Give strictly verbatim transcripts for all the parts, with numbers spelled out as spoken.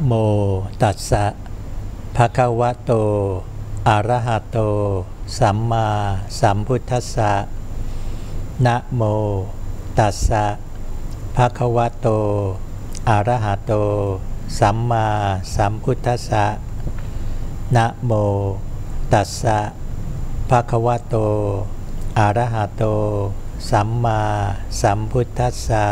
โมตัสสะภะคะวะโตอะระหะโตสัมมาสัมพุทธัสสะนะโมตัสสะภะคะวะโตอะระหะโตสัมมาสัมพุทธัสสะนะโมตัสสะภะคะวะโตอะระหะโตสัมมาสัมพุทธัสสะ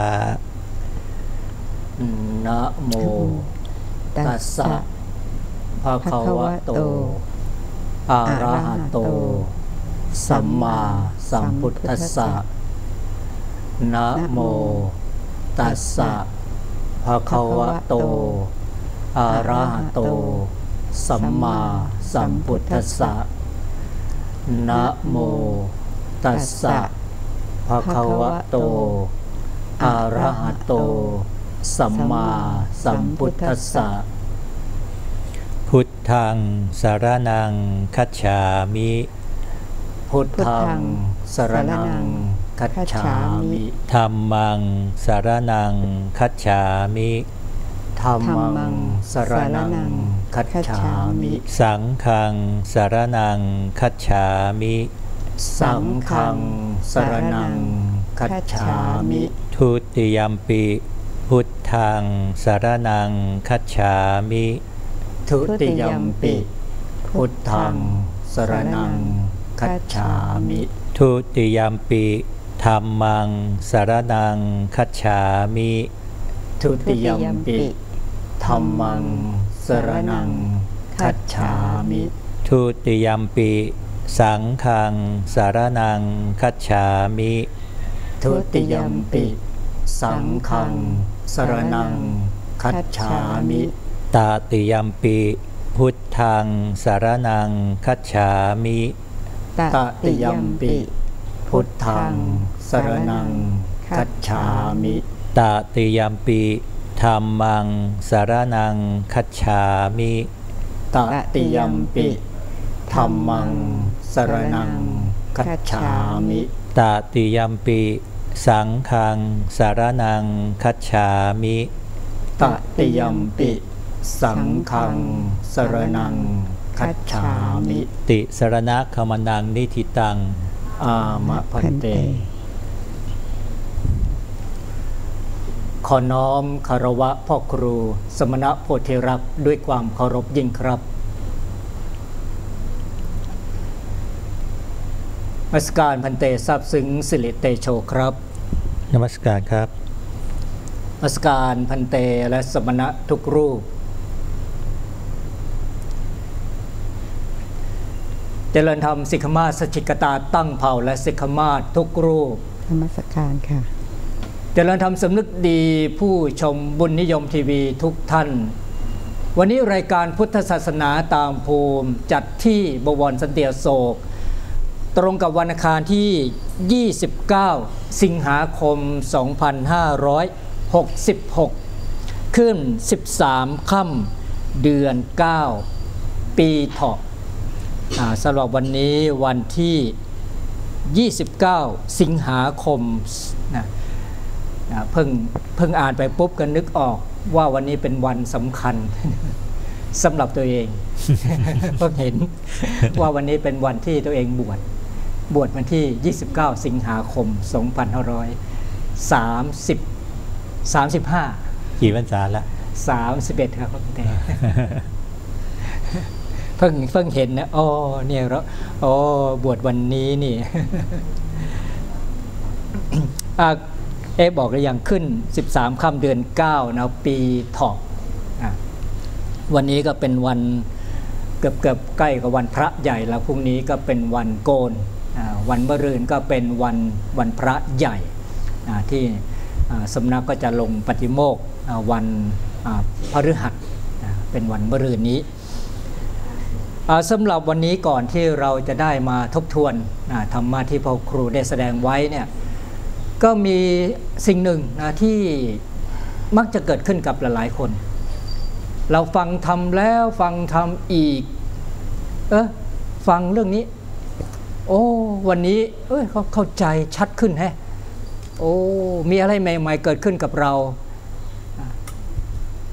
นะโมตัสสะภะคะวะโตอะระหะโตสัมมาสัมพุทธัสสะนะโมตัสสะภะคะวะโตอะระหะโตสัมมาสัมพุทธัสสะนะโมตัสสะภะคะวะโตอะระหะโตสัมมาสัมพุทธัสสะพุทธังสรณังคัจฉามิพุทธังสรณังคัจฉามิธัมมังสรณังคัจฉามิธัมมังสรณังคัจฉามิสังฆังสรณังคัจฉามิสังฆังสรณังคัจฉามิทุติยัมปิพุทธังสรณังคัจฉามิทุติยัมปิพุทธังสรณังคัจฉามิทุติยัมปิธัมมังสรณังคัจฉามิทุติยัมปิธัมมังสรณังคัจฉามิทุติยัมปิสังฆังสรณังคัจฉามิทุติยัมปิสังฆังสรณังคัจฉามิตติยัมปิพุทธังสรณังคัจฉามิตติยัมปิพุทธังสรณังคัจฉามิตติยัมปิธัมมังสรณังคัจฉามิตติยัมปิธัมมังสรณังคัจฉามิตติยัมปิสังฆังสรณังคัจฉามิตติยัมปิสังฆังสรณังคัจฉามิติสรณะขมนังนิธิตังอามะพันเตขอน้อมคารวะพ่อครูสมณะโพธิรักษ์ด้วยความเคารพยิ่งครับนมัสการพันเตทราบซึ้งสิริเตโชครับนมัสการครับนมัสการพันเตและสมณะทุกรูปเจริญธรรมสิกขมาสชิกตาตั้งเผ่าและสิกขมาทุกรูปนมัสการค่ะเจริญธรรมสำนึกดีผู้ชมบุญนิยมทีวีทุกท่านวันนี้รายการพุทธศาสนาตามภูมิจัดที่บวรสันติอโศกตรงกับวันอังคารที่ยี่สิบเก้าสิงหาคมสองพันห้าร้อยหกสิบหกขึ้นสิบสามค่ำเดือนเก้าปีเถาะสำหรับวันนี้วันที่ยี่สิบเก้าสิงหาคมนะนะเพิ่งเพิ่งอ่านไปปุ๊บก็นึกออกว่าวันนี้เป็นวันสำคัญสำหรับตัวเอง เพิ่งเห็นว่าวันนี้เป็นวันที่ตัวเองบวชบวชวันที่ยี่สิบเก้าสิงหาคมสองพันห้าร้อยสามสิบ สามสิบห้ากี่พรรษาละสามสิบเอ็ดครับพ่อแต่เพิ่งเพิ่งเห็นนะอ๋อเนี่ยเราอ๋อบวชวันนี้นี่อ่ะเอบอกเลยยังขึ้นสิบสามค่ำเดือนเก้านะปีเถาะอ่ะวันนี้ก็เป็นวันเกือบเกือบใกล้กับวันพระใหญ่แล้วพรุ่งนี้ก็เป็นวันโกนอ่าวันมะรืนก็เป็นวันวันพระใหญ่อ่าที่สำนักก็จะลงปฏิโมกข์วันพฤหัสเป็นวันมะรืนนี้สำหรับวันนี้ก่อนที่เราจะได้มาทบทวนธรรมะที่พ่อครูได้แสดงไว้เนี่ยก็มีสิ่งหนึ่งนะที่มักจะเกิดขึ้นกับหลายๆคนเราฟังธรรมแล้วฟังธรรมอีกเออฟังเรื่องนี้โอ้วันนี้เอ้ยเขาเข้าใจชัดขึ้นแฮะโอ้มีอะไรใหม่ๆเกิดขึ้นกับเรา แ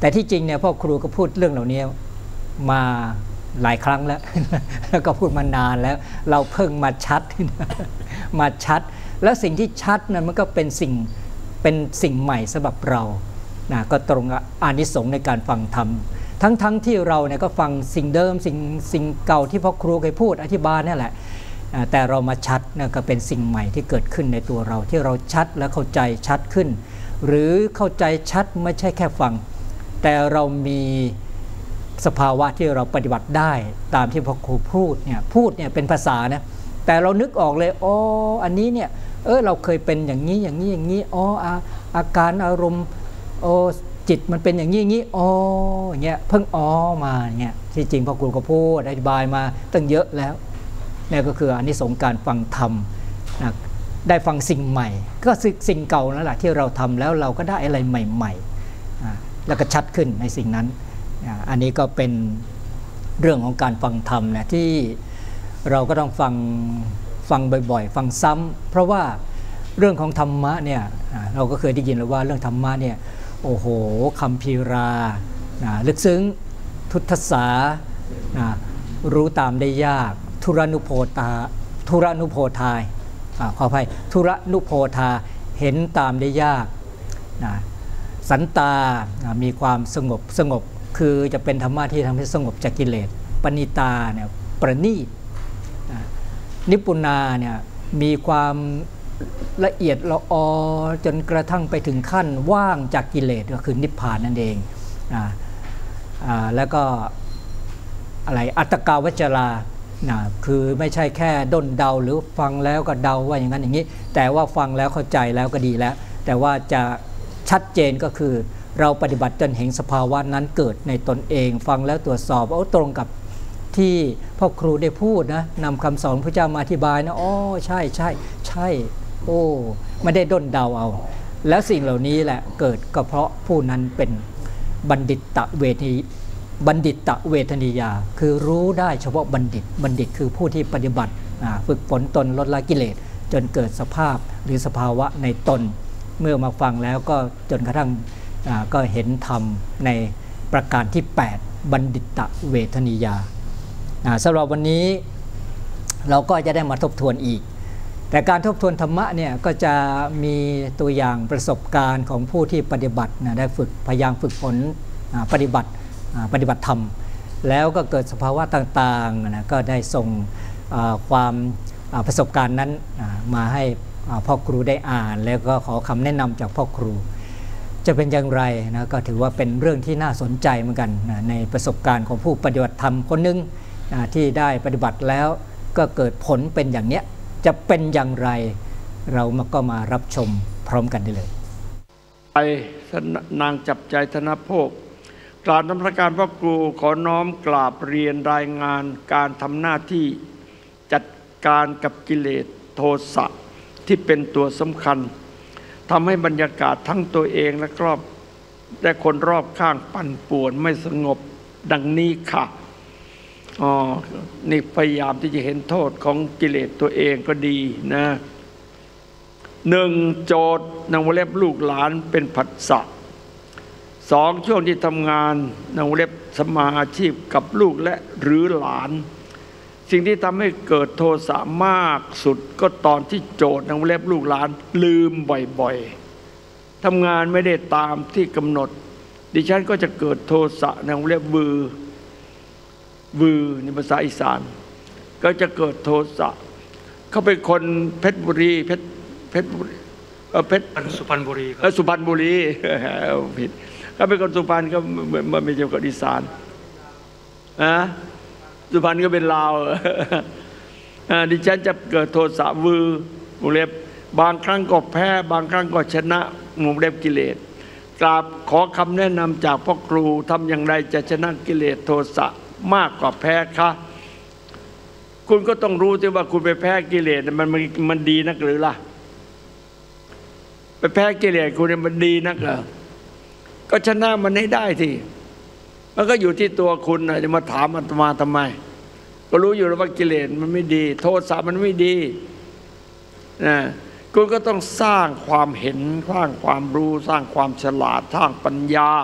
แต่ที่จริงเนี่ยพ่อครูก็พูดเรื่องเหล่านี้มาหลายครั้งแล้ว แล้วก็พูดมานานแล้วเราเพิ่งมาชัด มาชัดแล้วสิ่งที่ชัดนั้นมันก็เป็นสิ่งเป็นสิ่งใหม่สำหรับเรานะก็ตรงอานิสงส์ในการฟังธรรมทั้งๆ ท, ที่เราเนี่ยก็ฟังสิ่งเดิมสิ่งสิ่งเก่าที่พ่อครูเคยพูดอธิบายนี่แหละแต่เรามาชัดนะก็เป็นสิ่งใหม่ที่เกิดขึ้นในตัวเราที่เราชัดและเข้าใจชัดขึ้นหรือเข้าใจชัดไม่ใช่แค่ฟังแต่เรามีสภาวะที่เราปฏิบัติได้ตามที่พ่อครูพูดเนี่ยพูดเนี่ยเป็นภาษานะแต่เรานึกออกเลยอ๋ออันนี้เนี่ยเออเราเคยเป็นอย่างนี้อย่างนี้อย่างนี้อ๋ออาอาการอารมณ์โอ้จิตมันเป็นอย่างนี้อย่างนี้อ๋ออย่างเงี้ยเพิ่งอ๋อมาเงี้ยที่จริงพ่อครูก็พูดอธิบายมาตั้งเยอะแล้วนี่ก็คืออานิสงส์การฟังธรรมนะได้ฟังสิ่งใหม่ก็สิ่งเก่านั่นแหละที่เราทำแล้วเราก็ได้อะไรใหม่ๆแล้วก็ชัดขึ้นในสิ่งนั้นอันนี้ก็เป็นเรื่องของการฟังธรรมนะที่เราก็ต้องฟังฟังบ่อยๆฟังซ้ำเพราะว่าเรื่องของธรรมะเนี่ยเราก็เคยได้ยินแล้วว่าเรื่องธรรมะเนี่ยโอ้โหคัมภีราลึกซึ้งทุตสารู้ตามได้ยากทุรนุโพธาทุรนุโพธายขออภัยทุรนุโพธาเห็นตามได้ยากสันตามีความสงบสงบคือจะเป็นธรรมะที่ทำให้สงบจากกิเลสปณิตาเนี่ยประณีตนิปุนาเนี่ยมีความละเอียดละออจนกระทั่งไปถึงขั้นว่างจากกิเลสก็คือนิพพานนั่นเองอ่าอ่าแล้วก็อะไรอัตตกาวจรานะคือไม่ใช่แค่ด้นเดาหรือฟังแล้วก็เดาว่าอย่างนั้นอย่างนี้แต่ว่าฟังแล้วเข้าใจแล้วก็ดีแล้วแต่ว่าจะชัดเจนก็คือเราปฏิบัติจนเห็นสภาวะนั้นเกิดในตนเองฟังแล้วตรวจสอบเอาตรงกับที่พ่อครูได้พูดนะนำคำสอนพระเจ้ามาอธิบายนะอ๋อใช่ใช่ใช่โอ้ไม่ได้ด้นเดาเอาแล้วสิ่งเหล่านี้แหละเกิดก็เพราะผู้นั้นเป็นบัณฑิตเวทีบัณฑิตเวทนิยาคือรู้ได้เฉพาะบัณฑิตบัณฑิตคือผู้ที่ปฏิบัติฝึกฝนตนลดละกิเลสจนเกิดสภาพหรือสภาวะในตนเมื่อมาฟังแล้วก็จนกระทั่งก็เห็นธรรมในประการที่แปดบัณฑิตเวทนิยาสำหรับวันนี้เราก็จะได้มาทบทวนอีกแต่การทบทวนธรรมะเนี่ยก็จะมีตัวอย่างประสบการณ์ของผู้ที่ปฏิบัตินะได้ฝึกพยายามฝึกฝนปฏิบัติปฏิบัติธรรมแล้วก็เกิดสภาวะต่างๆนะก็ได้ส่งความประสบการณ์นั้นมาให้พ่อครูได้อ่านแล้วก็ขอคำแนะนำจากพ่อครูจะเป็นอย่างไรนะก็ถือว่าเป็นเรื่องที่น่าสนใจเหมือนกันนะในประสบการณ์ของผู้ปฏิบัติธรรมคนหนึ่งนะที่ได้ปฏิบัติแล้วก็เกิดผลเป็นอย่างเนี้ยจะเป็นอย่างไรเราก็มารับชมพร้อมกันได้เลยไปนางจับใจธนโภคกราบนมัสการพระครูขอน้อมกราบเรียนรายงานการทำหน้าที่จัดการกับกิเลสโทสะที่เป็นตัวสำคัญทำให้บรรยากาศทั้งตัวเองและครอบและคนรอบข้างปั่นป่วนไม่สงบดังนี้ค่ะอ๋อนี่พยายามที่จะเห็นโทษของกิเลสตัวเองก็ดีนะหนึ่งโจทย์นางวเล็บลูกหลานเป็นผัสสะสองช่วงที่ทำงานนางวเล็บสมาอาชีพกับลูกและหรือหลานสิ่งที่ทำให้เกิดโทสะมากสุดก็ตอนที่โจทย์นางวเล็บลูกหลานลืมบ่อยๆทำงานไม่ได้ตามที่กำหนดดิฉันก็จะเกิดโทสะนางวเล็บวือวือในภาษาอีสานก็จะเกิดโทสะเขาเป็นคนเพชรบุรีเพชรเพชรเพชรสุพรรณบุรีครับสุพรรณบุรีผิดเขาเป็นคนสุพรรณก็มันไม่ใช่คนอีสานนะสุพรรณก็เป็นลาวดิฉันจะเกิดโทสะวือวงเล็บบางครั้งก็แพ้บางครั้งก็ชนะวงเล็บกิเลสกราบขอคำแนะนำจากพ่อครูทำอย่างไรจะชนะกิเลสโทสะมากกว่าแพ้คะคุณก็ต้องรู้ที่ว่าคุณไปแพ้กิเลสมันมันมันดีนักหรือล่ะไปแพ้กิเลสคุณมันดีนักเหรอก็ชนะมันให้ได้ทีมันก็อยู่ที่ตัวคุณนะจะมาถามอาตมาทำไมก็รู้อยู่แล้วว่ากิเลสมันไม่ดีโทสะมันไม่ดีนะคุณก็ต้องสร้างความเห็นสร้างความรู้สร้างความฉลาดสร้างปัญญา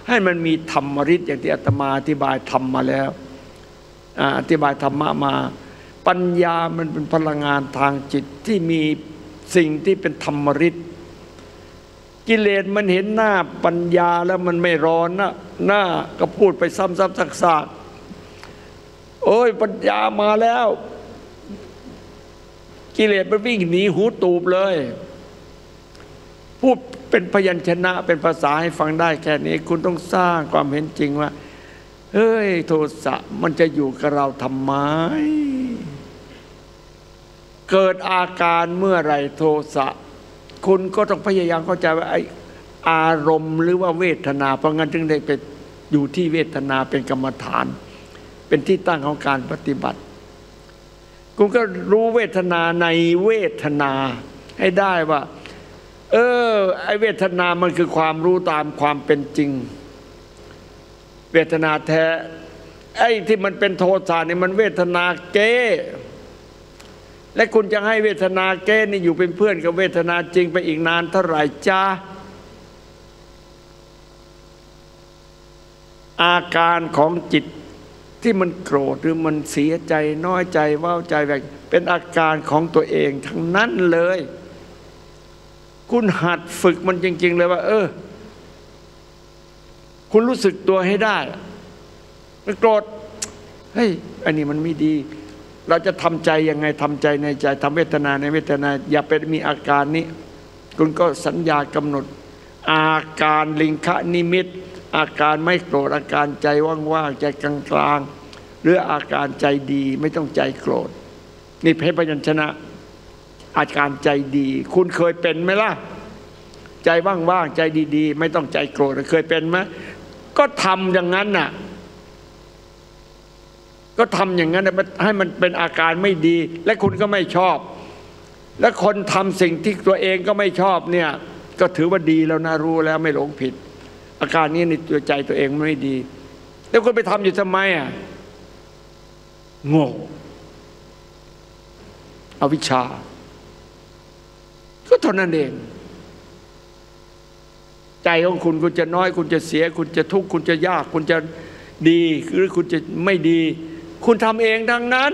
ให้มันมีธรรมฤทธิ์อย่างที่อาตมาอธิบายธรรมมาแล้วอธิบายธรรมะมาปัญญามันเป็นพลังงานทางจิตที่มีสิ่งที่เป็นธรรมฤทธิ์กิเลสมันเห็นหน้าปัญญาแล้วมันไม่ร้อนนะหน้าก็พูดไปซ้ำๆซากๆโอ้ยปัญญามาแล้วกิเลสมันวิ่งหนีหูตูบเลยพูดเป็นพยัญชนะเป็นภาษาให้ฟังได้แค่นี้คุณต้องสร้างความเห็นจริงว่าเฮ้ยโทสะมันจะอยู่กับเราทำไมเกิดอาการเมื่อไรโทสะคุณก็ต้องพยายามเข้าใจว่าไอ้อารมณ์หรือว่าเวทนาเพราะงั้นจึงได้ไปอยู่ที่เวทนาเป็นกรรมฐานเป็นที่ตั้งของการปฏิบัติคุณก็รู้เวทนาในเวทนาให้ได้ว่าเออไอ้เวทนามันคือความรู้ตามความเป็นจริงเวทนาแท้ไอ้ที่มันเป็นโทสะนี่มันเวทนาเก้และคุณจะให้เวทนาเก้นี่อยู่เป็นเพื่อนกับเวทนาจริงไปอีกนานเท่าไหร่จ้าอาการของจิตที่มันโกรธหรือมันเสียใจน้อยใจว้าวใจแบบเป็นอาการของตัวเองทั้งนั้นเลยคุณหัดฝึกมันจริงๆเลยว่าเออคุณรู้สึกตัวให้ได้มันโกรธเฮ้ยอันนี้มันไม่ดีเราจะทำใจยังไงทำใจในใจทำเวทนาในเวทนาอย่าไปมีอาการนี้คุณก็สัญญากำหนดอาการลิงคะนิมิตอาการไม่โกรธอาการใจว่างๆใจกลางๆหรืออาการใจดีไม่ต้องใจโกรธนี่เพชรพยัญชนะอาการใจดีคุณเคยเป็นไหมล่ะใจว่างๆใจดีๆไม่ต้องใจโกรธเคยเป็นไหมก็ทำอย่างนั้นน่ะก็ทำอย่างนั้นให้มันเป็นอาการไม่ดีและคุณก็ไม่ชอบและคนทำสิ่งที่ตัวเองก็ไม่ชอบเนี่ยก็ถือว่าดีแล้วนะรู้แล้วไม่หลงผิดอาการนี้ในตัวใจตัวเองไม่ดีแล้วคุณไปทำอยู่ทำไมอ่ะโง่อวิชชาก็เท่านั้นเองใจของคุณคุณจะน้อยคุณจะเสียคุณจะทุกข์คุณจะยากคุณจะดีหรือคุณจะไม่ดีคุณทำเองทั้งนั้น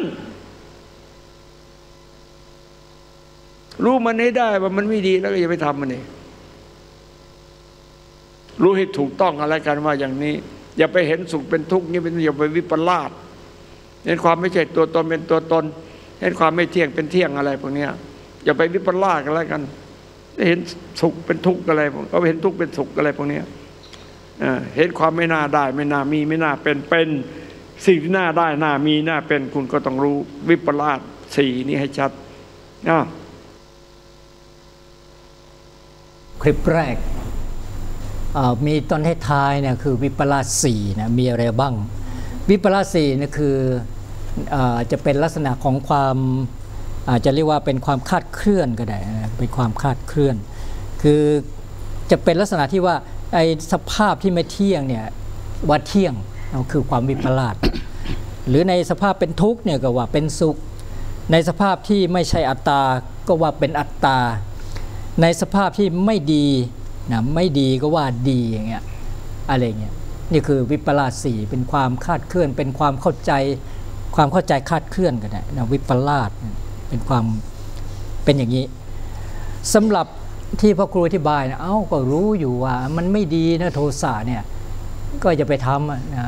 รู้มันให้ได้ว่ามันไม่ดีแล้วก็อย่าไปทำมันเองรู้ให้ถูกต้องอะไรกันว่าอย่างนี้อย่าไปเห็นสุขเป็นทุกข์นี่เป็นอย่าไปวิปลาสเห็นความไม่ใช่ตัวตนเป็นตัวตนเห็นความไม่เที่ยงเป็นเที่ยงอะไรพวกนี้อย่าไปวิปลาสอะไรกันเห็นสุขเป็นทุกข์อะไรก็เห็นทุกข์เป็นสุขอะไรพวกนี้เห็นความไม่น่าได้ไม่น่ามีไม่น่าเป็นเป็นสิ่งที่น่าได้น่ามีน่าเป็นคุณก็ต้องรู้วิปลาสสี่นี้ให้ชัดนะคลิปแรกมีตอนท้ายๆเนี่ยคือวิปลาสสี่นะมีอะไรบ้างวิปลาสสี่เนี่ยคือจะเป็นลักษณะของความอาจจะเรียกว่าเป็นความคาดเคลื่อนก็ได้เป็นความคาดเคลื่อนคือจะเป็นลักษณะที่ว่าไอ้สภาพที่ไม่เที่ยงเนี่ยว่าเที่ยงคือความวิปลาสหรือในสภาพเป็นทุกข์เนี่ยก็ว่าเป็นสุขในสภาพที่ไม่ใช่อัตตาก็ว่าเป็นอัตตาในสภาพที่ไม่ดีนะไม่ดีก็ว่าดีอย่างเงี้ยอะไรเงี้ยนี่คือวิปลาสสี่เป็นความคาดเคลื่อนเป็นความเข้าใจความเข้าใจคาดเคลื่อนกันนะวิปลาสเป็นความเป็นอย่างนี้สำหรับที่พ่อครูอธิบายนะเอ้าก็รู้อยู่ว่ามันไม่ดีนะโทสะเนี่ยก็อย่าไปทำนะ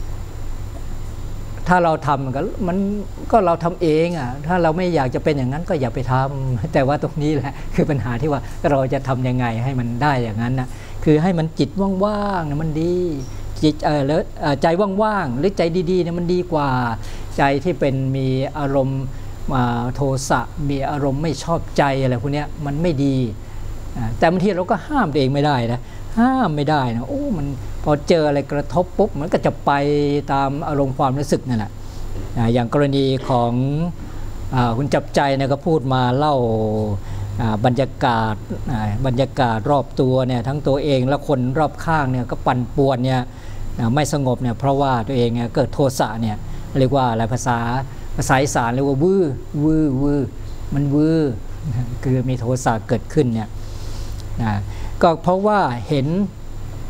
ถ้าเราทำก็มันก็เราทำเองอ่ะถ้าเราไม่อยากจะเป็นอย่างนั้นก็อย่าไปทำแต่ว่าตรงนี้แหละคือปัญหาที่ว่าเราจะทำยังไงให้มันได้อย่างนั้นนะคือให้มันจิตว่างๆนะมันดีจิตเออแล้วใจว่างๆหรือใจดีๆเนี่ยมันดีกว่าใจที่เป็นมีอารมณ์โทสะมีอารมณ์ไม่ชอบใจอะไรพวกนี้มันไม่ดีแต่บางทีเราก็ห้ามเองไม่ได้นะห้ามไม่ได้นะโอ้มันพอเจออะไรกระทบปุ๊บมันก็จะไปตามอารมณ์ความรู้สึกนั่นแหละอย่างกรณีของคุณจับใจเนี่ยก็พูดมาเล่าบรรยากาศบรรยากาศรอบตัวเนี่ยทั้งตัวเองและคนรอบข้างเนี่ยก็ปั่นป่วนเนี่ยไม่สงบเนี่ยเพราะว่าตัวเองเนี่ยเกิดโทสะเนี่ยเรียกว่าอะไรภาษาภาษาอีสานเรียกว่าวื้อวื้อวื้อมันวื้อคือมีโทสะเกิดขึ้นเนี่ยนะก็เพราะว่าเห็น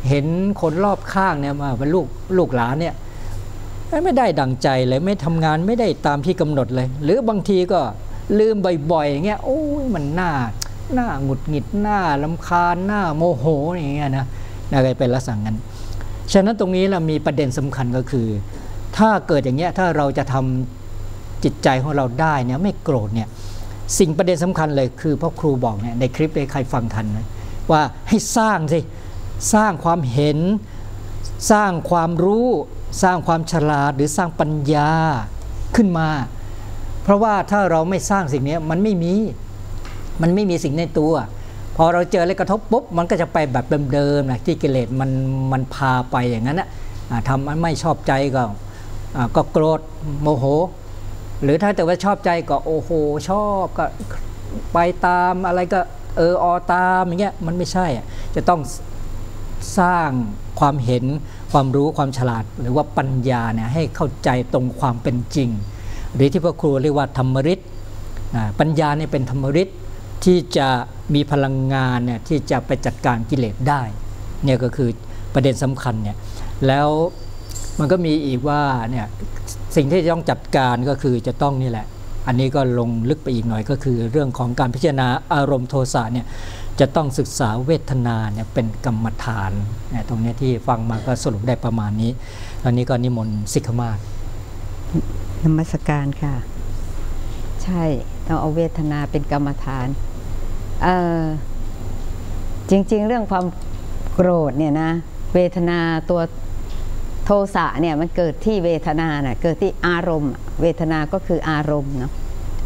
เห็นคนรอบข้างเนี่ยมาเป็นลูกลูกหลานเนี่ยไม่ได้ดังใจเลยไม่ทำงานไม่ได้ตามที่กำหนดเลย หรือบางทีก็ลืมบ่อยๆอย่างเงี้ยโอ้ยมันน่าหน้าหงุดหงิดหน้ารำคาญหน้าโมโหอย่างเงี้ยนะอะไรเป็นลักษณะนั้นฉะนั้นตรงนี้เรามีประเด็นสำคัญก็คือถ้าเกิดอย่างเงี้ยถ้าเราจะทำจิตใจของเราได้เนี่ยไม่โกรธเนี่ยสิ่งประเด็นสำคัญเลยคือพ่อครูบอกเนี่ยในคลิปใครฟังทันไหมว่าให้สร้างสิสร้างความเห็นสร้างความรู้สร้างความฉลาดหรือสร้างปัญญาขึ้นมาเพราะว่าถ้าเราไม่สร้างสิ่งนี้มันไม่มีมันไม่มีสิ่งในตัวพอเราเจออะไรกระทบปุ๊บมันก็จะไปแบบเดิมๆนะที่กิเลสมันมันพาไปอย่างนั้นนะทำไม่ชอบใจก็ก็โกรธโมโหหรือถ้าแต่ว่าชอบใจก็โอ้โหชอบก็ไปตามอะไรก็เอออตามอย่างเงี้ยมันไม่ใช่จะต้องสร้างความเห็นความรู้ความฉลาดหรือว่าปัญญาเนี่ยให้เข้าใจตรงความเป็นจริงหรือที่พระครูเรียกว่าธรรมฤทธิ์ปัญญาเนี่ยเป็นธรรมฤทธิ์ที่จะมีพลังงานเนี่ยที่จะไปจัดการกิเลสได้เนี่ยก็คือประเด็นสำคัญเนี่ยแล้วมันก็มีอีกว่าเนี่ยสิ่งที่จะต้องจัดการก็คือจะต้องนี่แหละอันนี้ก็ลงลึกไปอีกหน่อยก็คือเรื่องของการพิจารณาอารมณ์โทสะเนี่ยจะต้องศึกษาเวทนาเนี่ยเป็นกรรมฐานเนี่ยตรงนี้ที่ฟังมาก็สรุปได้ประมาณนี้ตอนนี้ก็นิมนต์สิกขมาศนมัสการค่ะใช่ต้องเอาเวทนาเป็นกรรมฐานเออจริงๆเรื่องความโกรธเนี่ยนะเวทนาตัวโทสะเนี่ยมันเกิดที่เวทนาน่ะเกิดที่อารมณ์เวทนาก็คืออารมณ์เนาะ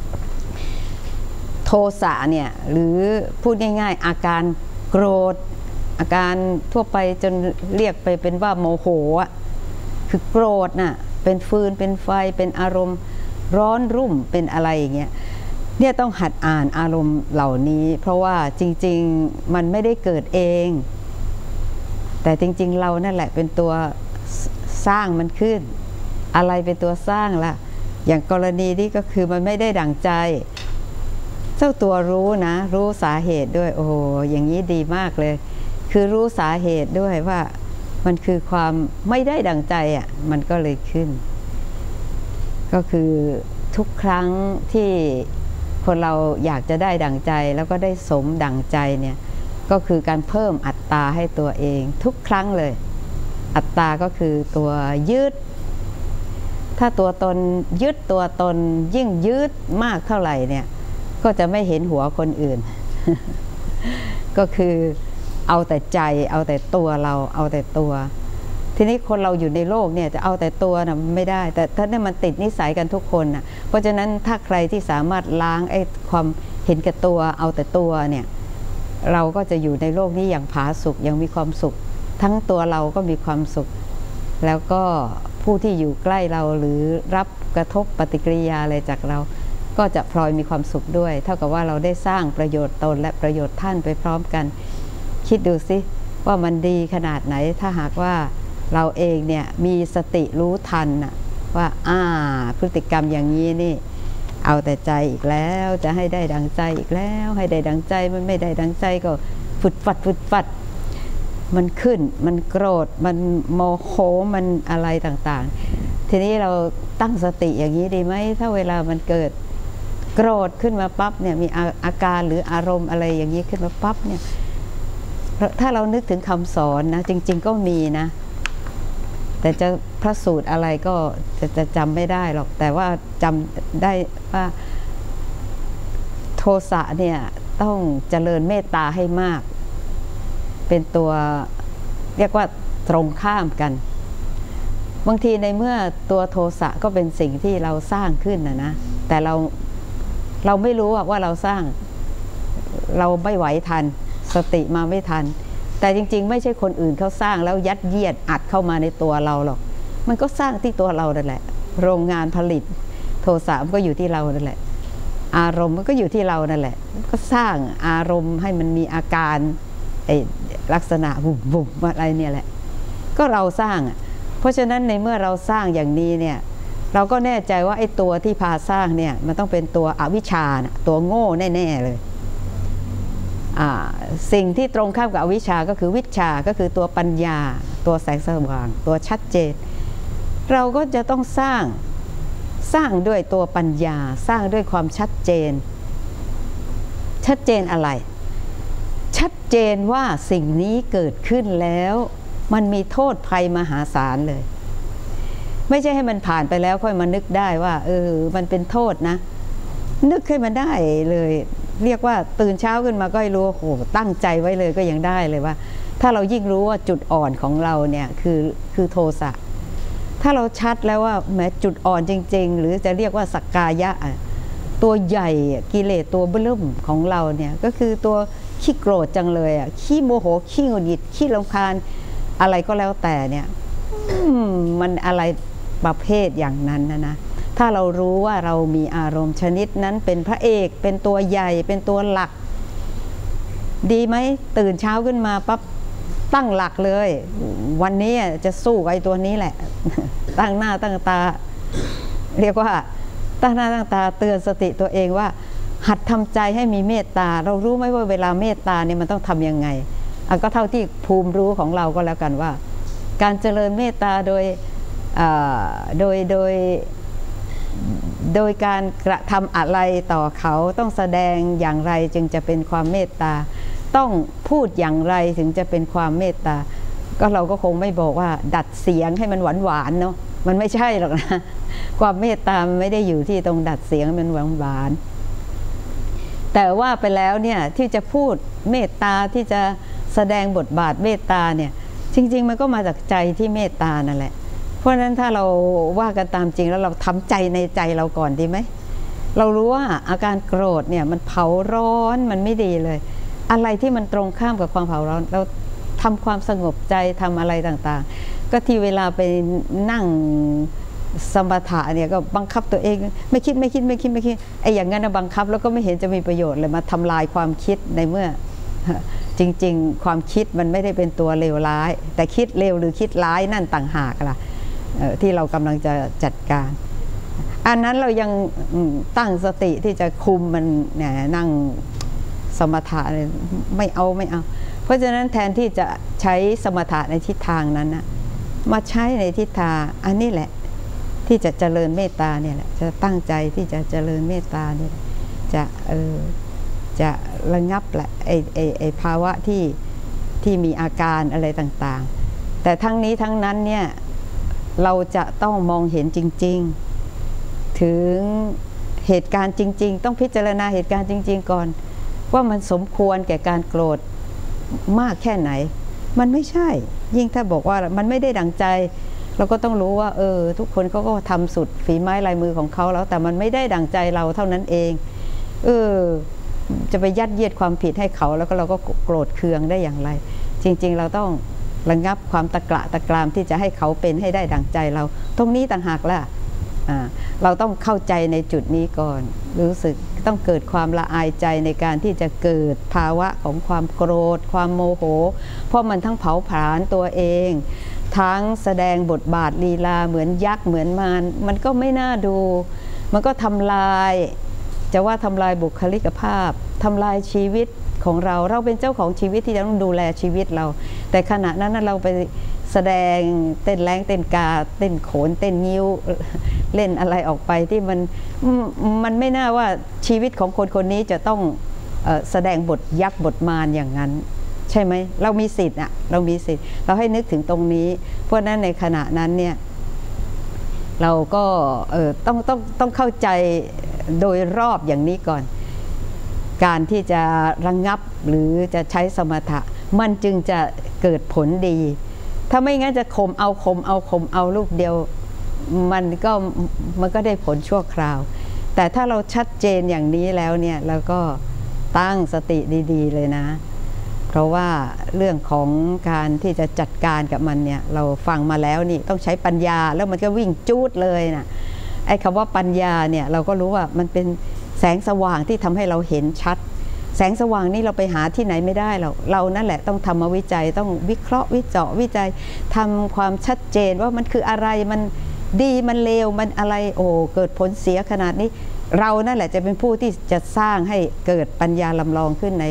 โทสะเนี่ยหรือพูดง่ายๆอาการโกรธอาการทั่วไปจนเรียกไปเป็นว่าโมโหอ่ะคือโกรธน่ะเป็นฟืนเป็นไฟเป็นอารมณ์ร้อนรุ่มเป็นอะไรอย่างเงี้ยเนี่ยต้องหัดอ่านอารมณ์เหล่านี้เพราะว่าจริงๆมันไม่ได้เกิดเองแต่จริงๆเรานั่นแหละเป็นตัวสร้างมันขึ้นอะไรเป็นตัวสร้างล่ะอย่างกรณีนี้ก็คือมันไม่ได้ดั่งใจเจ้าตัวรู้นะรู้สาเหตุด้วยโอ้โหอย่างนี้ดีมากเลยคือรู้สาเหตุด้วยว่ามันคือความไม่ได้ดั่งใจอ่ะมันก็เลยขึ้นก็คือทุกครั้งที่คนเราอยากจะได้ดั่งใจแล้วก็ได้สมดั่งใจเนี่ยก็คือการเพิ่มอัตตาให้ตัวเองทุกครั้งเลยอัตตาก็คือตัวยึดถ้าตัวตนยึดตัวตนยิ่งยึดมากเท่าไหร่เนี่ยก็จะไม่เห็นหัวคนอื่น ก็คือเอาแต่ใจเอาแต่ตัวเราเอาแต่ตัวทีนี้คนเราอยู่ในโลกเนี่ยจะเอาแต่ตัวนะไม่ได้แต่ถ้าเนี่ยมันติดนิสัยกันทุกคนนะเพราะฉะนั้นถ้าใครที่สามารถล้างไอ้ความเห็นแก่ตัวเอาแต่ตัวเนี่ยเราก็จะอยู่ในโลกนี้อย่างผาสุกยังมีความสุขทั้งตัวเราก็มีความสุขแล้วก็ผู้ที่อยู่ใกล้เราหรือรับกระทบปฏิกิริยาอะไรจากเราก็จะพลอยมีความสุขด้วยเท่ากับว่าเราได้สร้างประโยชน์ตนและประโยชน์ท่านไปพร้อมกันคิดดูสิว่ามันดีขนาดไหนถ้าหากว่าเราเองเนี่ยมีสติรู้ทันนะว่าอ่าพฤติกรรมอย่างนี้นี่เอาแต่ใจอีกแล้วจะให้ได้ดังใจอีกแล้วให้ได้ดังใจมันไม่ได้ดังใจก็ฝุดฟัดฝุดฟัดมันขึ้นมันโกรธมันโมโหมันอะไรต่างๆทีนี้เราตั้งสติอย่างนี้ดีไหมถ้าเวลามันเกิดโกรธขึ้นมาปั๊บเนี่ยมีอาการหรืออารมณ์อะไรอย่างนี้ขึ้นมาปั๊บเนี่ยถ้าเรานึกถึงคำสอนนะจริงๆก็มีนะแต่จะพระสูตรอะไรก็จะจะจำไม่ได้หรอกแต่ว่าจำได้ว่าโทสะเนี่ยต้องเจริญเมตตาให้มากเป็นตัวเรียกว่าตรงข้ามกันบางทีในเมื่อตัวโทสะก็เป็นสิ่งที่เราสร้างขึ้นนะนะแต่เราเราไม่รู้ว่าเราสร้างเราไม่ไหวทันสติมาไม่ทันแต่จริงๆไม่ใช่คนอื่นเขาสร้างแล้วยัดเยียดอัดเข้ามาในตัวเราหรอกมันก็สร้างที่ตัวเรานั่นแหละโรงงานผลิตโทสะมันก็อยู่ที่เรานั่นแหละอารมณ์มันก็อยู่ที่เรานั่นแหละก็สร้างอารมณ์ให้มันมีอาการไอ้ลักษณะบุบบุบอะไรเนี่ยแหละก็เราสร้างเพราะฉะนั้นในเมื่อเราสร้างอย่างนี้เนี่ยเราก็แน่ใจว่าไอ้ตัวที่พาสร้างเนี่ยมันต้องเป็นตัวอวิชชานะตัวโง่แน่ๆเลยสิ่งที่ตรงข้ามกับอวิชชาก็คือวิชชาก็คือตัวปัญญาตัวแสงสว่างตัวชัดเจนเราก็จะต้องสร้างสร้างด้วยตัวปัญญาสร้างด้วยความชัดเจนชัดเจนอะไรชัดเจนว่าสิ่งนี้เกิดขึ้นแล้วมันมีโทษภัยมหาศาลเลยไม่ใช่ให้มันผ่านไปแล้วค่อยมานึกได้ว่าเออมันเป็นโทษนะนึกให้มันได้เลยเรียกว่าตื่นเช้าขึ้นมาก็ให้รู้โอ้ตั้งใจไว้เลยก็ยังได้เลยว่าถ้าเรายิ่งรู้ว่าจุดอ่อนของเราเนี่ยคือคือโทสะถ้าเราชัดแล้วว่าแม้จุดอ่อนจริงๆหรือจะเรียกว่าสักกายะตัวใหญ่กิเลสตัวเบิ่มของเราเนี่ยก็คือตัวขี้โกรธจังเลยอ่ะขี้โมโหขี้หงุดหงิดขี้รำคาญอะไรก็แล้วแต่เนี่ยมันอะไรประเภทอย่างนั้นนะนะถ้าเรารู้ว่าเรามีอารมณ์ชนิดนั้นเป็นพระเอกเป็นตัวใหญ่เป็นตัวหลักดีไหมตื่นเช้าขึ้นมาปั๊บตั้งหลักเลยวันนี้จะสู้ไอ้ตัวนี้แหละตั้งหน้าตั้งตาเรียกว่าตั้งหน้าตั้งตาเตือนสติตัวเองว่าหัดทำใจให้มีเมตตาเรารู้ไหมว่าเวลาเมตตาเนี่ยมันต้องทำยังไงอ่ะก็เท่าที่ภูมิรู้ของเราก็แล้วกันว่าการเจริญเมตตาโดยโดยโดยโดยการกระทำอะไรต่อเขาต้องแสดงอย่างไรจึงจะเป็นความเมตตาต้องพูดอย่างไรถึงจะเป็นความเมตตาก็เราก็คงไม่บอกว่าดัดเสียงให้มันหวานหวานเนาะมันไม่ใช่หรอกนะความเมตตาไม่ได้อยู่ที่ตรงดัดเสียงมันหวานหวานแต่ว่าไปแล้วเนี่ยที่จะพูดเมตตาที่จะแสดงบทบาทเมตตาเนี่ยจริงๆมันก็มาจากใจที่เมตตานั่นแหละเพราะฉะนั้นถ้าเราว่ากันตามจริงแล้วเราทำใจในใจเราก่อนดีไหมเรารู้ว่าอาการโกรธเนี่ยมันเผาร้อนมันไม่ดีเลยอะไรที่มันตรงข้ามกับความเผาร้อนเราทำความสงบใจทำอะไรต่างๆก็ที่เวลาไปนั่งสมถะเนี่ยก็บังคับตัวเองไม่คิดไม่คิดไม่คิดไม่คิดไอ้อย่างนั้นนะบังคับแล้วก็ไม่เห็นจะมีประโยชน์เลยมาทำลายความคิดในเมื่อจริงๆความคิดมันไม่ได้เป็นตัวเลวร้ายแต่คิดเลวหรือคิดร้ายนั่นต่างหากล่ะที่เรากำลังจะจัดการอันนั้นเรายังตั้งสติที่จะคุมมันเนี่ยนั่งสมถะไม่เอาไม่เอาเพราะฉะนั้นแทนที่จะใช้สมถะในทิศทางนั้นนะมาใช้ในทิศทางอันนี้แหละที่จะเจริญเมตตาเนี่ยแหละจะตั้งใจที่จะเจริญเมตตาเนี่ยจะเออจะระงับแหละไอไอไอภาวะที่ที่มีอาการอะไรต่างๆแต่ทั้งนี้ทั้งนั้นเนี่ยเราจะต้องมองเห็นจริงๆถึงเหตุการณ์จริงๆต้องพิจารณาเหตุการณ์จริงๆก่อนว่ามันสมควรแก่การโกรธมากแค่ไหนมันไม่ใช่ยิ่งถ้าบอกว่ามันไม่ได้ดังใจเราก็ต้องรู้ว่าเออทุกคนเขาก็ทำสุดฝีไม้ลายมือของเขาแล้วแต่มันไม่ได้ดังใจเราเท่านั้นเองเออจะไปยัดเยียดความผิดให้เขาแล้วก็เราก็โกรธเคืองได้อย่างไรจริงๆเราต้องระงับความตะกระตะกรามที่จะให้เขาเป็นให้ได้ดังใจเราตรงนี้ต่างหากล่ะเราต้องเข้าใจในจุดนี้ก่อนรู้สึกต้องเกิดความละอายใจในการที่จะเกิดภาวะของความโกรธความโมโหเพราะมันทั้งเผาผลาญตัวเองทั้งแสดงบทบาทลีลาเหมือนยักษ์เหมือนมารมันก็ไม่น่าดูมันก็ทำลายจะว่าทำลายบุคลิกภาพทำลายชีวิตของเราเราเป็นเจ้าของชีวิตที่จะต้องดูแลชีวิตเราแต่ขณะนั้นเราไปแสดงเต้นแรงเต้นกาเต้นโขนเต้นงิ้วเล่นอะไรออกไปที่มันมันไม่น่าว่าชีวิตของคนคนนี้จะต้องแสดงบทยักษ์บทมารอย่างนั้นใช่ไหมเรามีสิทธิ์อะเรามีสิทธิ์เราให้นึกถึงตรงนี้เพราะนั้นในขณะนั้นเนี่ยเราก็เออต้องต้องต้องเข้าใจโดยรอบอย่างนี้ก่อนการที่จะระงับหรือจะใช้สมถะมันจึงจะเกิดผลดีถ้าไม่งั้นจะข่มเอาข่มเอาข่มเอาลูกเดียวมันก็มันก็ได้ผลชั่วคราวแต่ถ้าเราชัดเจนอย่างนี้แล้วเนี่ยเราก็ตั้งสติดีๆเลยนะเพราะว่าเรื่องของการที่จะจัดการกับมันเนี่ยเราฟังมาแล้วนี่ต้องใช้ปัญญาแล้วมันก็วิ่งจูดเลยนะไอ้คำว่าปัญญาเนี่ยเราก็รู้ว่ามันเป็นแสงสว่างที่ทำให้เราเห็นชัดแสงสว่างนี่เราไปหาที่ไหนไม่ได้เราเรานั่นแหละต้องทำมาวิจัยต้องวิเคราะห์วิเจาะวิจัยทำความชัดเจนว่ามันคืออะไรมันดีมันเลวมันอะไรโอ้เกิดผลเสียขนาดนี้เรานั่นแหละจะเป็นผู้ที่จะสร้างให้เกิดปัญญาลำลองขึ้นใน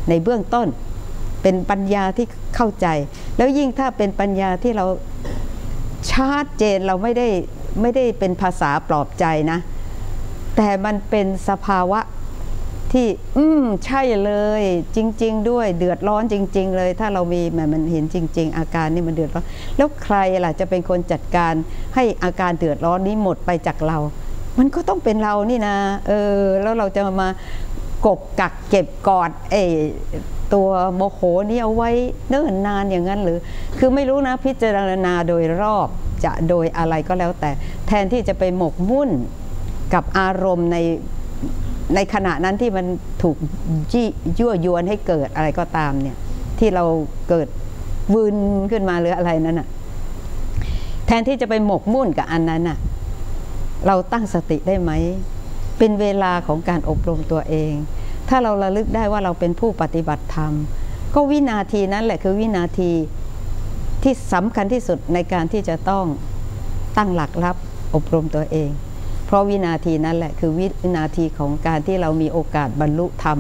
ในเบื้องต้นเป็นปัญญาที่เข้าใจแล้วยิ่งถ้าเป็นปัญญาที่เราชัดเจนเราไม่ได้ไม่ได้เป็นภาษาปลอบใจนะแต่มันเป็นสภาวะที่อืมใช่เลยจริงๆด้วยเดือดร้อนจริงๆเลยถ้าเรามีมันมันเห็นจริงๆอาการนี่มันเดือดร้อนแล้วใครล่ะจะเป็นคนจัดการให้อาการเดือดร้อนนี้หมดไปจากเรามันก็ต้องเป็นเรานี่นะเออแล้วเราจะมากบกักเก็บกอดเอตัวโมโหนี้เอาไว้เนิ่นนานอย่างนั้นหรือคือไม่รู้นะพิจารณาโดยรอบจะโดยอะไรก็แล้วแต่แทนที่จะไปหมกมุ่นกับอารมณ์ในในขณะนั้นที่มันถูกยั่วยวนให้เกิดอะไรก็ตามเนี่ยที่เราเกิดวืนขึ้นมาหรืออะไรนั้นน่ะแทนที่จะไปหมกมุ่นกับอันนั้นน่ะเราตั้งสติได้ไหมเป็นเวลาของการอบรมตัวเองถ้าเราระลึกได้ว่าเราเป็นผู้ปฏิบัติธรรมก็วินาทีนั้นแหละคือวินาทีที่สำคัญที่สุดในการที่จะต้องตั้งหลักรับอบรมตัวเองเพราะวินาทีนั้นแหละคือวินาทีของการที่เรามีโอกาสบรรลุธรรม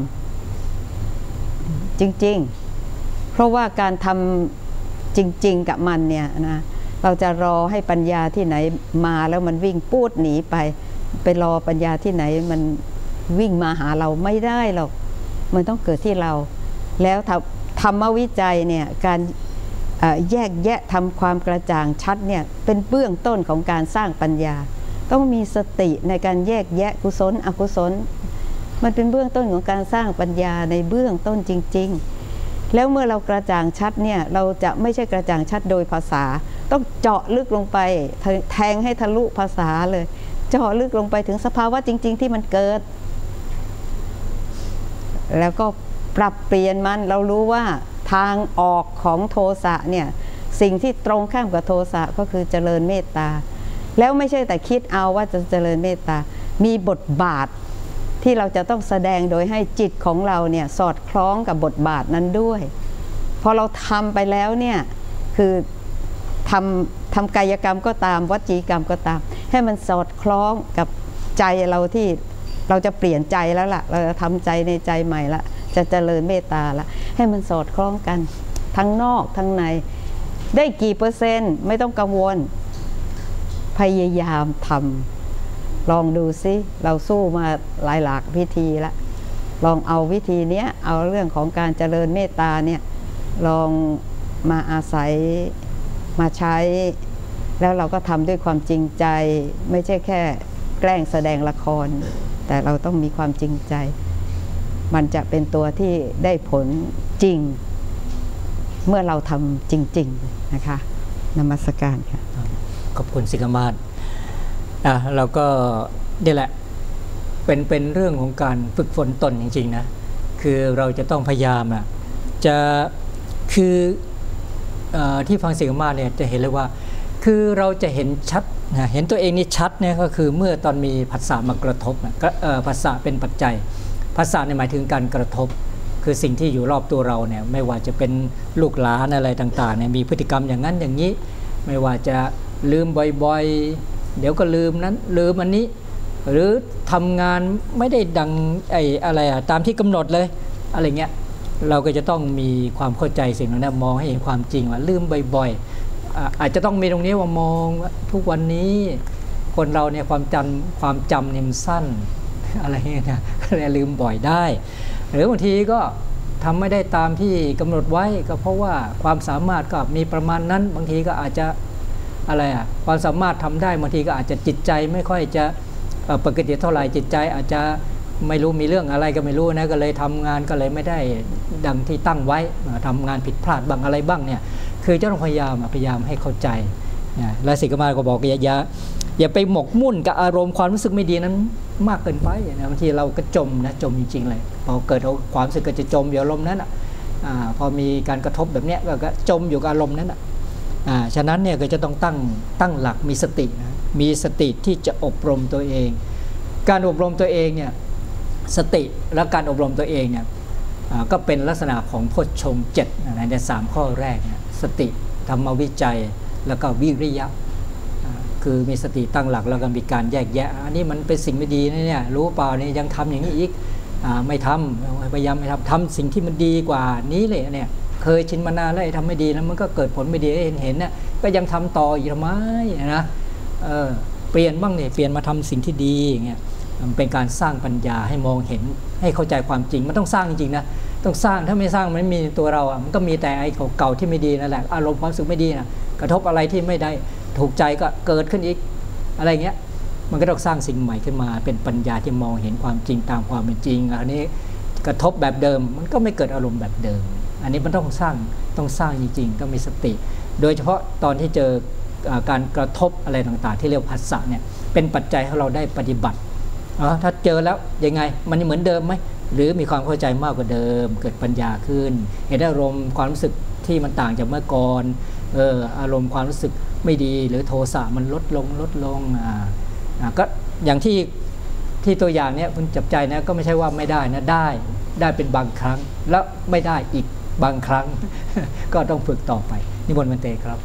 จริงๆเพราะว่าการทำจริงๆกับมันเนี่ยนะเราจะรอให้ปัญญาที่ไหนมาแล้วมันวิ่งปูดหนีไปไปรอปัญญาที่ไหนมันวิ่งมาหาเราไม่ได้หรอกมันต้องเกิดที่เราแล้วธรรมวิจัยเนี่ยการแยกแยะทำความกระจ่างชัดเนี่ยเป็นเบื้องต้นของการสร้างปัญญาต้องมีสติในการแยกแยะกุศลอกุศลมันเป็นเบื้องต้นของการสร้างปัญญาในเบื้องต้นจริงๆแล้วเมื่อเรากระจ่างชัดเนี่ยเราจะไม่ใช่กระจ่างชัดโดยภาษาต้องเจาะลึกลงไปแทงให้ทะลุภาษาเลยเจาะลึกลงไปถึงสภาวะจริงๆที่มันเกิดแล้วก็ปรับเปลี่ยนมันเรารู้ว่าทางออกของโทสะเนี่ยสิ่งที่ตรงข้ามกับโทสะก็คือเจริญเมตตาแล้วไม่ใช่แต่คิดเอาว่าจะเจริญเมตตามีบทบาทที่เราจะต้องแสดงโดยให้จิตของเราเนี่ยสอดคล้องกับบทบาทนั้นด้วยพอเราทำไปแล้วเนี่ยคือทำทำกายกรรมก็ตามวจีกรรมก็ตามให้มันสอดคล้องกับใจเราที่เราจะเปลี่ยนใจแล้วล่ะเราจะทำใจในใจใหม่ละจะเจริญเมตตาละให้มันสอดคล้องกันทั้งนอกทั้งในได้กี่เปอร์เซ็นต์ไม่ต้องกังวลพยายามทำลองดูซิเราสู้มาหลายหลากวิธีละลองเอาวิธีเนี้ยเอาเรื่องของการเจริญเมตตาเนี่ยลองมาอาศัยมาใช้แล้วเราก็ทำด้วยความจริงใจไม่ใช่แค่แกล้งแสดงละครแต่เราต้องมีความจริงใจมันจะเป็นตัวที่ได้ผลจริงเมื่อเราทำจริงๆนะคะนมัสการค่ะขอบคุณสิกมาศอ่ะเราก็นี่แหละเป็นเป็นเรื่องของการฝึกฝนตนจริงๆนะคือเราจะต้องพยายามอ่ะจะคือเอ่อที่ฟังสิกมาศเนี่ยจะเห็นเลยว่าคือเราจะเห็นชัดนะเห็นตัวเองนี่ชัดเนี่ยก็คือเมื่อตอนมีผัสสะมากระทบนะเอ่อผัสสะเป็นปัจจัยผัสสะเนี่ยหมายถึงการกระทบคือสิ่งที่อยู่รอบตัวเราเนี่ยไม่ว่าจะเป็นลูกหลานอะไรต่างๆเนี่ยมีพฤติกรรมอย่างนั้นอย่างนี้ไม่ว่าจะลืมบ่อยๆเดี๋ยวก็ลืมนั้นลืมอันนี้หรือทำงานไม่ได้ดังไอ้อะไรอะตามที่กำหนดเลยอะไรเงี้ยเราก็จะต้องมีความเข้าใจสิ่งนั้นมองให้เห็นความจริงว่าลืมบ่อยๆอาจจะต้องมีตรงนี้ว่ามองทุกวันนี้คนเราเนี่ยความจำความจำเนี่ยมันสั้นอะไรเงี้ยนะก็เลยลืมบ่อยได้หรือบางทีก็ทำไม่ได้ตามที่กำหนดไว้ก็เพราะว่าความสามารถก็มีประมาณนั้นบางทีก็อาจจะอะไรอ่ะความสามารถทำได้บางทีก็อาจจะจิตใจไม่ค่อยจะปกติเท่าไหร่จิตใจอาจจะไม่รู้มีเรื่องอะไรก็ไม่รู้นะก็เลยทำงานก็เลยไม่ได้ดังที่ตั้งไว้ทำงานผิดพลาดบ้างอะไรบ้างเนี่ยคือจะต้องพยายามพยายามให้เข้าใจนะและสิกมาศก็บอกอย่าอย่าอย่าไปหมกมุ่นกับอารมณ์ความรู้สึกไม่ดีนั้นมากเกินไปนะบางทีเราก็จมนะจมจริงๆเลยพอเกิดความรู้สึกก็จะจมอยู่อารมณ์นั้นอ่ะพอมีการกระทบแบบเนี้ยก็จมอยู่กับอารมณ์นั้นอ่ะฉะนั้นเนี่ยก็จะต้องตั้งตั้งหลักมีสตินะมีสติที่จะอบรมตัวเองการอบรมตัวเองเนี่ยสติและการอบรมตัวเองเนี่ยก็เป็นลักษณะของโพชฌงค์เจ็ดในสามข้อแรกนะสติธรรมวิจัยแล้วก็วิริยะคือมีสติตั้งหลักแล้วก็มีการแยกแยะอันนี้มันเป็นสิ่งไม่ดีนะเนี่ยรู้เปล่านี่ยังทำอย่างนี้อีกไม่ทำพยายามไม่ทำทำสิ่งที่มันดีกว่านี้เลยเนี่ยเคยชินมานานแล้วทำไม่ดีแล้วมันก็เกิดผลไม่ดีเห็นเห็นเนี่ยก็ยังทำต่ออีกทำไมนะเออเปลี่ยนบ้างเนี่ยเปลี่ยนมาทำสิ่งที่ดีอย่างเงี้ยมันเป็นการสร้างปัญญาให้มองเห็นให้เข้าใจความจริงมันต้องสร้างจริงๆนะต้องสร้างถ้าไม่สร้างมันไม่มีตัวเราอ่ะมันก็มีแต่ไอ้เก่าๆที่ไม่ดีนั่นแหละอารมณ์ความรู้สึกไม่ดีนะกระทบอะไรที่ไม่ได้ถูกใจก็เกิดขึ้นอีกอะไรเงี้ยมันก็ต้องสร้างสิ่งใหม่ขึ้นมาเป็นปัญญาที่มองเห็นความจริงตามความเป็นจริงอันนี้กระทบแบบเดิมมันก็ไม่เกิดอารมณ์แบบเดิมอันนี้มันต้องสร้างต้องสร้างจริงๆต้องมีสติโดยเฉพาะตอนที่เจอการกระทบอะไรต่างๆที่เรียกผัสสะเนี่ยเป็นปัจจัยให้เราได้ปฏิบัติถ้าเจอแล้วยังไงมันเหมือนเดิมไหมหรือมีความเข้าใจมากกว่าเดิมเกิดปัญญาขึ้นเห็นอารมณ์ความรู้สึกที่มันต่างจากเมื่อก่อนเอออารมณ์ความรู้สึกไม่ดีหรือโทสะมันลดลงลดลงอ่าก็อย่างที่ที่ตัวอย่างเนี้ยคุณจับใจนะก็ไม่ใช่ว่าไม่ได้นะได้ได้เป็นบางครั้งแล้วไม่ได้อีกบางครั้ง ก็ต้องฝึกต่อไปนิมนต์มันเตครับ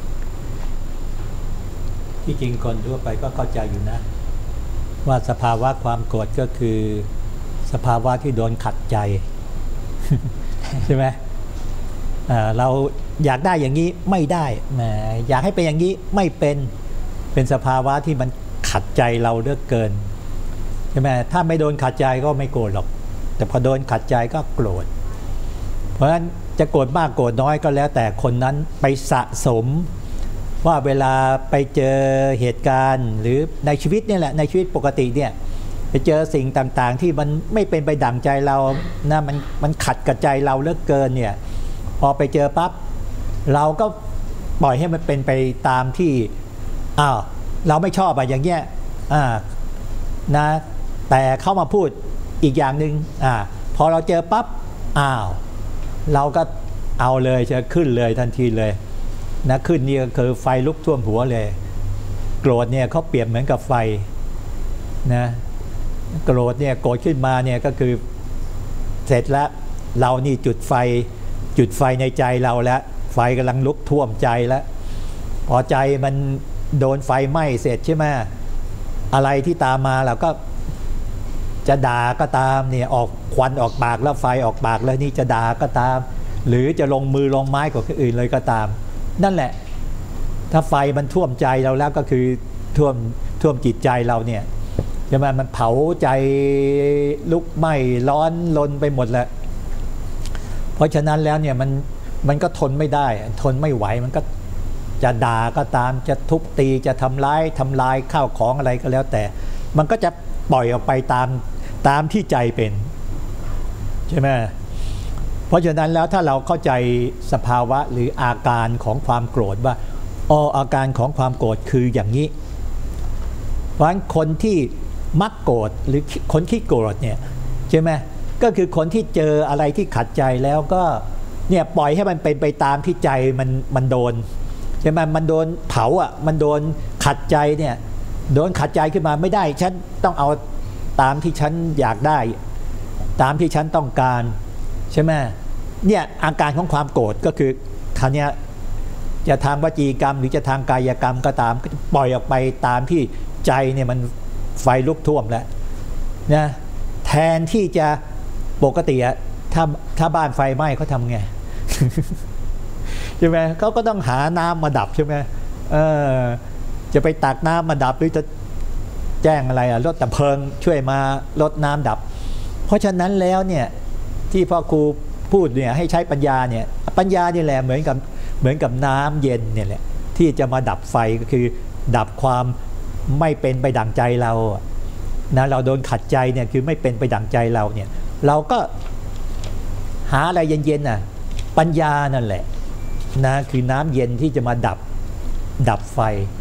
ที่จริงคนทั่วไปก็เข้าใจอยู่นะว่าสภาวะความโกรธก็คือสภาวะที่โดนขัดใจ ใช่ไหมเราอยากได้อย่างนี้ไม่ได้แหมอยากให้เป็นอย่างนี้ไม่เป็นเป็นสภาวะที่มันขัดใจเราเหลือเกินใช่ไหมถ้าไม่โดนขัดใจก็ไม่โกรธหรอกแต่พอโดนขัดใจก็โกรธเพราะฉะนั้นจะโกรธมากโกรธน้อยก็แล้วแต่คนนั้นไปสะสมว่าเวลาไปเจอเหตุการณ์หรือในชีวิตนี่แหละในชีวิตปกติเนี่ยไปเจอสิ่งต่างๆที่มันไม่เป็นไปดั่งใจเรานะมันมันขัดกับใจเราเหลือเกินเนี่ยพอไปเจอปั๊บเราก็ปล่อยให้มันเป็นไปตามที่อ้าวเราไม่ชอบอะอย่างเงี้ยอ่านะแต่เข้ามาพูดอีกอย่างหนึ่งอ่าพอเราเจอปั๊บอ้าวเราก็เอาเลยจะขึ้นเลยทันทีเลยนะขึ้นนี่ก็คือไฟลุกท่วมหัวเลยโกรธเนี่ยเขาเปรียบเหมือนกับไฟนะโกรธเนี่ยโกรธขึ้นมาเนี่ยก็คือเสร็จแล้วเรานี่จุดไฟจุดไฟในใจเราแล้วไฟกำลังลุกท่วมใจแล้วพอใจมันโดนไฟไหม้เสร็จใช่ไหมอะไรที่ตามมาเราก็จะด่าก็ตามเนี่ยออกควันออกปากแล้วไฟออกปากแล้วนี่จะด่าก็ตามหรือจะลงมือลงไม้กับคนอื่นเลยก็ตามนั่นแหละถ้าไฟมันท่วมใจเราแล้วก็คือท่วมท่วมจิตใจเราเนี่ยใช่ไหมมันเผาใจลุกไหม้ร้อนลนไปหมดแล้วเพราะฉะนั้นแล้วเนี่ยมันมันก็ทนไม่ได้ทนไม่ไหวมันก็จะด่าก็ตามจะทุบตีจะทำร้ายทำลายข้าวของอะไรก็แล้วแต่มันก็จะปล่อยออกไปตามตามที่ใจเป็นใช่ไหมเพราะฉะนั้นแล้วถ้าเราเข้าใจสภาวะหรืออาการของความโกรธว่าอ๋ออาการของความโกรธคืออย่างนี้เพราะฉะนั้นคนที่มักโกรธหรือคนที่โกรธเนี่ยใช่ไหมก็คือคนที่เจออะไรที่ขัดใจแล้วก็เนี่ยปล่อยให้มันเป็นไปตามที่ใจมันมันโดนใช่ไหมมันโดนเผาอ่ะมันโดนขัดใจเนี่ยโดนขัดใจขึ้นมาไม่ได้ฉันต้องเอาตามที่ฉันอยากได้ตามที่ฉันต้องการใช่ไหมเนี่ยอาการของความโกรธก็คือท่านี้จะทางวจีกรรมหรือจะทางกายกรรมก็ตามก็ปล่อยออกไปตามที่ใจเนี่ยมันไฟลุกท่วมแล้วนะแทนที่จะปกติอะถ้าถ้าบ้านไฟไหม้เขาทำไง ใช่ไหมเขาก็ต้องหาน้ำมาดับใช่ไหมเออจะไปตักน้ำมาดับหรือจะแจ้งอะไรอะรถดับเพลิงช่วยมาลดน้ำดับเพราะฉะนั้นแล้วเนี่ยที่พ่อครูพูดเนี่ยให้ใช้ปัญญาเนี่ยปัญญานี่แหละเหมือนกับเหมือนกับน้ำเย็นเนี่ยแหละที่จะมาดับไฟก็คือดับความไม่เป็นไปดั่งใจเรานะเราโดนขัดใจเนี่ยคือไม่เป็นไปดั่งใจเราเนี่ยเราก็หาอะไรเย็นๆน่ะปัญญานั่นแหละนะคือน้ำเย็นที่จะมาดับดับไฟ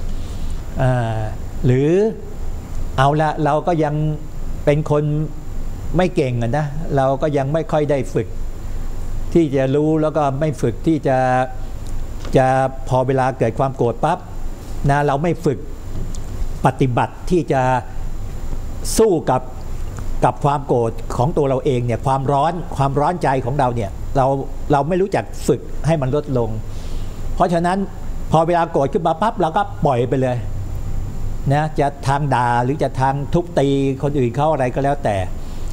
หรือเอาละเราก็ยังเป็นคนไม่เก่งนะเราก็ยังไม่ค่อยได้ฝึกที่จะรู้แล้วก็ไม่ฝึกที่จะจะพอเวลาเกิดความโกรธปั๊บนะเราไม่ฝึกปฏิบัติที่จะสู้กับกับความโกรธของตัวเราเองเนี่ยความร้อนความร้อนใจของเราเนี่ยเราเราไม่รู้จักฝึกให้มันลดลงเพราะฉะนั้นพอเวลาโกรธขึ้นมาปั๊บเราก็ปล่อยไปเลยนะจะทางด่าหรือจะทางทุบตีคนอื่นเขาอะไรก็แล้วแต่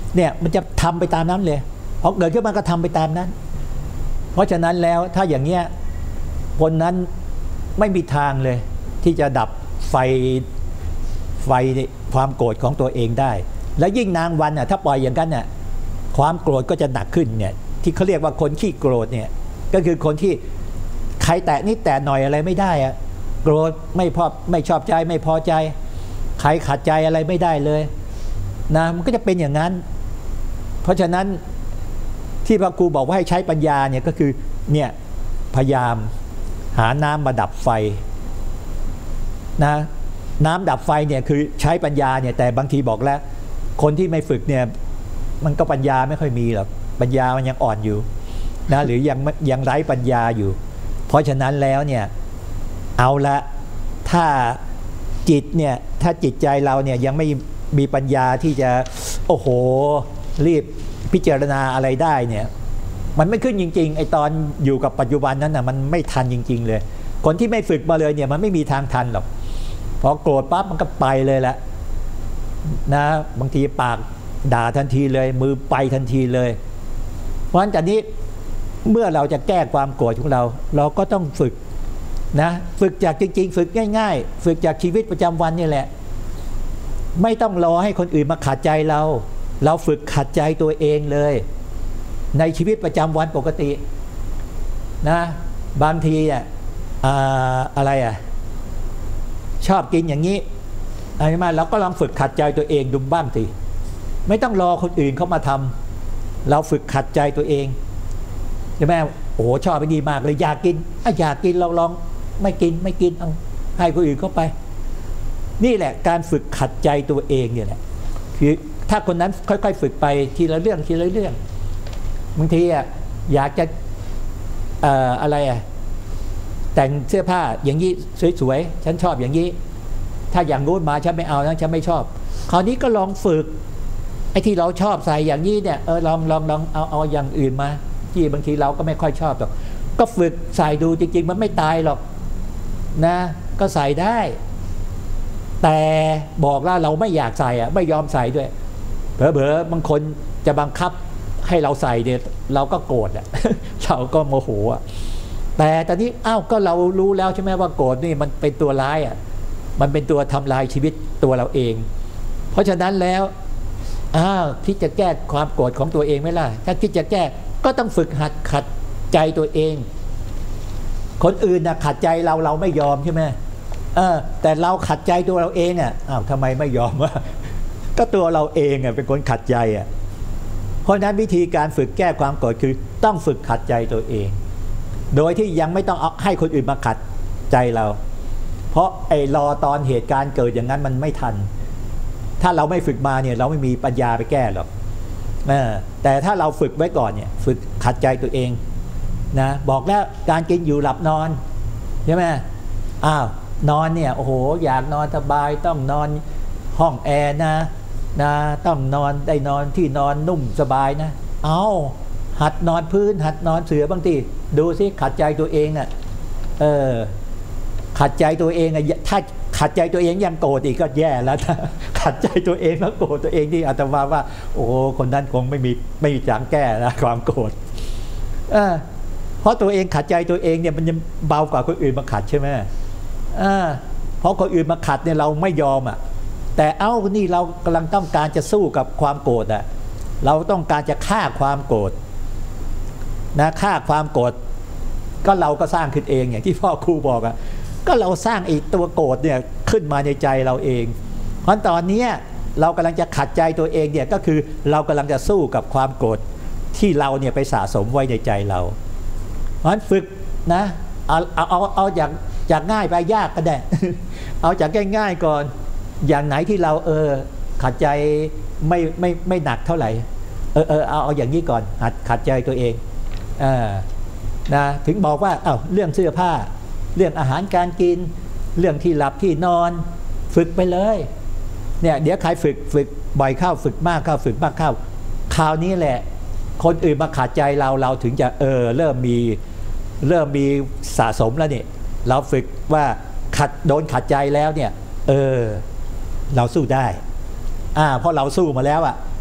เนี่ยมันจะทำไปตามนั้นเลยพอเกิดขึ้นมาก็ทำไปตามนั้น เพราะฉะนั้นแล้วถ้าอย่างเงี้ยคนนั้นไม่มีทางเลยที่จะดับไฟไฟความโกรธของตัวเองได้และยิ่งนางวันอ่ะถ้าปล่อยอย่างนั้นน่ะความโกรธก็จะหนักขึ้นเนี่ยที่เขาเรียกว่าคนขี้โกรธเนี่ยก็คือคนที่ใครแตะนิดแตะหน่อยอะไรไม่ได้อะโกรธไม่พอไม่ชอบใจไม่พอใจใครขัดใจอะไรไม่ได้เลยนะมันก็จะเป็นอย่างนั้นเพราะฉะนั้นที่พระครูบอกว่าให้ใช้ปัญญาเนี่ยก็คือเนี่ยพยายามหาน้ำมาดับไฟนะน้ำดับไฟเนี่ยคือใช้ปัญญาเนี่ยแต่บางทีบอกแล้วคนที่ไม่ฝึกเนี่ยมันก็ปัญญาไม่ค่อยมีหรอกปัญญามันยังอ่อนอยู่นะหรือยังยังไร้ปัญญาอยู่เพราะฉะนั้นแล้วเนี่ยเอาละถ้าจิตเนี่ยถ้าจิตใจเราเนี่ยยังไม่มีปัญญาที่จะโอ้โหรีบพิจารณาอะไรได้เนี่ยมันไม่ขึ้นจริงๆไอตอนอยู่กับปัจจุบันนั้นนะมันไม่ทันจริงๆเลยคนที่ไม่ฝึกมาเลยเนี่ยมันไม่มีทางทันหรอกพอโกรธปั๊บมันก็ไปเลยละนะบางทีปากด่าทันทีเลยมือไปทันทีเลยเพราะฉะนั้นจากนี้เมื่อเราจะแก้ความโกรธของเราเราก็ต้องฝึกนะฝึกจากจริงๆฝึกง่ายๆฝึกจากชีวิตประจำวันนี่แหละไม่ต้องรอให้คนอื่นมาขัดใจเราเราฝึกขัดใจตัวเองเลยในชีวิตประจำวันปกตินะบางทีอ่ะอะไรอ่ะชอบกินอย่างนี้อะไรมาเราก็ลองฝึกขัดใจตัวเองดูบ้างสิไม่ต้องรอคนอื่นเข้ามาทำเราฝึกขัดใจตัวเองใช่ไหมโอ้โหชอบไปดีมากเลยอยากกินอ่ะอยากกินเราลองไม่กินไม่กินเอาให้คนอื่นเข้าไปนี่แหละการฝึกขัดใจตัวเองเนี่ยแหละคือถ้าคนนั้นค่อยๆฝึกไปทีละเรื่องทีละเรื่องบางทีอ่ะอยากจะเอ่ออะไรอ่ะแต่งเสื้อผ้าอย่างนี้สวยๆฉันชอบอย่างนี้ถ้าอย่างนู้นมาฉันไม่เอานะฉันไม่ชอบคราวนี้ก็ลองฝึกไอ้ที่เราชอบใส่อย่างนี้เนี่ยเออลองลองลองเอาเอาอย่างอื่นมาที่บางทีเราก็ไม่ค่อยชอบหรอกก็ฝึกใส่ดูจริงๆมันไม่ตายหรอกนะก็ใส่ได้แต่บอกว่าเราไม่อยากใส่อ่ะไม่ยอมใส่ด้วยเผลอๆบางคนจะบังคับให้เราใส่เนี่ยเราก็โกรธอ่ะเราก็โมโหอ่ะแต่ตอนนี้อ้าวก็เรารู้แล้วใช่ไหมว่าโกรธนี่มันเป็นตัวร้ายอ่ะมันเป็นตัวทำลายชีวิตตัวเราเองเพราะฉะนั้นแล้วอ้าวคิดจะแก้ความโกรธของตัวเองไหมล่ะถ้าคิดจะแก้ก็ต้องฝึกหัดขัดใจตัวเองคนอื่นนะขัดใจเราเราไม่ยอมใช่ไหมเออแต่เราขัดใจตัวเราเองอ่ะอ้าวทำไมไม่ยอมวะก็ตัวเราเองอ่ะเป็นคนขัดใจอ่ะเพราะฉะนั้นวิธีการฝึกแก้ความโกรธคือต้องฝึกขัดใจตัวเองโดยที่ยังไม่ต้องเอาให้คนอื่นมาขัดใจเราเพราะไอ้รอตอนเหตุการณ์เกิดอย่างนั้นมันไม่ทันถ้าเราไม่ฝึกมาเนี่ยเราไม่มีปัญญาไปแก้หรอกแต่ถ้าเราฝึกไว้ก่อนเนี่ยฝึกขัดใจตัวเองนะบอกแล้วการกินอยู่หลับนอนใช่ไหมอ้าวนอนเนี่ยโอ้โหอยากนอนสบายต้องนอนห้องแอร์นะนะต้องนอนได้นอนที่นอนนุ่มสบายนะเอาหัดนอนพื้นหัดนอนเสือบางทีดูสิขัดใจตัวเองอ่ะเออขัดใจตัวเองอ่ะถ้าขัดใจตัวเองยังโกรธอีกก็แย่แล้วนะขัดใจตัวเองแล้วโกรธตัวเองที่อาตมาว่าโอ้คนนั้นคงไม่มีไม่มีทางแก้นะความโกรธเออเพราะตัวเองขัดใจตัวเองเนี่ยมันยังเบากว่าคนอื่นมาขัดใช่ไหมอ่าเพราะคนอื่นมาขัดเนี่ยเราไม่ยอมอ่ะแต่เอ้านี่เรากำลังต้องการจะสู้กับความโกรธอ่ะเราต้องการจะฆ่าความโกรธนะฆ่าความโกรธก็เราก็สร้างขึ้นเองอย่างที่พ่อครูบอกอ่ะก็เราสร้างไอ้ตัวโกรธเนี่ยขึ้นมาในใจเราเองเพราะตอนนี้เรากำลังจะขัดใจตัวเองเนี่ยก็คือเรากำลังจะสู้กับความโกรธที่เราเนี่ยไปสะสมไว้ในใจเราเพราะฉะนั้นฝึกนะเอาเอาเอาเอาจากจากง่ายไปยากก็ได้ เอาจากง่ายๆก่อนอย่างไหนที่เราเออขัดใจไม่ไม่ไม่หนักเท่าไหร่เออเออเอาเอาอย่างนี้ก่อนหัดขัดใจตัวเองอ่านะถึงบอกว่าเอ้าเรื่องเสื้อผ้าเรื่องอาหารการกินเรื่องที่หลับที่นอนฝึกไปเลยเนี่ยเดี๋ยวใครฝึกฝึกบ่อยเข้าฝึกมากเข้าฝึกมากเข้าคราวนี้แหละคนอื่นมาขัดใจเราเราถึงจะเออเริ่มมีเริ่มมีสะสมแล้วเนี่ยเราฝึกว่าขัดโดนขัดใจแล้วเนี่ยเออเราสู้ได้อ่าเพราะเราสู้มาแล้วอ่ะ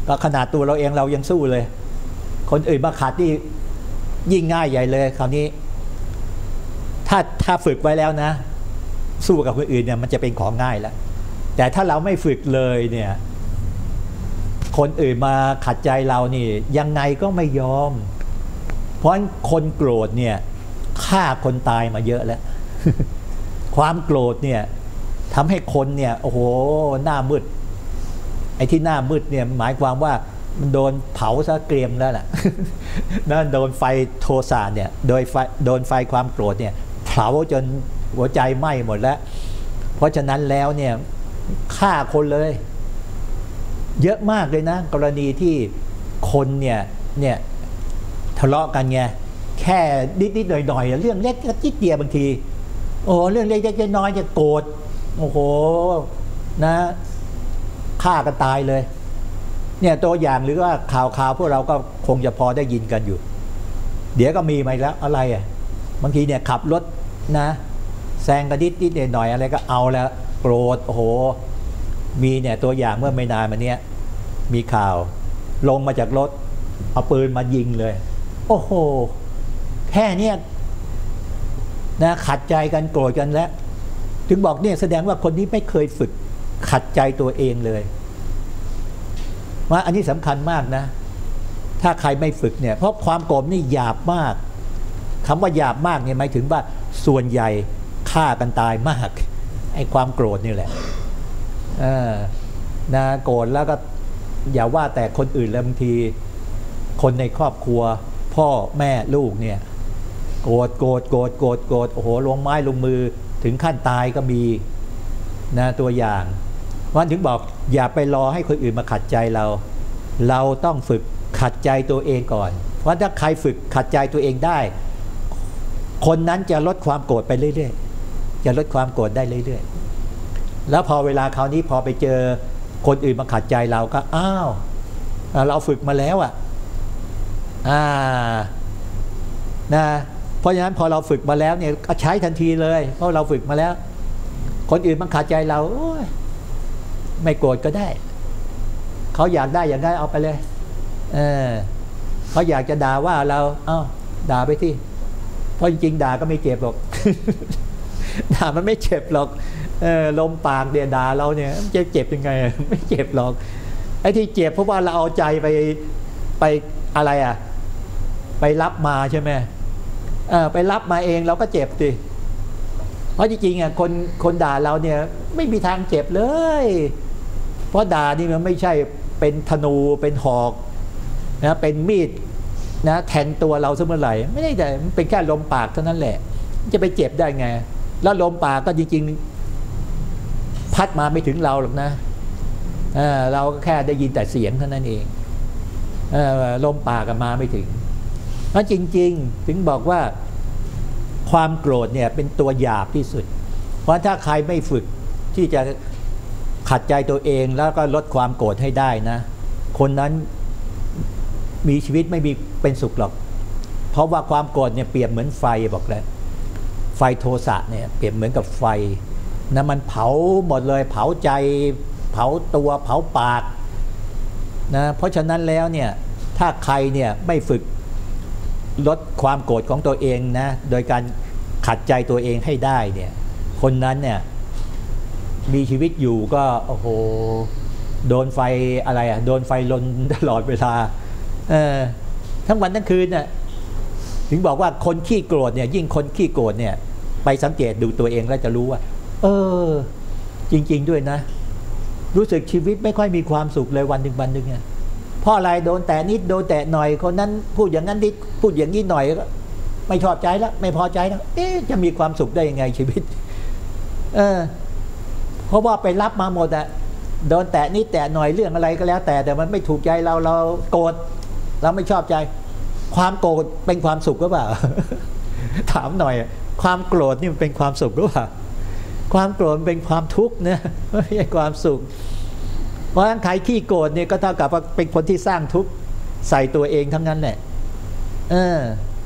ก็ขนาดตัวเราเองเรายังสู้เลย คนอื่นมาขัดนี่ยิ่งง่ายใหญ่เลยคราวนี้ถ้าถ้าฝึกไว้แล้วนะสู้กับคนอื่นเนี่ยมันจะเป็นของง่ายแล้วแต่ถ้าเราไม่ฝึกเลยเนี่ยคนอื่นมาขัดใจเรานี่ยังไงก็ไม่ยอมเพราะคนโกรธเนี่ยฆ่าคนตายมาเยอะแล้ว ความโกรธเนี่ยทำให้คนเนี่ยโอ้โหหน้ามืดไอ้ที่หน้ามืดเนี่ยหมายความว่ามันโดนเผาซะเกรียมแล้วแหละ นั่นโดนไฟโทสะเนี่ยโดยไฟโดนไฟความโกรธเนี่ยเผาจนหัวใจไหม้หมดแล้วเพราะฉะนั้นแล้วเนี่ยฆ่าคนเลยเยอะมากเลยนะกรณีที่คนเนี่ยเนี่ยทะเลาะกันไงแค่นิดๆหน่อยๆเรื่องเล็กนิดเดียวบางทีโอ้เรื่องเล็กๆน้อยๆจะโกรธโอ้โหนะฆ่ากันตายเลยเนี่ยตัวอย่างหรือว่าข่าวข่าวพวกเราก็คงจะพอได้ยินกันอยู่เดี๋ยวก็มีมาแล้วอะไรอ่ะบางทีเนี่ยขับรถนะแซงกันนิดนิดหน่อยอะไรก็เอาแล้วโกรธโอ้โหมีเนี่ยตัวอย่างเมื่อไม่นานมาเนี้ยมีข่าวลงมาจากรถเอาปืนมายิงเลยโอ้โหแค่เนี้ยนะขัดใจกันโกรธกันแล้วถึงบอกเนี่ยแสดงว่าคนนี้ไม่เคยฝึกขัดใจตัวเองเลยว่าอันนี้สำคัญมากนะถ้าใครไม่ฝึกเนี่ยเพราะความโกรธนี่หยาบมากคำว่าหยาบมากเนี่ยหมายถึงว่าส่วนใหญ่ฆ่ากันตายมากไอ้ความโกรธนี่แหละเออนะโกรธแล้วก็อย่าว่าแต่คนอื่นเลยบางทีคนในครอบครัวพ่อแม่ลูกเนี่ยโกรธโกรธโกรธโกรธโกรธโอ้โหลงไม้ลงมือถึงขั้นตายก็มีนะตัวอย่างวันถึงบอกอย่าไปรอให้คนอื่นมาขัดใจเราเราต้องฝึกขัดใจตัวเองก่อนเพราะถ้าใครฝึกขัดใจตัวเองได้คนนั้นจะลดความโกรธไปเรื่อยๆจะลดความโกรธได้เรื่อยๆแล้วพอเวลาคราวนี้พอไปเจอคนอื่นมาขัดใจเราก็อ้าวเราฝึกมาแล้วอ่ะอ่านะเพราะฉะนั้นพอเราฝึกมาแล้วเนี่ยก็ใช้ทันทีเลยเพราะเราฝึกมาแล้วคนอื่นมาขัดใจเราโอ้ยไม่โกรธก็ได้เขาอยากได้อย่างได้เอาไปเลยเออเขาอยากจะด่าว่าเราเอ้าด่าไปที่เพราะจริงๆด่าก็ไม่เจ็บหรอก ด่ามันไม่เจ็บหรอกเออลมปากเดียด่าเราเนี่ยจะเจ็บยังไงไม่เจ็บหรอกไอ้ที่เจ็บเพราะว่าเราเอาใจไปไปอะไรอ่ะไปรับมาใช่ไหมเออไปรับมาเองเราก็เจ็บสิเพราะจริงๆอ่ะคนคนด่าเราเนี่ยไม่มีทางเจ็บเลยเพราะด่านี่มันไม่ใช่เป็นธนูเป็นหอกนะเป็นมีดนะแทงตัวเราเสมอไหร่ไม่ได้แต่มันเป็นแค่ลมปากเท่านั้นแหละจะไปเจ็บได้ไงแล้วลมปากก็จริงๆพัดมาไม่ถึงเราหรอกนะ เออเราก็แค่ได้ยินแต่เสียงเท่านั้นเองเออลมปากกันมาไม่ถึงเพราะจริงๆถึงบอกว่าความโกรธเนี่ยเป็นตัวหยาบที่สุดเพราะถ้าใครไม่ฝึกที่จะขัดใจตัวเองแล้วก็ลดความโกรธให้ได้นะคนนั้นมีชีวิตไม่มีเป็นสุขหรอกเพราะว่าความโกรธเนี่ยเปรียบเหมือนไฟบอกแล้วไฟโทสะเนี่ยเปรียบเหมือนกับไฟนะมันเผาหมดเลยเผาใจเผาตัวเผาปากนะเพราะฉะนั้นแล้วเนี่ยถ้าใครเนี่ยไม่ฝึกลดความโกรธของตัวเองนะโดยการขัดใจตัวเองให้ได้เนี่ยคนนั้นเนี่ยมีชีวิตอยู่ก็โอ้โหโดนไฟอะไรอ่ะโดนไฟลนตลอดเวลาเออทั้งวันทั้งคืนน่ะถึงบอกว่าคนขี้โกรธเนี่ยยิ่งคนขี้โกรธเนี่ยไปสังเกตดูตัวเองแล้วจะรู้ว่าเออจริงๆด้วยนะรู้สึกชีวิตไม่ค่อยมีความสุขเลยวันหนึ่งวันหนึ่งเนี่ยเพราะอะไรโดนแตะนิดโดนแตะหน่อยคนนั้นพูดอย่างนั้นนิดพูดอย่างนี้หน่อยก็ไม่ชอบใจแล้วไม่พอใจแล้วเอ๊ะจะมีความสุขได้ยังไงชีวิตเออเพราะว่าไปรับมาหมดอะโดนแตะนิดแตะหน่อยเรื่องอะไรก็แล้วแต่แต่มันไม่ถูกใจเราเราโกรธเราไม่ชอบใจความโกรธเป็นความสุขหรือเปล่า ถามหน่อยความโกรธนี่มันเป็นความสุขหรือเปล่าความโกรธเป็นความทุกข์นะไม่ใช่ความสุขเพราะฉะนั้นใครขี้โกรธเนี่ยก็เท่ากับว่าเป็นคนที่สร้างทุกข์ใส่ตัวเองทั้งนั้นแหละเออ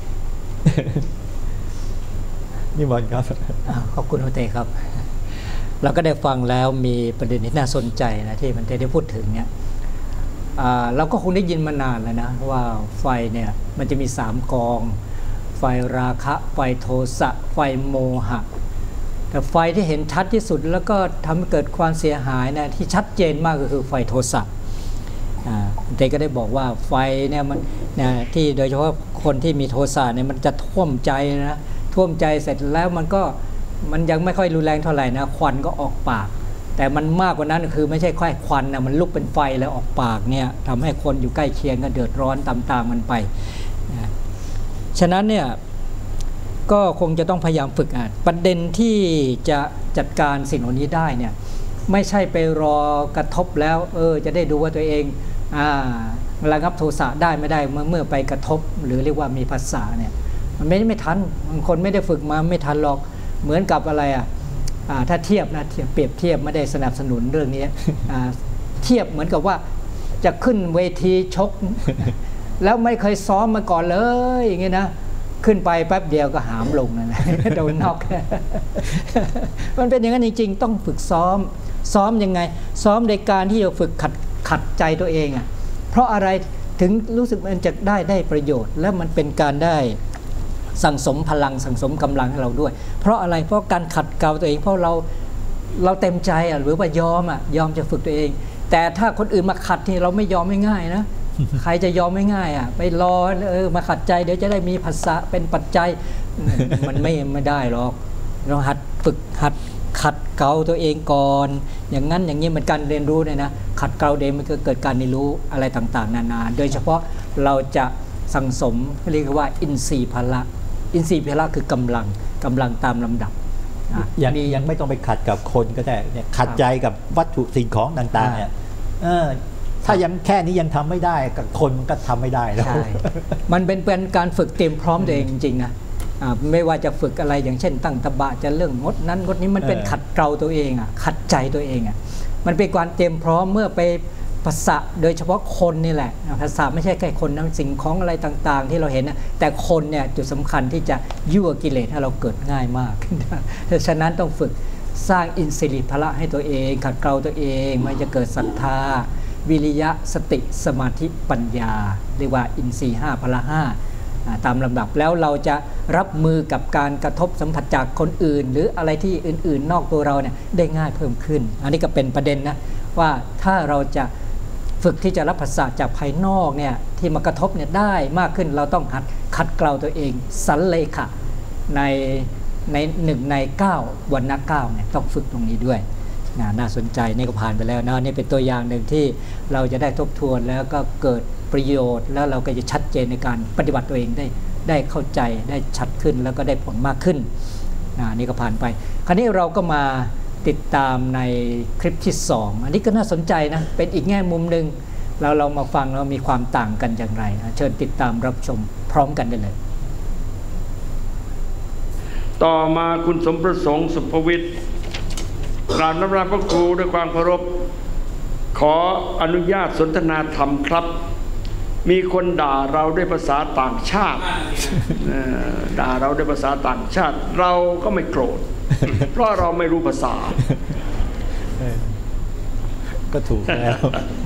นี่บอลครับขอบคุณคุณเต้ครับเราก็ได้ฟังแล้วมีประเด็นที่น่าสนใจนะที่มันเต้ได้พูดถึงเนี่ยเราก็คงได้ยินมานานแล้วนะว่าไฟเนี่ยมันจะมีสามกองไฟราคะไฟโทสะไฟโมหะแต่ไฟที่เห็นชัดที่สุดแล้วก็ทำให้เกิดความเสียหายนะที่ชัดเจนมากก็คือไฟโทสะเด็กก็ได้บอกว่าไฟเนี่ยมันนะที่โดยเฉพาะคนที่มีโทสะเนี่ยมันจะท่วมใจนะท่วมใจเสร็จแล้วมันก็มันยังไม่ค่อยรุนแรงเท่าไหร่นะควันก็ออกปากแต่มันมากกว่านั้นคือไม่ใช่แค่ควันนะมันลุกเป็นไฟแล้วออกปากเนี่ยทำให้คนอยู่ใกล้เคียงก็เดือดร้อนตามๆกันไปนะฉะนั้นเนี่ยก็คงจะต้องพยายามฝึกอ่ะประเด็นที่จะจัดการสิ่งเหล่านี้ได้เนี่ยไม่ใช่ไปรอกระทบแล้วเออจะได้ดูว่าตัวเองอ่าระงับโทสะได้ไม่ได้เมื่อเมื่อไปกระทบหรือเรียกว่ามีภาษาเนี่ยมันไม่ไม่ทันบางคนไม่ได้ฝึกมาไม่ทันหรอกเหมือนกับอะไรอ่ะถ้าเทียบนะเปรียบเทียบไม่ได้สนับสนุนเรื่องนี้เทียบเหมือนกับว่าจะขึ้นเวทีชกแล้วไม่เคยซ้อมมาก่อนเลยอย่างเงี้ยนะขึ้นไปแป๊บเดียวก็หามลงนะโดนน็อกมันเป็นอย่างนั้นจริงๆต้องฝึกซ้อมซ้อมยังไงซ้อมในการที่จะฝึกขัดขัดใจตัวเองอ่ะเพราะอะไรถึงรู้สึกมันจะได้ได้ประโยชน์และมันเป็นการได้สั่งสมพลังสั่งสมกำลังให้เราด้วยเพราะอะไรเพราะการขัดเกลาตัวเองเพราะเราเราเต็มใจอ่ะหรือว่ายอมอ่ะยอมจะฝึกตัวเองแต่ถ้าคนอื่นมาขัดที่เราไม่ยอมไม่ง่ายนะ ใครจะยอมไม่ง่ายอ่ะไปรอเออมาขัดใจเดี๋ยวจะได้มีภาษาเป็นปัจจัยมันไม่ไม่ได้หรอกเราหัดฝึกหัดขัดเกลาตัวเองก่อนอย่างนั้นอย่างนี้มันการเรียนรู้เนี่ยนะขัดเกลาเองมันก็เกิดการเรียนรู้อะไรต่างๆนานาโดยเฉพาะเราจะสั่งสมเรียกว่าอินทรีย์พละอินทรีย์พละคือกำลังกำลังตามลำดับยังยังไม่ต้องไปขัดกับคนก็ได้เนี่ยขัดใจกับวัตถุสิ่งของต่างๆเนี่ยเออถ้ายังแค่นี้ยังทำไม่ได้กับคนมันก็ทำไม่ได้แล้วมันเป็นเป็นการฝึกเตรียมพร้อมตัวเองจริงๆนะไม่ว่าจะฝึกอะไรอย่างเช่นตั้งตบะจะเรื่องงดนั้นงดนี้มันเป็นขัดเกลาตัวเองอ่ะขัดใจตัวเองอ่ะมันเป็นการเตรียมพร้อมเมื่อไปภาษาโดยเฉพาะคนนี่แหละภาษาไม่ใช่แค่คนนะสิ่งของอะไรต่างๆที่เราเห็นนะแต่คนเนี่ยจุดสำคัญที่จะยั่วกิเลสให้เราเกิดง่ายมากฉะนั้นต้องฝึกสร้างอินทรีย์พละให้ตัวเองขัดเกลาตัวเองมันจะเกิดศรัทธาวิริยะสติสมาธิปัญญาเรียกว่าอินทรีย์ห้าพละห้าตามลำดับแล้วเราจะรับมือกับการกระทบสัมผัสจากคนอื่นหรืออะไรที่อื่นๆนอกตัวเราเนี่ยได้ง่ายเพิ่มขึ้นอันนี้ก็เป็นประเด็นนะว่าถ้าเราจะฝึกที่จะรับภาษาจากภายนอกเนี่ยที่มากระทบเนี่ยได้มากขึ้นเราต้องหัดขัดเกลาตัวเองสันเลขะในในหนึ่งในเก้าวันนะเก้าเนี่ยต้องฝึกตรงนี้ด้วยนะน่าสนใจนี่ก็ผ่านไปแล้วนะนี่เป็นตัวอย่างหนึ่งที่เราจะได้ทบทวนแล้วก็เกิดประโยชน์แล้วเราก็จะชัดเจนในการปฏิบัติตัวเองได้ได้เข้าใจได้ชัดขึ้นแล้วก็ได้ผลมากขึ้นนะนี่ก็ผ่านไปคราวนี้เราก็มาติดตามในคลิปที่สองอันนี้ก็น่าสนใจนะเป็นอีกแง่มุมหนึ่งเราเรามาฟังเรามีความต่างกันอย่างไรนะเชิญติดตามรับชมพร้อมกันได้เลยต่อมาคุณสมประสงค์สุภวิทย์กราบนมัสการพระครูด้วยความเคารพขออนุญาตสนทนาธรรมครับมีคนด่าเราด้วยภาษาต่างชาติด่าเราด้วยภาษาต่างชาติเราก็ไม่โกรธเพราะเราไม่รู้ภาษาก็ถูกแล้ว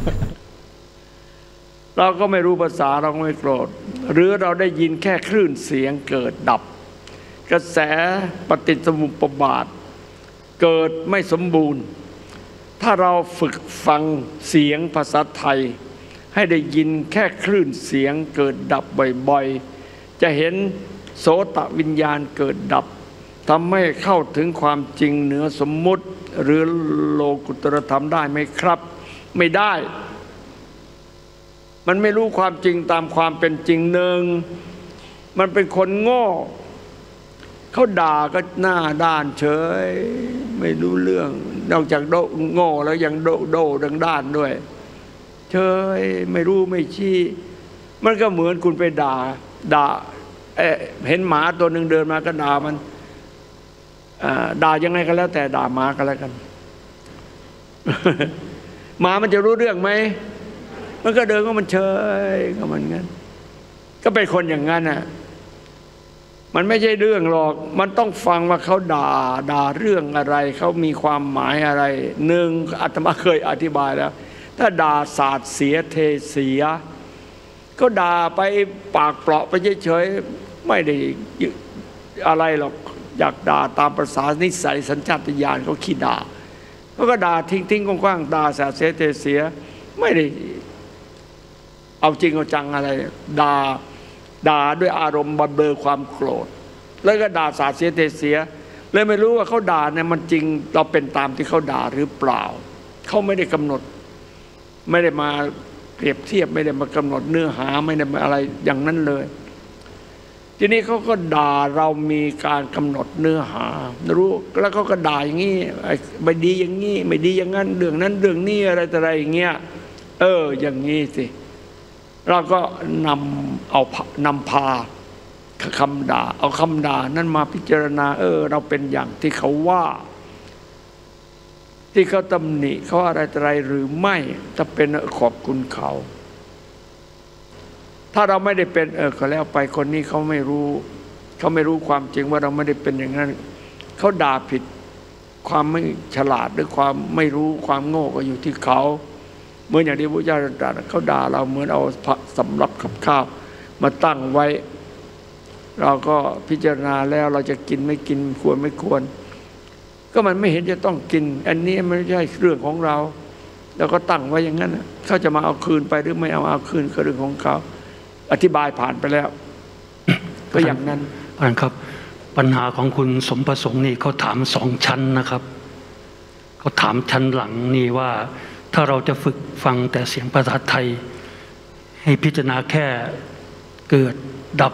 เราก็ไม่รู้ภาษาเราก็ไม่โกรธหรือเราได้ยินแค่คลื่นเสียงเกิดดับกระแสปฏิสมุปบาทเกิดไม่สมบูรณ์ถ้าเราฝึกฟังเสียงภาษาไทยให้ได้ยินแค่คลื่นเสียงเกิดดับบ่อยๆจะเห็นโสตวิญญาณเกิดดับทำให้เข้าถึงความจริงเหนือสมมุติหรือโลกุตตรธรรมได้ไหมครับไม่ได้มันไม่รู้ความจริงตามความเป็นจริงหนึ่งมันเป็นคนโง่เขาด่าก็หน้าด้านเฉยไม่รู้เรื่องนอกจากโดโง่แล้วยังโดโดดังด้านด้วยเฉยไม่รู้ไม่ชี้มันก็เหมือนคุณไปด่าด่า เ, เห็นหมาตัวหนึ่งเดินมาก็ด่ามันด่ายังไงก็แล้วแต่ด่าหมาก็แล้วกัน หมามันจะรู้เรื่องไหมมันก็เดินก็มันเฉยก็มันงั้นก็เป็นคนอย่างนั้นน่ะมันไม่ใช่เรื่องหรอกมันต้องฟังว่าเขาด่าด่าเรื่องอะไรเขามีความหมายอะไรหนึ่งอาตมาเคยอธิบายแล้วถ้าด่าสาดเสียเทเสียก็ด่าไปปากเปราะไปเฉยๆไม่ได้อะไรหรอกอยากด่าตามภาษานิสัยสัญชาตญาณเขาขี้ด่าเขาก็ด่าทิ้งๆกว้างๆด่าสาดเสียเทเสียไม่ได้เอาจริงเอาจังอะไรด่าด่าด้วยอารมณ์บันเบลอความโกรธแล้วก็ด่าสาดเสียเทเสียเลยไม่รู้ว่าเขาด่าเนี่ยมันจริงเราเป็นตามที่เขาด่าหรือเปล่าเขาไม่ได้กำหนดไม่ได้มาเปรียบเทียบไม่ได้มากำหนดเนื้อหาไม่ได้มาอะไรอย่างนั้นเลยทีนี้เขาก็ด่าเรามีการกำหนดเนื้อหารู้แล้วเขาก็ด่าอย่างนี้ไม่ดีอย่างนี้ไม่ดีอย่างนั้นเรื่องนั้นเรื่องนี้อะไรแต่อะไรอย่างเงี้ยเอออย่างนี้สิเราก็นำเอานำพาคำด่าเอาคำด่านั้นมาพิจารณาเออเราเป็นอย่างที่เขาว่าที่เขาตำหนิเขาอะไรอะไรหรือไม่จะเป็นขอบคุณเขาถ้าเราไม่ได้เป็นเออก็แล้วไปคนนี้เขาไม่รู้เขาไม่รู้ความจริงว่าเราไม่ได้เป็นอย่างนั้นเขาด่าผิดความไม่ฉลาดหรือความไม่รู้ความโง่ก็อยู่ที่เขาเหมือนอย่างที่พระเจ้าตรัสเขาด่าเราเหมือนเอาสำรับกับข้าวมาตั้งไว้เราก็พิจารณาแล้วเราจะกินไม่กินควรไม่ควรก็มันไม่เห็นจะต้องกินอันนี้ไม่ใช่เรื่องของเราแล้วก็ตั้งไว้อย่างนั้นเขาจะมาเอาคืนไปหรือไม่เอาเอาคืนก็เรื่องของเขาอธิบายผ่านไปแล้วก็อย่างนั้นอาจารย์ครับปัญหาของคุณสมประสงค์นี่เขาถามสองชั้นนะครับเขาถามชั้นหลังนี่ว่าถ้าเราจะฝึกฟังแต่เสียงภาษาไทยให้พิจารณาแค่เกิดดับ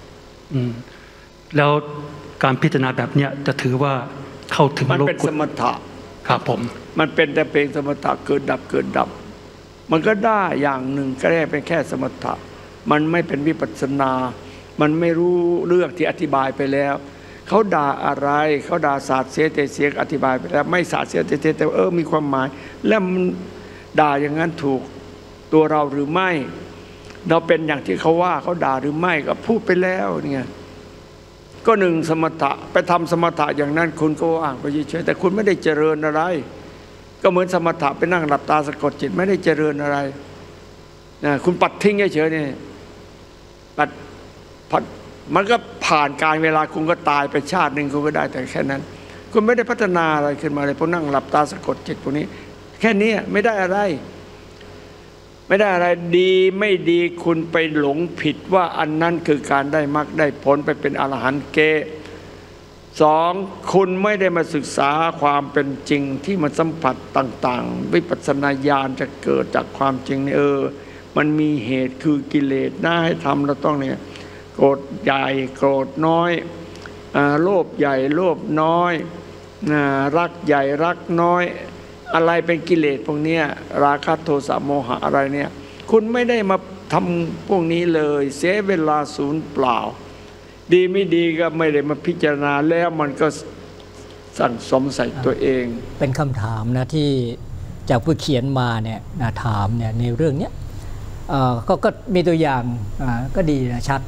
แล้วการพิจารณาแบบเนี้ยจะถือว่าเข้าถึงโลกมันเป็นสมถะครับผมมันเป็นแต่เพียงสมถะเกิดดับเกิดดับมันก็ได้อย่างหนึ่งก็ได้เป็นแค่สมถะมันไม่เป็นวิปัสสนามันไม่รู้เรื่องที่อธิบายไปแล้วเขาด่าอะไรเขาด่าศาสตร์เสียแต่เสียอธิบายไปแล้วไม่ศาสตร์เสียแต่เสียแต่เออมีความหมายแล้วมันด่าอย่างนั้นถูกตัวเราหรือไม่เราเป็นอย่างที่เขาว่าเขาด่าหรือไม่ก็พูดไปแล้วเนี่ยก็หนึ่งสมถะไปทำสมถะอย่างนั้นคุณก็ว่างไปเฉยๆแต่คุณไม่ได้เจริญอะไรก็เหมือนสมถะไปนั่งหลับตาสะกดจิตไม่ได้เจริญอะไรนะคุณปัดทิ้งเฉยๆนี่ปัดปัดมันก็ผ่านการเวลาคุณก็ตายไปชาติหนึ่งคุณก็ได้แต่แค่นั้นคุณไม่ได้พัฒนาอะไรขึ้นมาเลยเพราะนั่งหลับตาสะกดจิตพวกนี้แค่นี้ไม่ได้อะไรไม่ได้อะไรดีไม่ดีคุณไปหลงผิดว่าอันนั้นคือการได้มรรคได้ผลไปเป็นอรหันต์เกสองคุณไม่ได้มาศึกษาความเป็นจริงที่มันสัมผัสต่างๆวิปัสสนาญาณจะเกิดจากความจริงนี่เออมันมีเหตุคือกิเลสน่าให้ทำเราต้องเนี่ยโกรธใหญ่โกรธน้อยโลภใหญ่โลภน้อยรักใหญ่รักน้อยอะไรเป็นกิเลสพวกนี้ราคะโทสะโมหะอะไรเนี่ยคุณไม่ได้มาทำพวกนี้เลยเสียเวลาศูนย์เปล่าดีไม่ดีก็ไม่ได้มาพิจารณาแล้วมันก็สั่งสมใส่ตัวเองเป็นคำถามนะที่จากผู้เขียนมาเนี่ยนะถามเนี่ยในเรื่องเนี้ยก็ก็มีตัวอย่างก็ดีนะชัด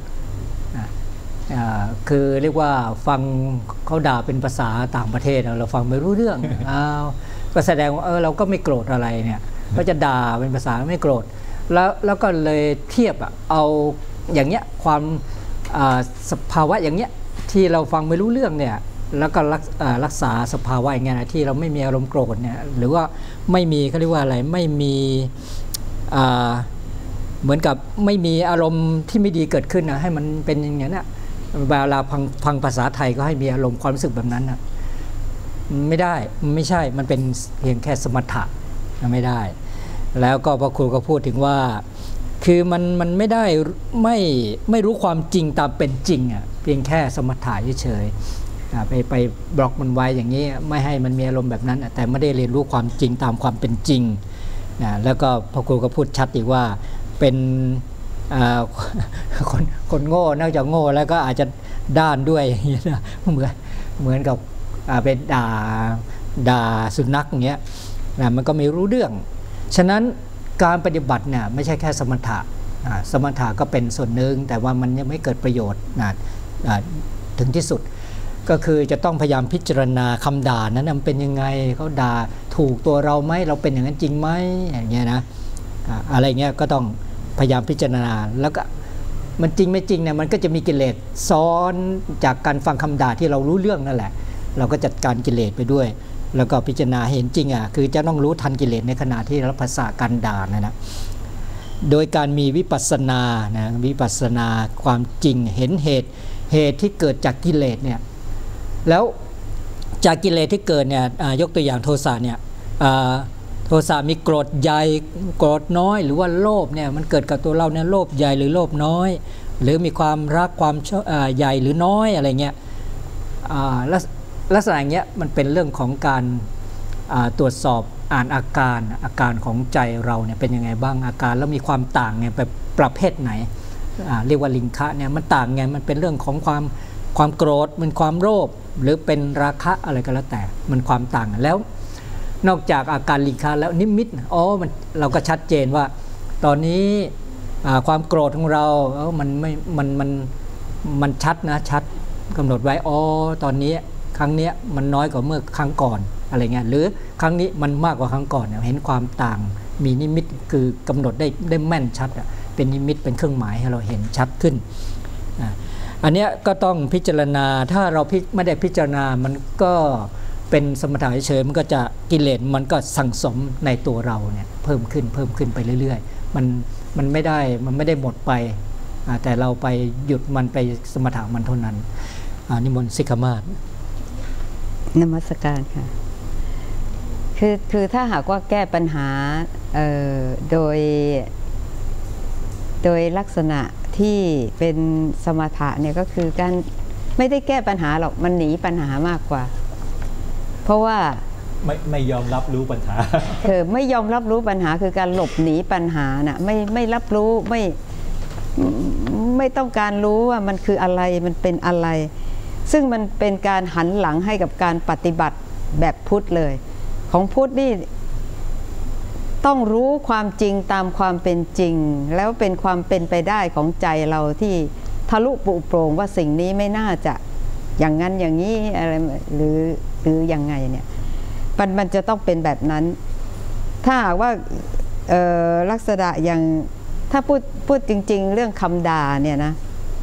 คือเรียกว่าฟังเขาด่าเป็นภาษาต่างประเทศเราฟังไม่รู้เรื่องอ้าวก็แสดงว่าเออเราก็ไม่โกรธอะไรเนี่ยก็จะด่าเป็นภาษาไม่โกรธแล้วแล้วก็เลยเทียบอ่ะเอาอย่างเงี้ยความสภาวะอย่างเงี้ยที่เราฟังไม่รู้เรื่องเนี่ยแล้วก็รักรักษาสภาวะอย่างเงี้ยนะที่เราไม่มีอารมณ์โกรธเนี่ยหรือว่าไม่มีเขาเรียกว่าอะไรไม่มีเหมือนกับไม่มีอารมณ์ที่ไม่ดีเกิดขึ้นนะให้มันเป็นอย่างเงี้ยนะเวลาฟังฟังภาษาไทยก็ให้มีอารมณ์ความรู้สึกแบบนั้นนะไม่ได้ไม่ใช่มันเป็นเพียงแค่สมถะไม่ได้แล้วก็พระครูก็พูดถึงว่าคือมันมันไม่ได้ไม่ไม่รู้ความจริงตามเป็นจริงอ่ะเพียงแค่สมถะเฉยๆไปไปบล็อกมันไว้อย่างนี้ไม่ให้มันมีอารมณ์แบบนั้นแต่ไม่ได้เรียนรู้ความจริงตามความเป็นจริงนะแล้วก็พระครูก็พูดชัดอีกว่าเป็นคนคนโง่นอกจากโง่แล้วก็อาจจะด้านด้วยอย่างนี้นะเหมือนเหมือนกับเป็นด่าด่าสุนัขอย่างเงี้ยนะมันก็ไม่รู้เรื่องฉะนั้นการปฏิบัติเนี่ยไม่ใช่แค่สมถะสมถะก็เป็นส่วนหนึ่งแต่ว่ามันยังไม่เกิดประโยชน์นะถึงที่สุดก็คือจะต้องพยายามพิจารณาคำด่านั้นมันเป็นยังไงเขาด่าถูกตัวเราไหมเราเป็นอย่างนั้นจริงไหมอย่างเงี้ยนะอะไรเงี้ยก็ต้องพยายามพิจารณาแล้วก็มันจริงไม่จริงเนี่ยมันก็จะมีกิเลสซ้อนจากการฟังคำด่าที่เรารู้เรื่องนั่นแหละเราก็จัดการกิเลสไปด้วยแล้วก็พิจารณาเห็นจริงอ่ะคือจะต้องรู้ทันกิเลสในขณะที่รับภาษาการด่านะนะโดยการมีวิปัสสนานะวิปัสสนาความจริงเห็นเหตุเหตุที่เกิดจากกิเลสเนี่ยแล้วจากกิเลสที่เกิดเนี่ยยกตัวอย่างโทสะเนี่ยโทสะมีโกรธใหญ่โกรธน้อยหรือว่าโลภเนี่ยมันเกิดกับตัวเราเนี่ยโลภใหญ่หรือโลภน้อยหรือมีความรักความใหญ่หรือน้อยอะไรเงี้ยลักษณะอย่างเงี้ยมันเป็นเรื่องของการตรวจสอบอ่านอาการอาการของใจเราเนี่ยเป็นยังไงบ้างอาการแล้วมีความต่างเนี่ยไปประเภทไหนเรียกว่าลิงคะเนี่ยมันต่างไงมันเป็นเรื่องของความความโกรธมันความโลภหรือเป็นราคะอะไรก็แล้วแต่มันความต่างแล้วนอกจากอาการลิงคะแล้วนิมิตอ๋อมันเราก็ชัดเจนว่าตอนนี้ความโกรธของเราเออมันไม่มันมันมันชัดนะชัดกำหนดไว้อ๋อตอนนี้ครั้งนี้มันน้อยกว่าเมื่อครั้งก่อนอะไรเงี้ยหรือครั้งนี้มันมากกว่าครั้งก่อนเห็นความต่างมีนิมิตคือกำหนดได้ได้แม่นชัดเป็นนิมิตเป็นเครื่องหมายให้เราเห็นชัดขึ้นอันนี้ก็ต้องพิจารณาถ้าเราไม่ได้พิจารณามันก็เป็นสมถะเฉยๆมันก็จะกิเลสมันก็สั่งสมในตัวเราเนี่ยเพิ่มขึ้นเพิ่มขึ้นไปเรื่อยๆมันมันไม่ได้มันไม่ได้หมดไปแต่เราไปหยุดมันไปสมถะมันเท่านั้นนิมนต์สิกขมาศนมัสการค่ะคือคือถ้าหากว่าแก้ปัญหาโดยโดยลักษณะที่เป็นสมถะเนี่ยก็คือการไม่ได้แก้ปัญหาหรอกมันหนีปัญหามากกว่าเพราะว่าไม่ไม่ยอมรับรู้ปัญหาคือไม่ยอมรับรู้ปัญหาคือการหลบหนีปัญหาน่ะไม่ไม่รับรู้ไม่ไม่ต้องการรู้ว่ามันคืออะไรมันเป็นอะไรซึ่งมันเป็นการหันหลังให้กับการปฏิบัติแบบพุทธเลยของพุทธนี่ต้องรู้ความจริงตามความเป็นจริงแล้วเป็นความเป็นไปได้ของใจเราที่ทะลุปุโปร่งว่าสิ่งนี้ไม่น่าจะอย่างนั้นอย่างนี้อะไรหรือหรือยังไงเนี่ยมันมันจะต้องเป็นแบบนั้นถ้าหากว่าลักษณะอย่างถ้าพูดพูดจริงๆเรื่องคำด่าเนี่ยนะ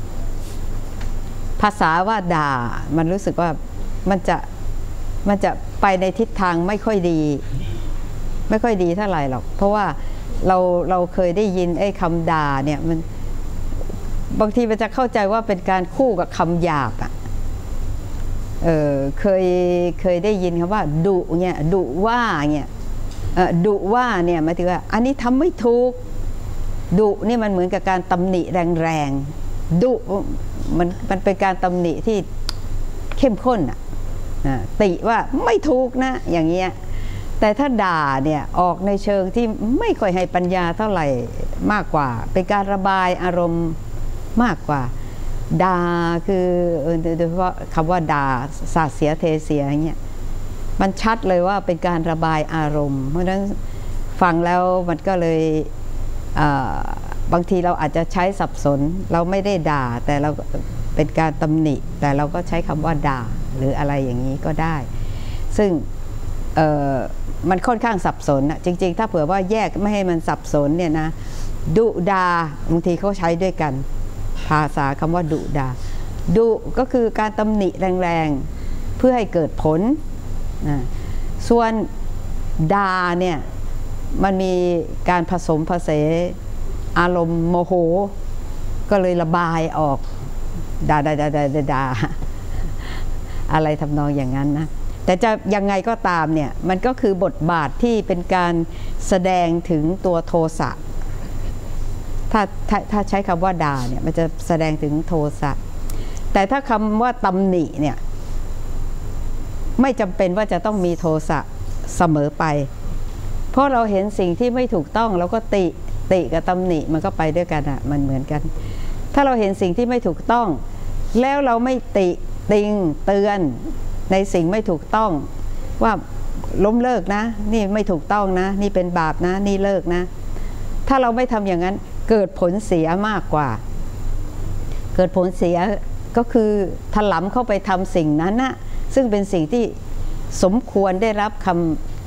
ภาษาว่าด่ามันรู้สึกว่ามันจะมันจะไปในทิศทางไม่ค่อยดีไม่ค่อยดีเท่าไหร่หรอกเพราะว่าเราเราเคยได้ยินไอ้คำด่าเนี่ยมันบางทีมันจะเข้าใจว่าเป็นการคู่กับคำหยาบอ่ะเออเคยเคยได้ยินคำว่าดุเนี่ยดุว่าเนี่ยดุว่าเนี่ยหมายถึงว่าอันนี้ทำไม่ถูกดุนี่มันเหมือนกับการตำหนิแรงๆดุมันมันเป็นการตำหนิที่เข้มข้นอ่ะติว่าไม่ถูกนะอย่างเงี้ยแต่ถ้าด่าเนี่ยออกในเชิงที่ไม่ค่อยให้ปัญญาเท่าไหร่มากกว่าเป็นการระบายอารมณ์มากกว่าด่าคือโดยเฉพาะคำว่าด่าสาดเสียเทเสียอย่างเงี้ยมันชัดเลยว่าเป็นการระบายอารมณ์เพราะฉะนั้นฟังแล้วมันก็เลยบางทีเราอาจจะใช้สับสนเราไม่ได้ด่าแต่เราเป็นการตำหนิแต่เราก็ใช้คำว่าด่าหรืออะไรอย่างนี้ก็ได้ซึ่งมันค่อนข้างสับสนนะจริงๆถ้าเผื่อว่าแยกไม่ให้มันสับสนเนี่ยนะดุดาบางทีเขาใช้ด้วยกันภาษาคำว่าดุดาดุก็คือการตำหนิแรงๆเพื่อให้เกิดผลนะส่วนดาเนี่ยมันมีการผสมผสมอารมณ์โมโหก็เลยระบายออกด่าด่าด่าด่าด่าอะไรทำนองอย่างนั้นนะแต่จะยังไงก็ตามเนี่ยมันก็คือบทบาทที่เป็นการแสดงถึงตัวโทสะถ้าถ้าถ้าใช้คำว่าด่าเนี่ยมันจะแสดงถึงโทสะแต่ถ้าคำว่าตำหนิเนี่ยไม่จำเป็นว่าจะต้องมีโทสะเสมอไปเพราะเราเห็นสิ่งที่ไม่ถูกต้องเราก็ติติกับตำหนิมันก็ไปด้วยกันอ่ะมันเหมือนกันถ้าเราเห็นสิ่งที่ไม่ถูกต้องแล้วเราไม่ติติงเตือนในสิ่งไม่ถูกต้องว่าล้มเลิกนะนี่ไม่ถูกต้องนะนี่เป็นบาปนะนี่เลิกนะถ้าเราไม่ทำอย่างนั้นเกิดผลเสียมากกว่าเกิดผลเสียก็คือถลำเข้าไปทำสิ่งนั้นนะซึ่งเป็นสิ่งที่สมควรได้รับคำ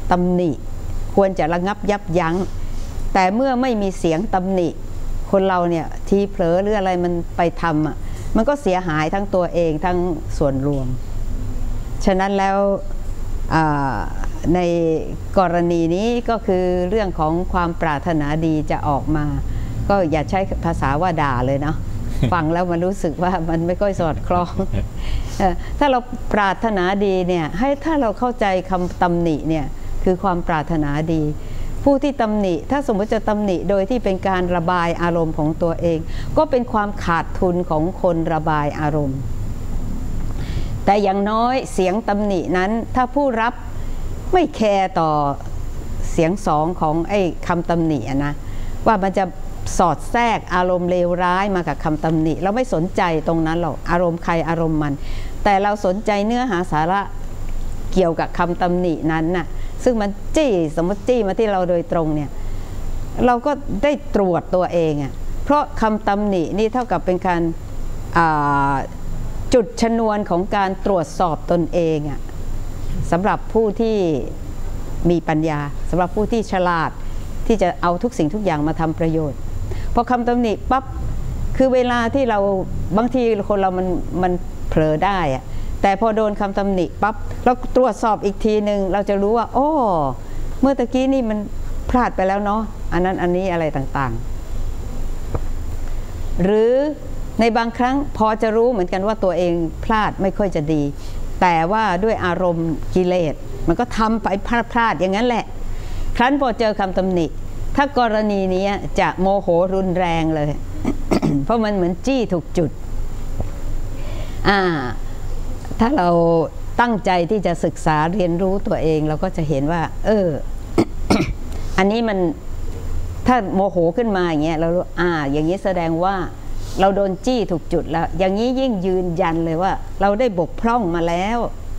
ตำหนิควรจะระงับยับยั้งแต่เมื่อไม่มีเสียงตำหนิคนเราเนี่ยทีเผลอหรืออะไรมันไปทำอ่ะมันก็เสียหายทั้งตัวเองทั้งส่วนรวมฉะนั้นแล้วในกรณีนี้ก็คือเรื่องของความปรารถนาดีจะออกมาก็อย่าใช้ภาษาว่าด่าเลยเนาะ ฟังแล้วมันรู้สึกว่ามันไม่ค่อยสอดคล้อง ถ้าเราปรารถนาดีเนี่ยให้ถ้าเราเข้าใจคำตำหนิเนี่ยคือความปรารถนาดีผู้ที่ตำหนิถ้าสมมติจะตำหนิโดยที่เป็นการระบายอารมณ์ของตัวเองก็เป็นความขาดทุนของคนระบายอารมณ์แต่อย่างน้อยเสียงตำหนินั้นถ้าผู้รับไม่แคร์ต่อเสียงสองของไอ้คำตำหนินะว่ามันจะสอดแทรกอารมณ์เลวร้ายมากับคำตำหนิเราไม่สนใจตรงนั้นหรอกอารมณ์ใครอารมณ์มันแต่เราสนใจเนื้อหาสาระเกี่ยวกับคำตำหนินั้นน่ะซึ่งมันจี้สมมติจี้มาที่เราโดยตรงเนี่ยเราก็ได้ตรวจตัวเองอ่ะเพราะคำตำหนินี่เท่ากับเป็นการจุดชนวนของการตรวจสอบตนเองอ่ะสำหรับผู้ที่มีปัญญาสำหรับผู้ที่ฉลาดที่จะเอาทุกสิ่งทุกอย่างมาทำประโยชน์พอคำตำหนิปั๊บคือเวลาที่เราบางทีคนเรามันมันเผลอได้อะแต่พอโดนคำตำหนิปั๊บเราตรวจสอบอีกทีหนึ่งเราจะรู้ว่าโอ้เมื่อตะกี้นี่มันพลาดไปแล้วเนาะอันนั้นอันนี้อะไรต่างๆหรือในบางครั้งพอจะรู้เหมือนกันว่าตัวเองพลาดไม่ค่อยจะดีแต่ว่าด้วยอารมณ์กิเลสมันก็ทำไปพลาดๆอย่างนั้นแหละครั้นพอเจอคำตำหนิถ้ากรณีนี้จะโมโหรุนแรงเลย เพราะมันเหมือนจี้ถูกจุดอ่าถ้าเราตั้งใจที่จะศึกษาเรียนรู้ตัวเองเราก็จะเห็นว่าเออ อันนี้มันถ้าโมโหขึ้นมาอย่างเงี้ยเราอ่าอย่างนี้แสดงว่าเราโดนจี้ถูกจุดแล้วอย่างนี้ยิ่งยืนยันเลยว่าเราได้บกพร่องมาแล้ว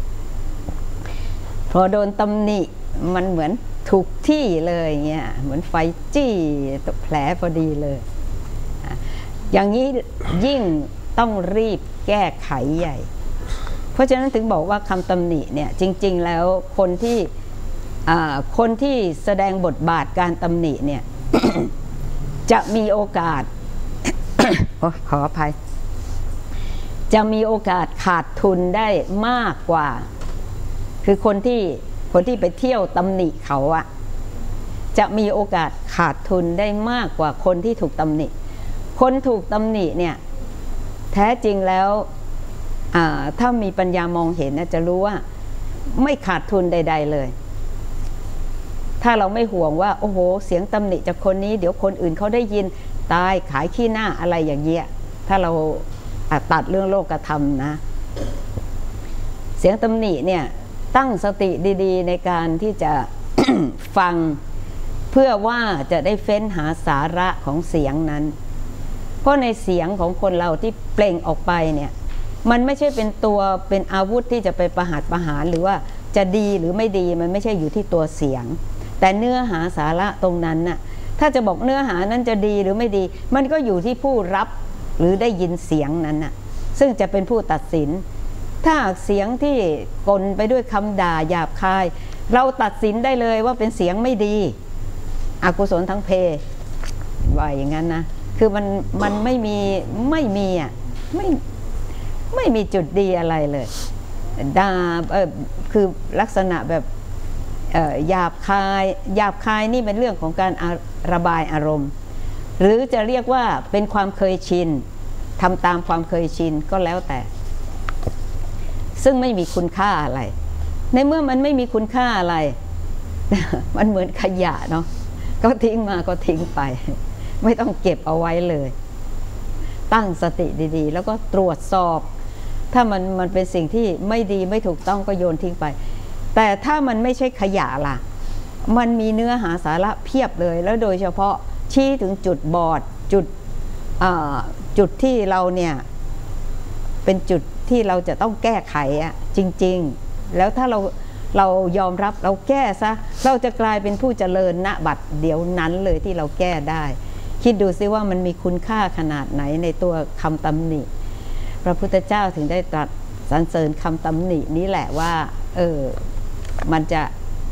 พอโดนตำหนิมันเหมือนถูกที่เลยเงี้ยเหมือนไฟจี้แผลพอดีเลยอย่างนี้ยิ่งต้องรีบแก้ไขใหญ่เพราะฉะนั้นถึงบอกว่าคำตำหนิเนี่ยจริงๆแล้วคนที่คนที่แสดงบทบาทการตำหนิเนี่ย จะมีโอกาส ขออภัยจะมีโอกาสขาดทุนได้มากกว่าคือคนที่คนที่ไปเที่ยวตำหนิเขาอะจะมีโอกาสขาดทุนได้มากกว่าคนที่ถูกตำหนิคนถูกตำหนิเนี่ยแท้จริงแล้วถ้ามีปัญญามองเห็นจะรู้ว่าไม่ขาดทุนใดๆเลยถ้าเราไม่ห่วงว่าโอ้โหเสียงตำหนิจากคนนี้เดี๋ยวคนอื่นเขาได้ยินตายขายขี้หน้าอะไรอย่างเงี้ยถ้าเราตัดเรื่องโลกธรรมนะเสียงตำหนิเนี่ยตั้งสติดีๆในการที่จะ ฟังเพื่อว่าจะได้เฟ้นหาสาระของเสียงนั้นเพราะในเสียงของคนเราที่เปล่งออกไปเนี่ยมันไม่ใช่เป็นตัวเป็นอาวุธที่จะไปประหัตประหารหรือว่าจะดีหรือไม่ดีมันไม่ใช่อยู่ที่ตัวเสียงแต่เนื้อหาสาระตรงนั้นน่ะถ้าจะบอกเนื้อหานั้นจะดีหรือไม่ดีมันก็อยู่ที่ผู้รับหรือได้ยินเสียงนั้นน่ะซึ่งจะเป็นผู้ตัดสินถ้าเสียงที่กลไปด้วยคำด่าหยาบคายเราตัดสินได้เลยว่าเป็นเสียงไม่ดีอกุศลทั้งเพว่าอย่างนั้นนะคือมันมันไม่มีไม่มีอ่ะไม่ไม่มีจุดดีอะไรเลยด่าเออคือลักษณะแบบหยาบคายหยาบคายนี่เป็นเรื่องของการระบายอารมณ์หรือจะเรียกว่าเป็นความเคยชินทำตามความเคยชินก็แล้วแต่ซึ่งไม่มีคุณค่าอะไรในเมื่อมันไม่มีคุณค่าอะไร มันเหมือนขยะเนาะก็ทิ้งมาก็ทิ้งไปไม่ต้องเก็บเอาไว้เลยตั้งสติดีๆแล้วก็ตรวจสอบถ้ามันมันเป็นสิ่งที่ไม่ดีไม่ถูกต้องก็โยนทิ้งไปแต่ถ้ามันไม่ใช่ขยะล่ะมันมีเนื้อหาสาระเพียบเลยแล้วโดยเฉพาะชี้ถึงจุดบอดจุดจุดที่เราเนี่ยเป็นจุดที่เราจะต้องแก้ไขอะจริงๆแล้วถ้าเราเรายอมรับเราแก้ซะเราจะกลายเป็นผู้เจริญณบัดเดี๋ยวนั้นเลยที่เราแก้ได้คิดดูซิว่ามันมีคุณค่าขนาดไหนในตัวคำตำหนิพระพุทธเจ้าถึงได้ตรัสสรรเสริญคำตำหนินี้แหละว่าเออมันจะ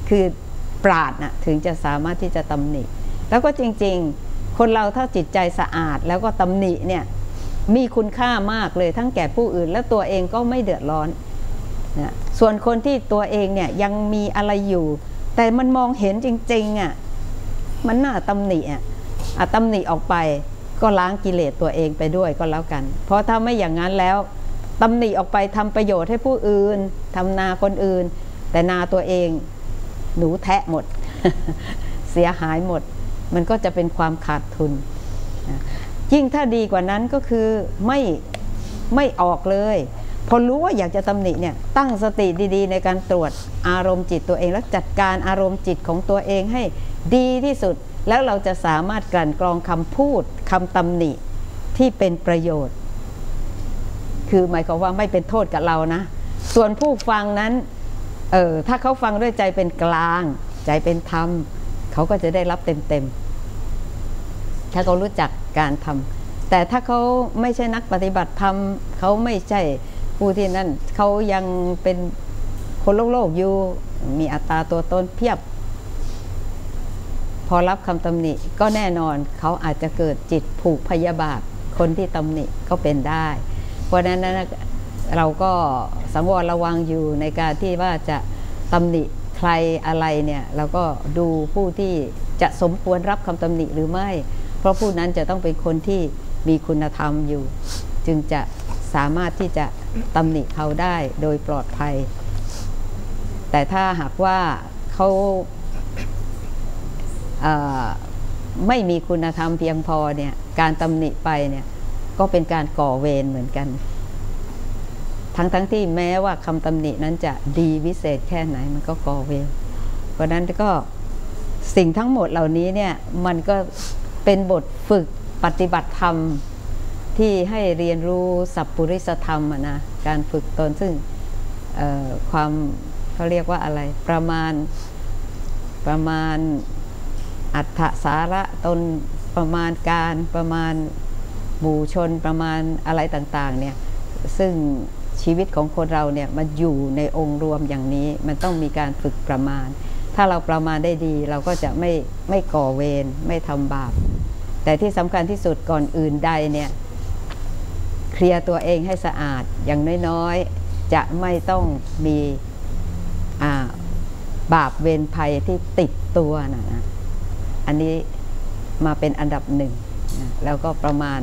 คือปราชญ์นะถึงจะสามารถที่จะตำหนิแล้วก็จริงๆคนเราถ้าจิตใจสะอาดแล้วก็ตำหนิเนี่ยมีคุณค่ามากเลยทั้งแก่ผู้อื่นและตัวเองก็ไม่เดือดร้อนนะส่วนคนที่ตัวเองเนี่ยยังมีอะไรอยู่แต่มันมองเห็นจริงๆอ่ะมันน่าตำหนิอ่ะอ่ะตำหนิออกไปก็ล้างกิเลสตัวเองไปด้วยก็แล้วกันเพราะถ้าไม่อย่างนั้นแล้วตำหนิออกไปทำประโยชน์ให้ผู้อื่นทำนาคนอื่นแต่นาตัวเองหนูแทะหมด เสียหายหมดมันก็จะเป็นความขาดทุนยิ่งถ้าดีกว่านั้นก็คือไม่ไม่ออกเลยพอรู้ว่าอยากจะตำหนิเนี่ยตั้งสติดีๆในการตรวจอารมณ์จิตตัวเองแล้วจัดการอารมณ์จิตของตัวเองให้ดีที่สุดแล้วเราจะสามารถกลั่นกรองคำพูดคำตำหนิที่เป็นประโยชน์คือหมายความว่าไม่เป็นโทษกับเรานะส่วนผู้ฟังนั้นเออถ้าเขาฟังด้วยใจเป็นกลางใจเป็นธรรมเขาก็จะได้รับเต็มๆถ้าเขารู้จักการทำแต่ถ้าเขาไม่ใช่นักปฏิบัติธรรมเขาไม่ใช่ผู้ที่นั่นเขายังเป็นคนโลกโลกอยู่มีอัตตาตัวตนเพียบพอรับคำตำหนิก็แน่นอนเขาอาจจะเกิดจิตผูกพยาบาทคนที่ตำหนิก็เป็นได้เพราะฉะนั้นนะเราก็สังวรระวังอยู่ในการที่ว่าจะตำหนิใครอะไรเนี่ยเราก็ดูผู้ที่จะสมควรรับคำตำหนิหรือไม่เพราะผู้นั้นจะต้องเป็นคนที่มีคุณธรรมอยู่จึงจะสามารถที่จะตำหนิเขาได้โดยปลอดภัยแต่ถ้าหากว่าเขาไม่มีคุณธรรมเพียงพอเนี่ยการตำหนิไปเนี่ยก็เป็นการก่อเวรเหมือนกันทั้งทั้งที่แม้ว่าคำตำหนินั้นจะดีวิเศษแค่ไหนมันก็ก่อเวรเพราะนั้นก็สิ่งทั้งหมดเหล่านี้เนี่ยมันก็เป็นบทฝึกปฏิบัติธรรมที่ให้เรียนรู้สัพพุริสธรรมนะการฝึกตนซึ่งความเขาเรียกว่าอะไรประมาณประมาณอัตถสาระตนประมาณการประมาณหมู่ชนประมาณอะไรต่างๆเนี่ยซึ่งชีวิตของคนเราเนี่ยมันอยู่ในองค์รวมอย่างนี้มันต้องมีการฝึกประมาณถ้าเราประมาณได้ดีเราก็จะไม่ไม่ก่อเวรไม่ทำบาปแต่ที่สำคัญที่สุดก่อนอื่นใดเนี่ยเคลียร์ตัวเองให้สะอาดอย่างน้อยๆจะไม่ต้องมีบาปเวรภัยที่ติดตัวนะนะอันนี้มาเป็นอันดับหนึ่งนะแล้วก็ประมาณ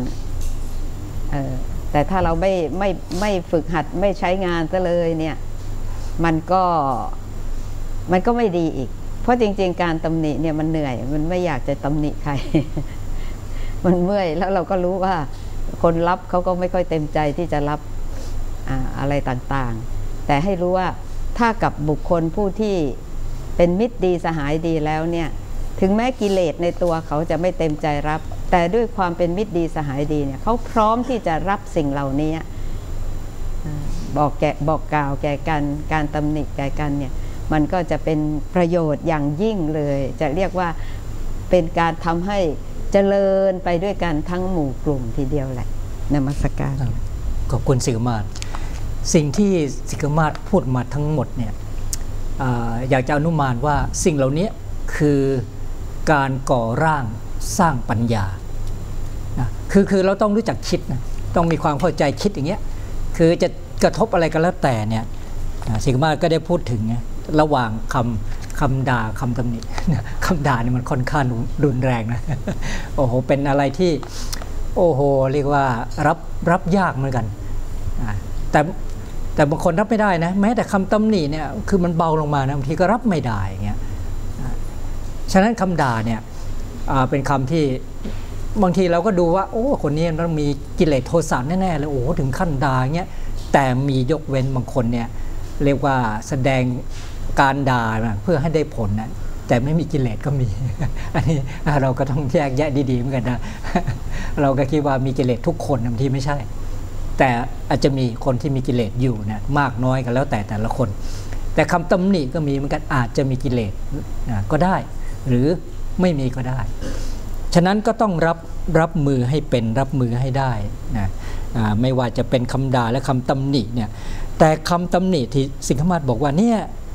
แต่ถ้าเราไม่ไม่ไม่ฝึกหัดไม่ใช้งานซะเลยเนี่ยมันก็มันก็ไม่ดีอีกเพราะจริงๆการตำหนิเนี่ยมันเหนื่อยมันไม่อยากจะตำหนิใคร มันเมื่อยแล้วเราก็รู้ว่าคนรับเขาก็ไม่ค่อยเต็มใจที่จะรับ อ, อะไรต่างๆแต่ให้รู้ว่าถ้ากับบุคคลผู้ที่เป็นมิตรดีสหายดีแล้วเนี่ยถึงแม้กิเลสในตัวเขาจะไม่เต็มใจรับแต่ด้วยความเป็นมิตรดีสหายดีเนี่ยเขาพร้อมที่จะรับสิ่งเหล่านี้บอกแกบอกกล่าวแก่กันการตำหนิแก่กันเนี่ยมันก็จะเป็นประโยชน์อย่างยิ่งเลยจะเรียกว่าเป็นการทำให้เจริญไปด้วยกันทั้งหมู่กลุ่มทีเดียวแหละนมัสการขอบคุณสิกมาศสิ่งที่สิกมาศพูดมาทั้งหมดเนี่ย อ, อยากจะอนุมานว่าสิ่งเหล่านี้คือการก่อร่างสร้างปัญญานะคือคือเราต้องรู้จักคิดนะต้องมีความเข้าใจคิดอย่างเงี้ยคือจะกระทบอะไรกันแล้วแต่เนี่ยสิกมาศก็ได้พูดถึงระหว่างคำคำด่าคำตำหนิคำด่านี่มันค่อนข้างรุนแรงนะโอ้โหเป็นอะไรที่โอ้โหเรียกว่ารับรับยากเหมือนกันแต่แต่บางคนรับไม่ได้นะแม้แต่คำตำหนิเนี่ยคือมันเบาลงมานะบางทีก็รับไม่ได้อย่างเงี้ยฉะนั้นคำด่าเนี่ยเป็นคำที่บางทีเราก็ดูว่าโอ้คนนี้มันมีกิเลสโทสะแน่ๆเลยโอ้ถึงขั้นด่าเงี้ยแต่มียกเว้นบางคนเนี่ยเรียกว่าแสดงการด่าเพื่อให้ได้ผลนะแต่ไม่มีกิเลสก็มีอันนี้เราก็ต้องแยกแยะดีๆเหมือนกันนะเราก็คิดว่ามีกิเลสทุกคนบางทีไม่ใช่แต่อาจจะมีคนที่มีกิเลสอยู่นะมากน้อยกันแล้วแต่แต่ละคนแต่คำตำหนิก็มีเหมือนกันอาจจะมีกิเลสนะก็ได้หรือไม่มีก็ได้ฉะนั้นก็ต้องรับรับมือให้เป็นรับมือให้ได้นะไม่ว่าจะเป็นคำด่าและคำตำหนิเนี่ยแต่คำตำหนิที่สิกขมาศบอกว่าเนี่ย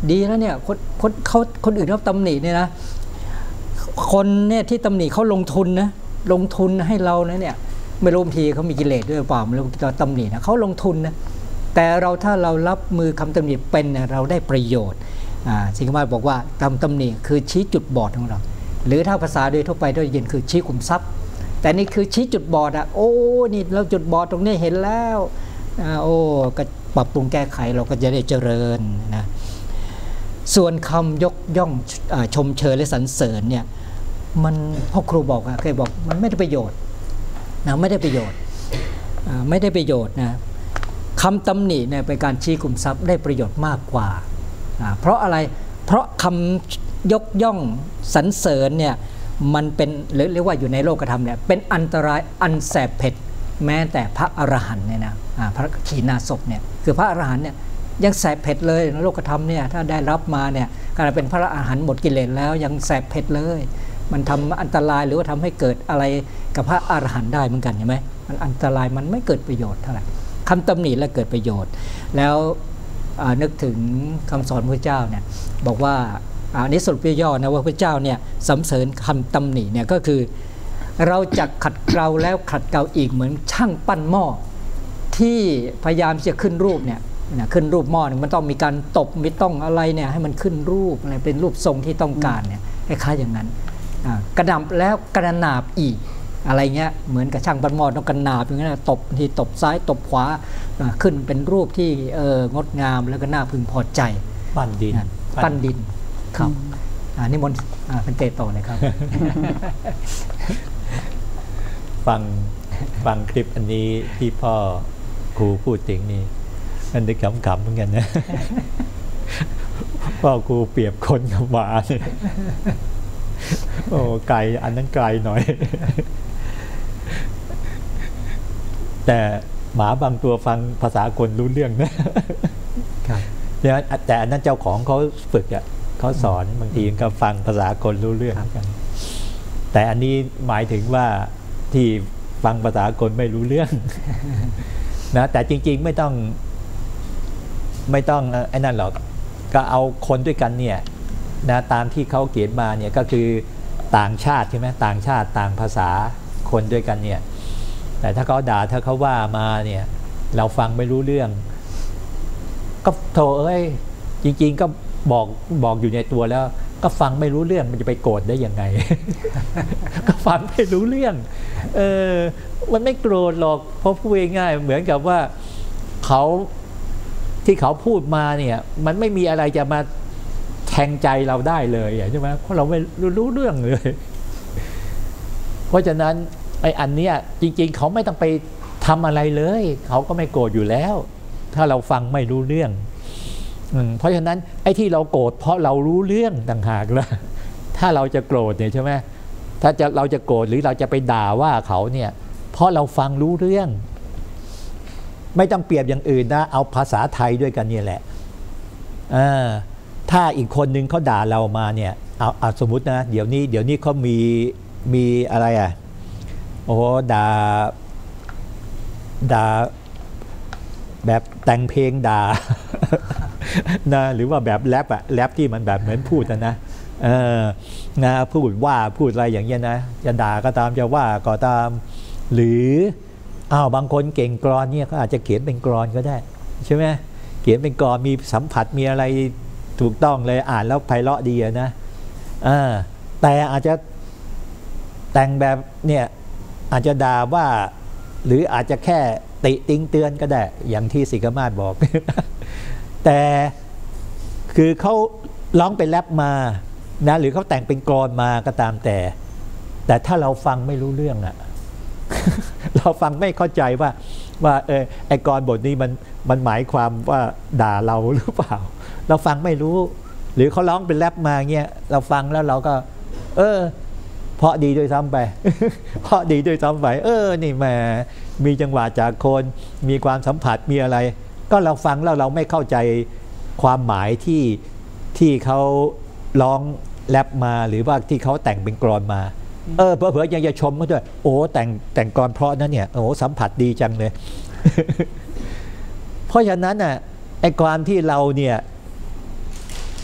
ดีแล้วเนี่ยคนคนเขาคนอื่นเขาตำหนิเนี่ยนะคนเนี่ยที่ตำหนิเขาลงทุนนะลงทุนให้เรานะเนี่ยไม่รู้บางทีเขามีกิเลสด้วยเปล่าไม่รู้เราตำหนินะเขาลงทุนนะแต่เราถ้าเรารับมือคำตำหนิเป็นเนี่ยเราได้ประโยชน์อ่าสิงคโปร์บอกว่าคำตำหนิคือชี้จุดบอดของเราหรือถ้าภาษาโดยทั่วไปโดยเย็นคือชี้ขุมทรัพย์แต่นี่คือชี้จุดบอดอ่ะโอ้นี่เราจุดบอดตรงนี้เห็นแล้วอ่าโอ้ก็ปรับปรุงแก้ไขเราก็จะได้เจริญนะส่วนคำยกย่องชมเชยและสรรเสริญเนี่ยมันพ่อครูบอกอะเคยบอกมันไม่ได้ประโยชน์นะไม่ได้ประโยชน์ไม่ได้ประโยชน์นะคำตำหนิเนี่ยเป็นการชี้ขุมทรัพย์ได้ประโยชน์มากกว่าเพราะอะไรเพราะคำยกย่องสรรเสริญเนี่ยมันเป็นเรียกว่าอยู่ในโลกธรรมเนี่ยเป็นอันตรายอันแสบเผ็ดแม้แต่พระอรหันต์เนี่ยนะพระขีณาสพเนี่ยคือพระอรหันต์เนี่ยยังแสบเผ็ดเลยในโลกธรรมเนี่ยถ้าได้รับมาเนี่ยการเป็นพระอรหันต์หมดกิเลสแล้วยังแสบเผ็ดเลยมันทำอันตรายหรือว่าทำให้เกิดอะไรกับพระอรหันต์ได้เหมือนกันใช่ไหมมันอันตรายมันไม่เกิดประโยชน์เท่าไหร่คำตำหนิและเกิดประโยชน์แล้วนึกถึงคำสอนพระเจ้าเนี่ยบอกว่าอันนี้สรุปย่อๆนะว่าพระเจ้าเนี่ยสรรเสริญคำตำหนิเนี่ยก็คือเราจะขัดเกลาแล้วขัดเกลาอีกเหมือนช่างปั้นหม้อที่พยายามจะขึ้นรูปเนี่ยขึ้นรูปหม้อเนี่ยมันต้องมีการตบมีต้องอะไรเนี่ยให้มันขึ้นรูปอะไรเป็นรูปทรงที่ต้องการเนี่ยคล้ายๆอย่างนั้นกระดำแล้วกระนาบอีกอะไรเงี้ยเหมือนกับช่างปั้นหม้อต้องกระนาบอย่างนี้ตบทีตบซ้ายตบขวาขึ้นเป็นรูปที่เอองดงามแล้วก็น่าพึงพอใจปั้นดินปั้นดินครับนิมนต์เป็นเตโตเลยครับฟังฟังคลิปอันนี้ที่พ่อครูพูดถึงนี่มันนึกขำๆเหมือนกันนะ พ่อครูเปรียบคนกับหมาเนี่ยโอ้ไกลอันนั้นไกลหน่อย แต่หมาบางตัวฟังภาษาคนรู้เรื่องนะครับแต่อันนั้นเจ้าของเขาฝึกอ่ะเขาสอนบางทีก็ฟังภาษาคนรู้เรื่องกันแต่อันนี้หมายถึงว่าที่ฟังภาษาคนไม่รู้เรื่องนะแต่จริงๆไม่ต้องไม่ต้องไอ้นั่นหรอกก็เอาคนด้วยกันเนี่ยนะตามที่เขาเขียนมาเนี่ยก็คือต่างชาติใช่ไหมต่างชาติต่างภาษาคนด้วยกันเนี่ยแต่ถ้าเขาด่าถ้าเขาว่ามาเนี่ยเราฟังไม่รู้เรื่องก็โธ่เอ้ยจริงๆก็บอกบอกอยู่ในตัวแล้วก็ฟังไม่รู้เรื่องมันจะไปโกรธได้ยังไง ก็ฟังไม่รู้เรื่องเออมันไม่โกรธหรอกเพราะพูดง่ายๆเหมือนกับว่าเขาที่เขาพูดมาเนี่ยมันไม่มีอะไรจะมาแทงใจเราได้เลยใช่ไหมเพราะเราไม่รู้เรื่องเลยเพราะฉะนั้นไอ้อันเนี้ยจริงๆเขาไม่ต้องไปทำอะไรเลยเขาก็ไม่โกรธอยู่แล้วถ้าเราฟังไม่รู้เรื่องเพราะฉะนั้นไอ้ที่เราโกรธเพราะเรารู้เรื่องต่างหากละถ้าเราจะโกรธเนี่ยใช่ไหมถ้าจะเราจะโกรธหรือเราจะไปด่าว่าเขาเนี่ยเพราะเราฟังรู้เรื่องไม่ต้องเปรียบอย่างอื่นนะเอาภาษาไทยด้วยกันเนี่ยแหละถ้าอีกคนนึงเขาด่าเรามาเนี่ยเอาเอาสมมุตินะเดี๋ยวนี้เดี๋ยวนี้เขามีมีอะไรอ่ะโอ้ด่าด่าแบบแต่งเพลงด่านะหรือว่าแบบแรปอะแรปที่มันแบบเหมือนพูดนะเออนะพูดว่าพูดอะไรอย่างเงี้ยนะจะด่าก็ตามจะว่าก็ตามหรืออ้าวบางคนเก่งกลอนเนี่ยเขาอาจจะเขียนเป็นกลอนก็ได้ใช่ไหมเขียนเป็นกลอนมีสัมผัสมีอะไรถูกต้องเลยอ่านแล้วไพเราะดีนะอ่าแต่อาจจะแต่งแบบเนี่ยอาจจะด่าว่าหรืออาจจะแค่ติติงเตือนก็ได้อย่างที่สิกมาศบอก แต่คือเขาร้องเป็นแรปมานะหรือเขาแต่งเป็นกลอนมาก็ตามแต่แต่ถ้าเราฟังไม่รู้เรื่องอะ เราฟังไม่เข้าใจว่าว่าเออไอ้กลบทนี้มันมันหมายความว่าด่าเราหรือเปล่าเราฟังไม่รู้หรือเขาร้องเป็นแรปมาเงี้ยเราฟังแล้วเราก็เออเพราะดีด้วยซ้ำไป เพราะดีด้วยซ้ำไปเออนี่แหมมีจังหวะจากคนมีความสัมผัสมีอะไรก็เราฟังแล้วเราไม่เข้าใจความหมายที่ที่เขาร้องแรปมาหรือว่าที่เขาแต่งเป็นกลอนมาเออเผื่อๆยังจะชมเขาด้วยโอ้แต่งแต่งกลอนเพราะนั้นเนี่ยโอ้สัมผัสดีจังเลย เพราะฉะนั้นน่ะไอ้ความที่เราเนี่ย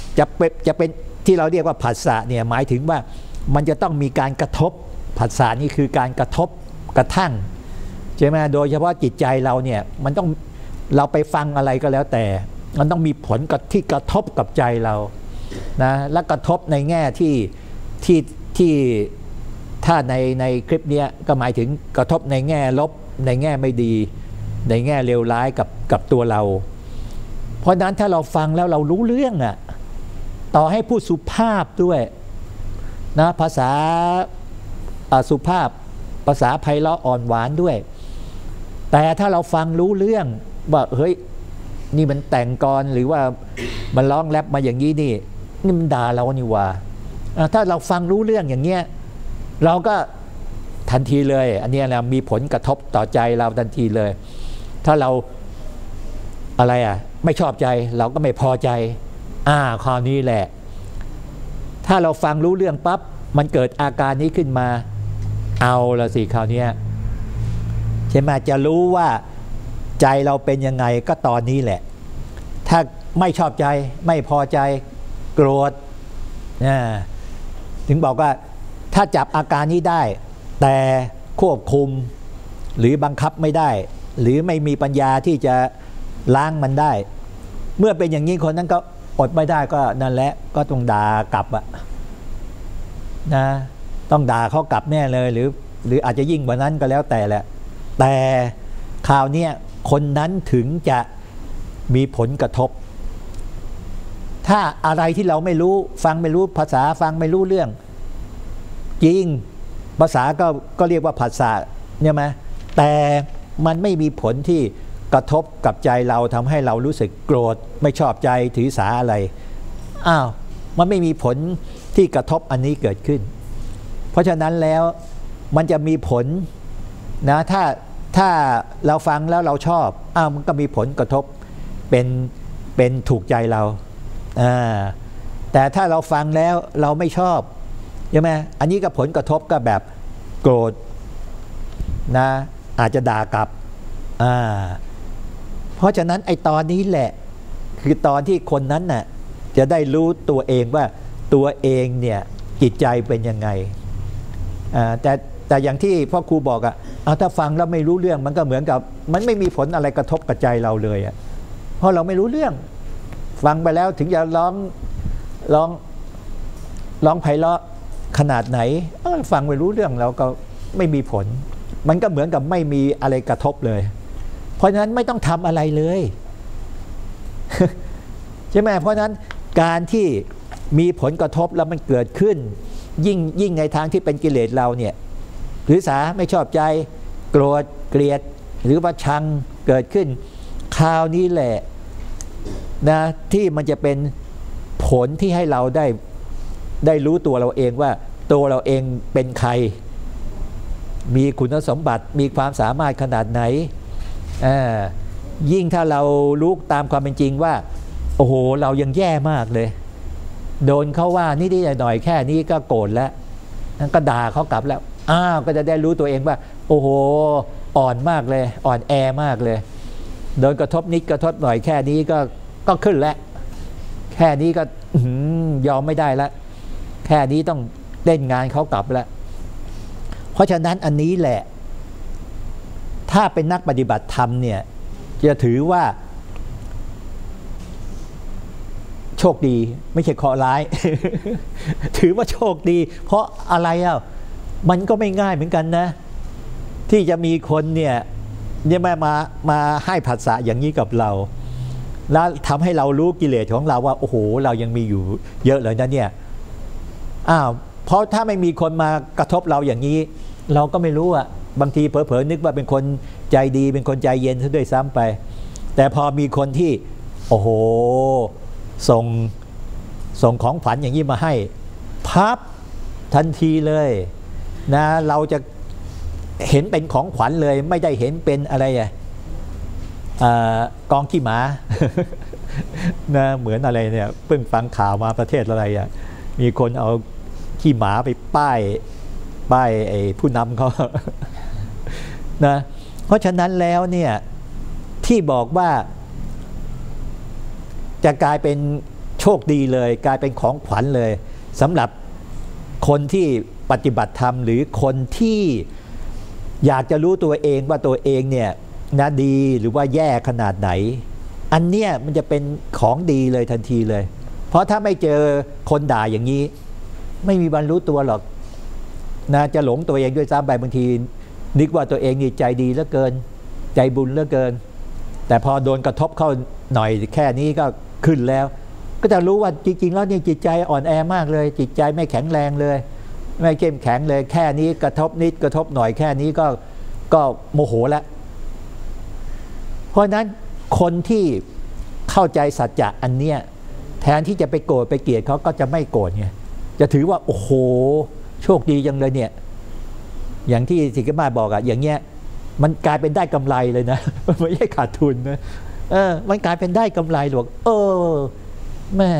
จะเป็นจะเป็นที่เราเรียกว่าผัสสะเนี่ยหมายถึงว่ามันจะต้องมีการกระทบผัสสะนี่คือการกระทบกระทั่งใช่ไหมโดยเฉพาะจิตใจเราเนี่ยมันต้องเราไปฟังอะไรก็แล้วแต่มันต้องมีผลกับที่กระทบกับใจเรานะและกระทบในแง่ที่ที่ที่ถ้าในในคลิปนี้ก็หมายถึงกระทบในแง่ลบในแง่ไม่ดีในแง่เลวร้ายกับกับตัวเราเพราะนั้นถ้าเราฟังแล้วเรารู้เรื่องอ่ะต่อให้พูดสุภาพด้วยนะภาษาสุภาพภาษาไพเราะอ่อนหวานด้วยแต่ถ้าเราฟังรู้เรื่องว่าเฮ้ยนี่มันแต่งกลหรือว่ามันร้องแรปมาอย่างนี้นี่นี่มันด่าเรานี่ว่าถ้าเราฟังรู้เรื่องอย่างเงี้ยเราก็ทันทีเลยอันนี้นะมีผลกระทบต่อใจเราทันทีเลยถ้าเราอะไรอ่ะไม่ชอบใจเราก็ไม่พอใจอ่าคราวนี้แหละถ้าเราฟังรู้เรื่องปั๊บมันเกิดอาการนี้ขึ้นมาเอาละสิคราวนี้ใช่ไหมจะรู้ว่าใจเราเป็นยังไงก็ตอนนี้แหละถ้าไม่ชอบใจไม่พอใจโกรธนะถึงบอกว่าถ้าจับอาการนี้ได้แต่ควบคุมหรือบังคับไม่ได้หรือไม่มีปัญญาที่จะล้างมันได้เมื่อเป็นอย่างนี้คนนั้นก็อดไม่ได้ก็นั่นแหละก็ต้องด่ากลับอะนะต้องด่าเขากลับแน่เลยหรือหรืออาจจะยิ่งกว่านั้นก็แล้วแต่แหละแต่คราวนี้คนนั้นถึงจะมีผลกระทบถ้าอะไรที่เราไม่รู้ฟังไม่รู้ภาษาฟังไม่รู้เรื่องจริงภาษาก็ก็เรียกว่าภาษาเนี่ยไหมแต่มันไม่มีผลที่กระทบกับใจเราทำให้เรารู้สึกโกรธไม่ชอบใจถือสาอะไรอ้าวมันไม่มีผลที่กระทบอันนี้เกิดขึ้นเพราะฉะนั้นแล้วมันจะมีผลนะถ้าถ้าเราฟังแล้วเราชอบอ้าวมันก็มีผลกระทบเป็นเป็นถูกใจเราอ่าแต่ถ้าเราฟังแล้วเราไม่ชอบใช่ไหมอันนี้ก็ผลกระทบก็แบบโกรธนะอาจจะด่ากลับอ่าเพราะฉะนั้นไอ้ตอนนี้แหละคือตอนที่คนนั้นน่ะจะได้รู้ตัวเองว่าตัวเองเนี่ยจิตใจเป็นยังไงอ่าแต่แต่อย่างที่พ่อครูบอกอ่ะเอาถ้าฟังแล้วไม่รู้เรื่องมันก็เหมือนกับมันไม่มีผลอะไรกระทบกับใจเราเลยอ่ะเพราะเราไม่รู้เรื่องฟังไปแล้วถึงจะร้องร้องร้องไพเราะขนาดไหนฟังไม่รู้เรื่องเราก็ไม่มีผลมันก็เหมือนกับไม่มีอะไรกระทบเลยเพราะฉะนั้นไม่ต้องทำอะไรเลย ใช่ไหมเพราะฉะนั้นการที่มีผลกระทบแล้วมันเกิดขึ้นยิ่งยิ่งในทางที่เป็นกิเลสเราเนี่ยหรือสาไม่ชอบใจโกรธเกลียดหรือว่าชังเกิดขึ้นคราวนี้แหละนะที่มันจะเป็นผลที่ให้เราได้ได้รู้ตัวเราเองว่าตัวเราเองเป็นใครมีคุณสมบัติมีความสามารถขนาดไหนยิ่งถ้าเรารู้ตามความเป็นจริงว่าโอ้โหเรายังแย่มากเลยโดนเขาว่านิดๆหน่อยๆแค่นี้ก็โกรธแล้วก็ด่าเขากลับแล้วอ้าวก็จะได้รู้ตัวเองว่าโอ้โหอ่อนมากเลยอ่อนแอมากเลยโดนกระทบนิดกระทบหน่อยแค่นี้ก็ก็ขึ้นแล้วแค่นี้ก็ยอมไม่ได้แล้วแค่นี้ต้องเล่นงานเขากลับแล้วเพราะฉะนั้นอันนี้แหละถ้าเป็นนักปฏิบัติธรรมเนี่ยจะถือว่าโชคดีไม่ใช่เคราะห์ร้าย ถือว่าโชคดีเพราะอะไรอ่ะมันก็ไม่ง่ายเหมือนกันนะที่จะมีคนเนี่ยเนี่ยมามามาให้ผัสสะอย่างนี้กับเราแล้วทำให้เรารู้กิเลสของเราว่าโอ้โหเรายังมีอยู่เยอะเลยนะเนี่ยอ้าวเพราะถ้าไม่มีคนมากระทบเราอย่างนี้เราก็ไม่รู้อ่ะบางทีเผลอๆนึกว่าเป็นคนใจดีเป็นคนใจเย็นซะด้วยซ้ำไปแต่พอมีคนที่โอ้โหส่งส่งของขวัญอย่างนี้มาให้พับทันทีเลยนะเราจะเห็นเป็นของขวัญเลยไม่ได้เห็นเป็นอะไรอ่ะกองขี้หมา นะเหมือนอะไรเนี่ยเพิ่งฟังข่าวมาประเทศอะไรอ่ะมีคนเอาขี้หมาไปป้ายป้ายไอ้ผู้นำเขา นะเพราะฉะนั้นแล้วเนี่ยที่บอกว่าจะกลายเป็นโชคดีเลยกลายเป็นของขวัญเลยสำหรับคนที่ปฏิบัติธรรมหรือคนที่อยากจะรู้ตัวเองว่าตัวเองเนี่ยนะดีหรือว่าแย่ขนาดไหนอันเนี้ยมันจะเป็นของดีเลยทันทีเลยเพราะถ้าไม่เจอคนด่าอย่างนี้ไม่มีวันรู้ตัวหรอกนะจะหลงตัวเองด้วยซ้ำไปบางทีนึกว่าตัวเองนี่ใจดีเหลือเกินใจบุญเหลือเกินแต่พอโดนกระทบเข้าหน่อยแค่นี้ก็ขึ้นแล้วก็จะรู้ว่าจริงๆแล้วนี่จิตใจอ่อนแอมากเลยจิตใจไม่แข็งแรงเลยไม่เข้มแข็งเลยแค่นี้กระทบนิดกระทบหน่อยแค่นี้ก็ก็โมโหแล้วเพราะนั้นคนที่เข้าใจสัจจะอันเนี้ยแทนที่จะไปโกรธไปเกลียดเขาก็จะไม่โกรธไงจะถือว่าโอ้โหโชคดีจังเลยเนี่ยอย่างที่สิกขามาบอกอะอย่างเงี้ยมันกลายเป็นได้กำไรเลยนะไม่ใช่ขาดทุนนะเออมันกลายเป็นได้กำไรหรอกเออแม่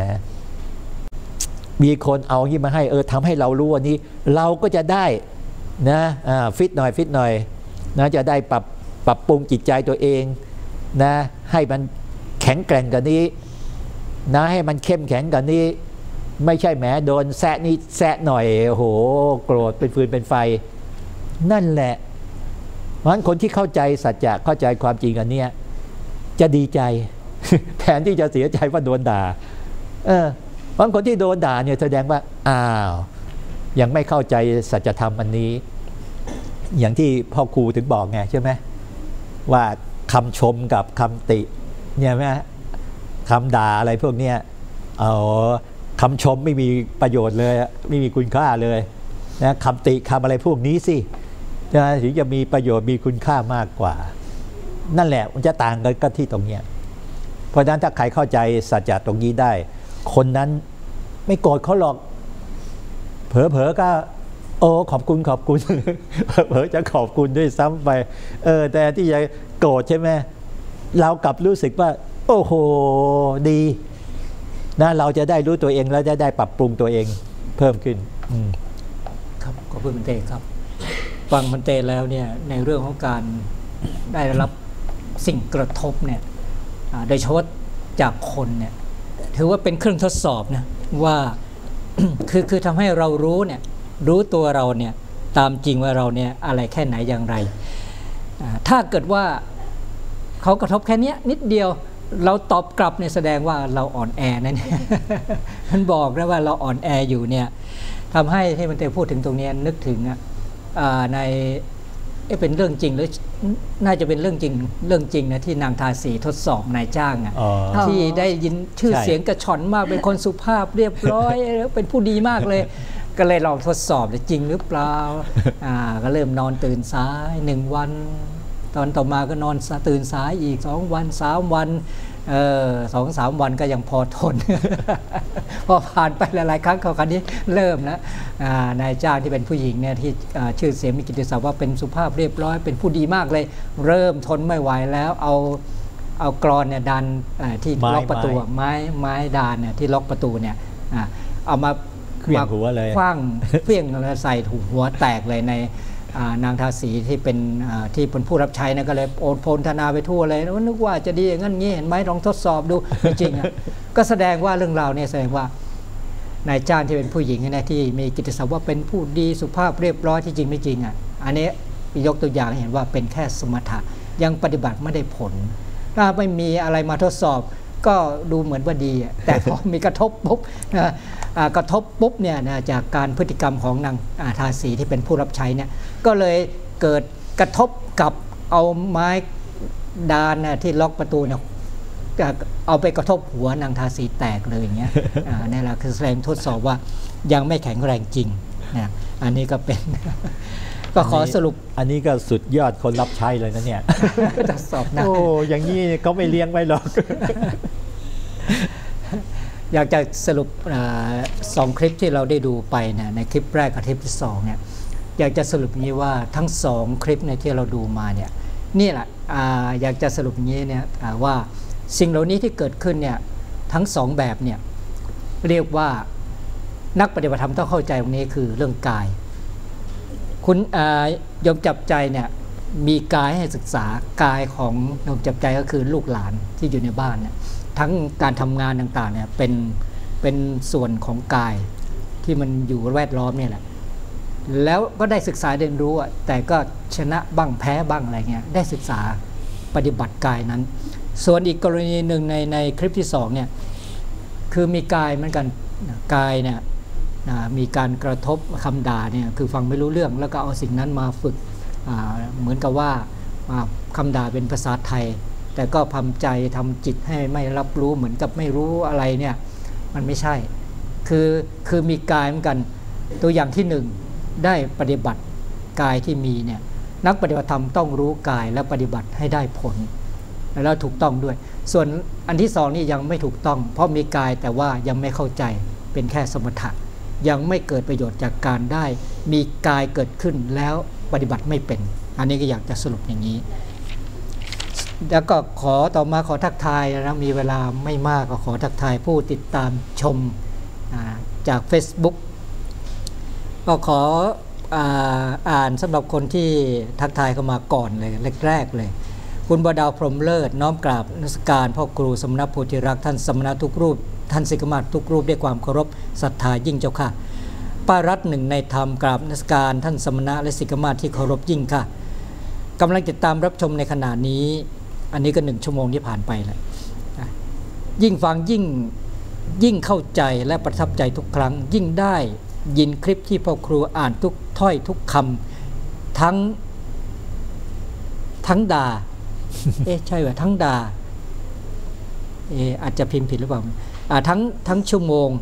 มีคนเอาที่มาให้เออทำให้เรารู้วันนี้เราก็จะได้นะอ่าฟิตหน่อยฟิตหน่อยนะจะได้ปรับปรับปรุงจิตใจตัวเองนะให้มันแข็งแกร่งกว่านี้นะให้มันเข้มแข็งกว่านี้ไม่ใช่แหมโดนแซะนี่แซะหน่อยโอ้โหโกรธเป็นฟืนเป็นไฟนั่นแหละเพราะฉะนั้นคนที่เข้าใจสัจจะเข้าใจความจริงอันเนี้ยจะดีใจ แทนที่จะเสียใจว่าโดนด่าเออเพราะคนที่โดนด่าเนี่ยแสดงว่าอ้าวยังไม่เข้าใจสัจธรรมอันนี้อย่างที่พ่อครูถึงบอกไงใช่ไหมว่าคำชมกับคำติเนี่ยไหมคำด่าอะไรพวกเนี้ยอ๋อคำชมไม่มีประโยชน์เลยไม่มีคุณค่าเลยนะคำติคำอะไรพวกนี้สินะถึงจะมีประโยชน์มีคุณค่ามากกว่านั่นแหละมันจะต่างกันก็ที่ตรงเนี้ยเพราะฉะนั้นถ้าใครเข้าใจสัจจะตรงนี้ได้คนนั้นไม่โกรธเขาหรอกเผลอๆก็โอ้ขอบคุณขอบคุณ เผลอๆจะขอบคุณด้วยซ้ำไปเออแต่ที่จะโกรธใช่ไหมเรากลับรู้สึกว่าโอ้โหดีนะเราจะได้รู้ตัวเองแล้วจะได้ปรับปรุงตัวเองเพิ่มขึ้นครับขอบคุณมันเตครับฟังมันเตแล้วเนี่ยในเรื่องของการได้รับสิ่งกระทบเนี่ยโดยเฉพาะจากคนเนี่ยถือว่าเป็นเครื่องทดสอบนะว่า คือคือทำให้เรารู้เนี่ยรู้ตัวเราเนี่ยตามจริงว่าเราเนี่ยอะไรแค่ไหนอย่างไรถ้าเกิดว่าเขากระทบแค่นี้นิดเดียวเราตอบกลับเนี่ยแสดงว่าเราอ่อนแอนั่น มันบอกนะว่าเราอ่อนแออยู่เนี่ยทำให้ที่มันเตพูดถึงตรงนี้นึกถึงในเป็นเรื่องจริงหรือน่าจะเป็นเรื่องจริงเรื่องจริงนะที่นางทาสีทดสอบนายจ้างอ่ะที่ได้ยินชื่อเสียงกระชอนมากเป็นคนสุภาพเรียบร้อยเป็นผู้ดีมากเลยก็เลยลองทดสอบจริงหรือเปล่าอ่าก็เริ่มนอนตื่นสายหนึ่งวันตอนต่อมาก็นอนตื่นสายอีกสองวันสามวันเออสองสามวันก็ยังพอทน พอผ่านไปหลายๆครั้งเขาคันนี้เริ่มนะนายจ้างที่เป็นผู้หญิงเนี่ยที่ชื่อเสียงมีกิตติศัพท์ว่าเป็นสุภาพเรียบร้อยเป็นผู้ดีมากเลยเริ่มทนไม่ไหวแล้วเอาเอากรอนเนี่ยดันที่ล็อกประตูไม้ไม้ดานเนี่ยที่ล็อกประตูเนี่ยเอามาเคลื่อนหัวเลยคว้างเพี้ยงใส่ถูกหัวแตกเลยในนางทาสีที่เป็นที่เป็นผู้รับใช้นะก็เลยโอดโพลธนาไปทั่วเลยนึกว่าจะดีอย่างนั้นงี้เห็นไหมลองทดสอบดูจริงๆก็แสดงว่าเรื่องราวเนี่ยแสดงว่านายจ้างที่เป็นผู้หญิงนะที่มีกิตติศัพท์ว่าเป็นผู้ดีสุภาพเรียบร้อยที่จริงไม่จริงอ่ะอันนี้ยกตัวอย่างเห็นว่าเป็นแค่สมถะยังปฏิบัติไม่ได้ผลถ้าไม่มีอะไรมาทดสอบก็ดูเหมือนว่าดีแต่พอมีกระทบปุ๊บนะกระทบปุ๊บเนี่ยนะจากการพฤติกรรมของนางทาสีที่เป็นผู้รับใช้เนี่ยก็เลยเกิดกระทบกับเอาไม้ดานนะที่ล็อกประตูเนี่ยเอาไปกระทบหัวนางทาสีแตกเลยอย่างเงี้ยนี่แหละคือแสดงทดสอบว่ายังไม่แข็งแรงจริงนะอันนี้ก็เป็นก็ขอสรุปอันนี้ก็สุดยอดคนรับใช้เลยนะเนี่ยทดสอบนะโอ้อย่างนี้เขาไม่เลี้ยงไว้หรอกอยากจะสรุปสองคลิปที่เราได้ดูไปเนี่ยในคลิปแรกกับคลิปที่สองเนี่ยอยากจะสรุปอย่างนี้ว่าทั้งสองคลิปในที่เราดูมาเนี่ยนี่แหละอยากจะสรุปอย่างนี้เนี่ยว่าสิ่งเหล่านี้ที่เกิดขึ้นเนี่ยทั้งสองแบบเนี่ยเรียกว่านักปฏิบัติธรรมต้องเข้าใจตรงนี้คือเรื่องกายคุณยมจับใจเนี่ยมีกายให้ศึกษากายของยมจับใจก็คือลูกหลานที่อยู่ในบ้านเนี่ยทั้งการทำงานต่างๆเนี่ยเป็นเป็นส่วนของกายที่มันอยู่แวดล้อมเนี่ยแหละแล้วก็ได้ศึกษาเรียนรู้แต่ก็ชนะบ้างแพ้บ้างอะไรเงี้ยได้ศึกษาปฏิบัติกายนั้นส่วนอีกกรณีหนึ่งในในคลิปที่สองเนี่ยคือมีกายเหมือนกันกายเนี่ยมีการกระทบคำด่าเนี่ยคือฟังไม่รู้เรื่องแล้วก็เอาสิ่งนั้นมาฝึกเหมือนกับว่าคำด่าเป็นภาษาไทยแต่ก็ทำใจทำจิตให้ไม่รับรู้เหมือนกับไม่รู้อะไรเนี่ยมันไม่ใช่คือคือมีกายเหมือนกันตัวอย่างที่หนึ่งได้ปฏิบัติกายที่มีเนี่ยนักปฏิบัติธรรมต้องรู้กายและปฏิบัติให้ได้ผลแล้วถูกต้องด้วยส่วนอันที่สองนี่ยังไม่ถูกต้องเพราะมีกายแต่ว่ายังไม่เข้าใจเป็นแค่สมถะยังไม่เกิดประโยชน์จากการได้มีกายเกิดขึ้นแล้วปฏิบัติไม่เป็นอันนี้ก็อยากจะสรุปอย่างนี้แล้วก็ขอต่อมาขอทักทายนะมีเวลาไม่มากก็ขอทักทายผู้ติดตามชมจาก Facebook ก็ขอ อ่าอ่านสำหรับคนที่ทักทายเข้ามาก่อนเลยแรกๆเลยคุณบดาวพรหมเลิศน้อมกราบนมัสการพ่อครูสมณโพธิรักษ์ท่านสมณะทุกรูปท่านสิกขมาศทุกรูปด้วยความเคารพศรัทธายิ่งเจ้าค่ะป้ารัตหนึ่งในธรรมกราบนมัสการท่านสมณะและสิกขมาศที่เคารพยิ่งค่ะกำลังติดตามรับชมในขณะนี้อันนี้ก็หนึ่งชั่วโมงที่ผ่านไปแล้วยิ่งฟังยิ่งยิ่งเข้าใจและประทับใจทุกครั้งยิ่งได้ยินคลิปที่พ่อครูอ่านทุกถ้อยทุกคำทั้งทั้งด่า เอ๊ะใช่ไหมทั้งด่าเอ๊ะอาจจะพิมพ์ผิดหรือเปล่าอ่าทั้งทั้งชั่วโมง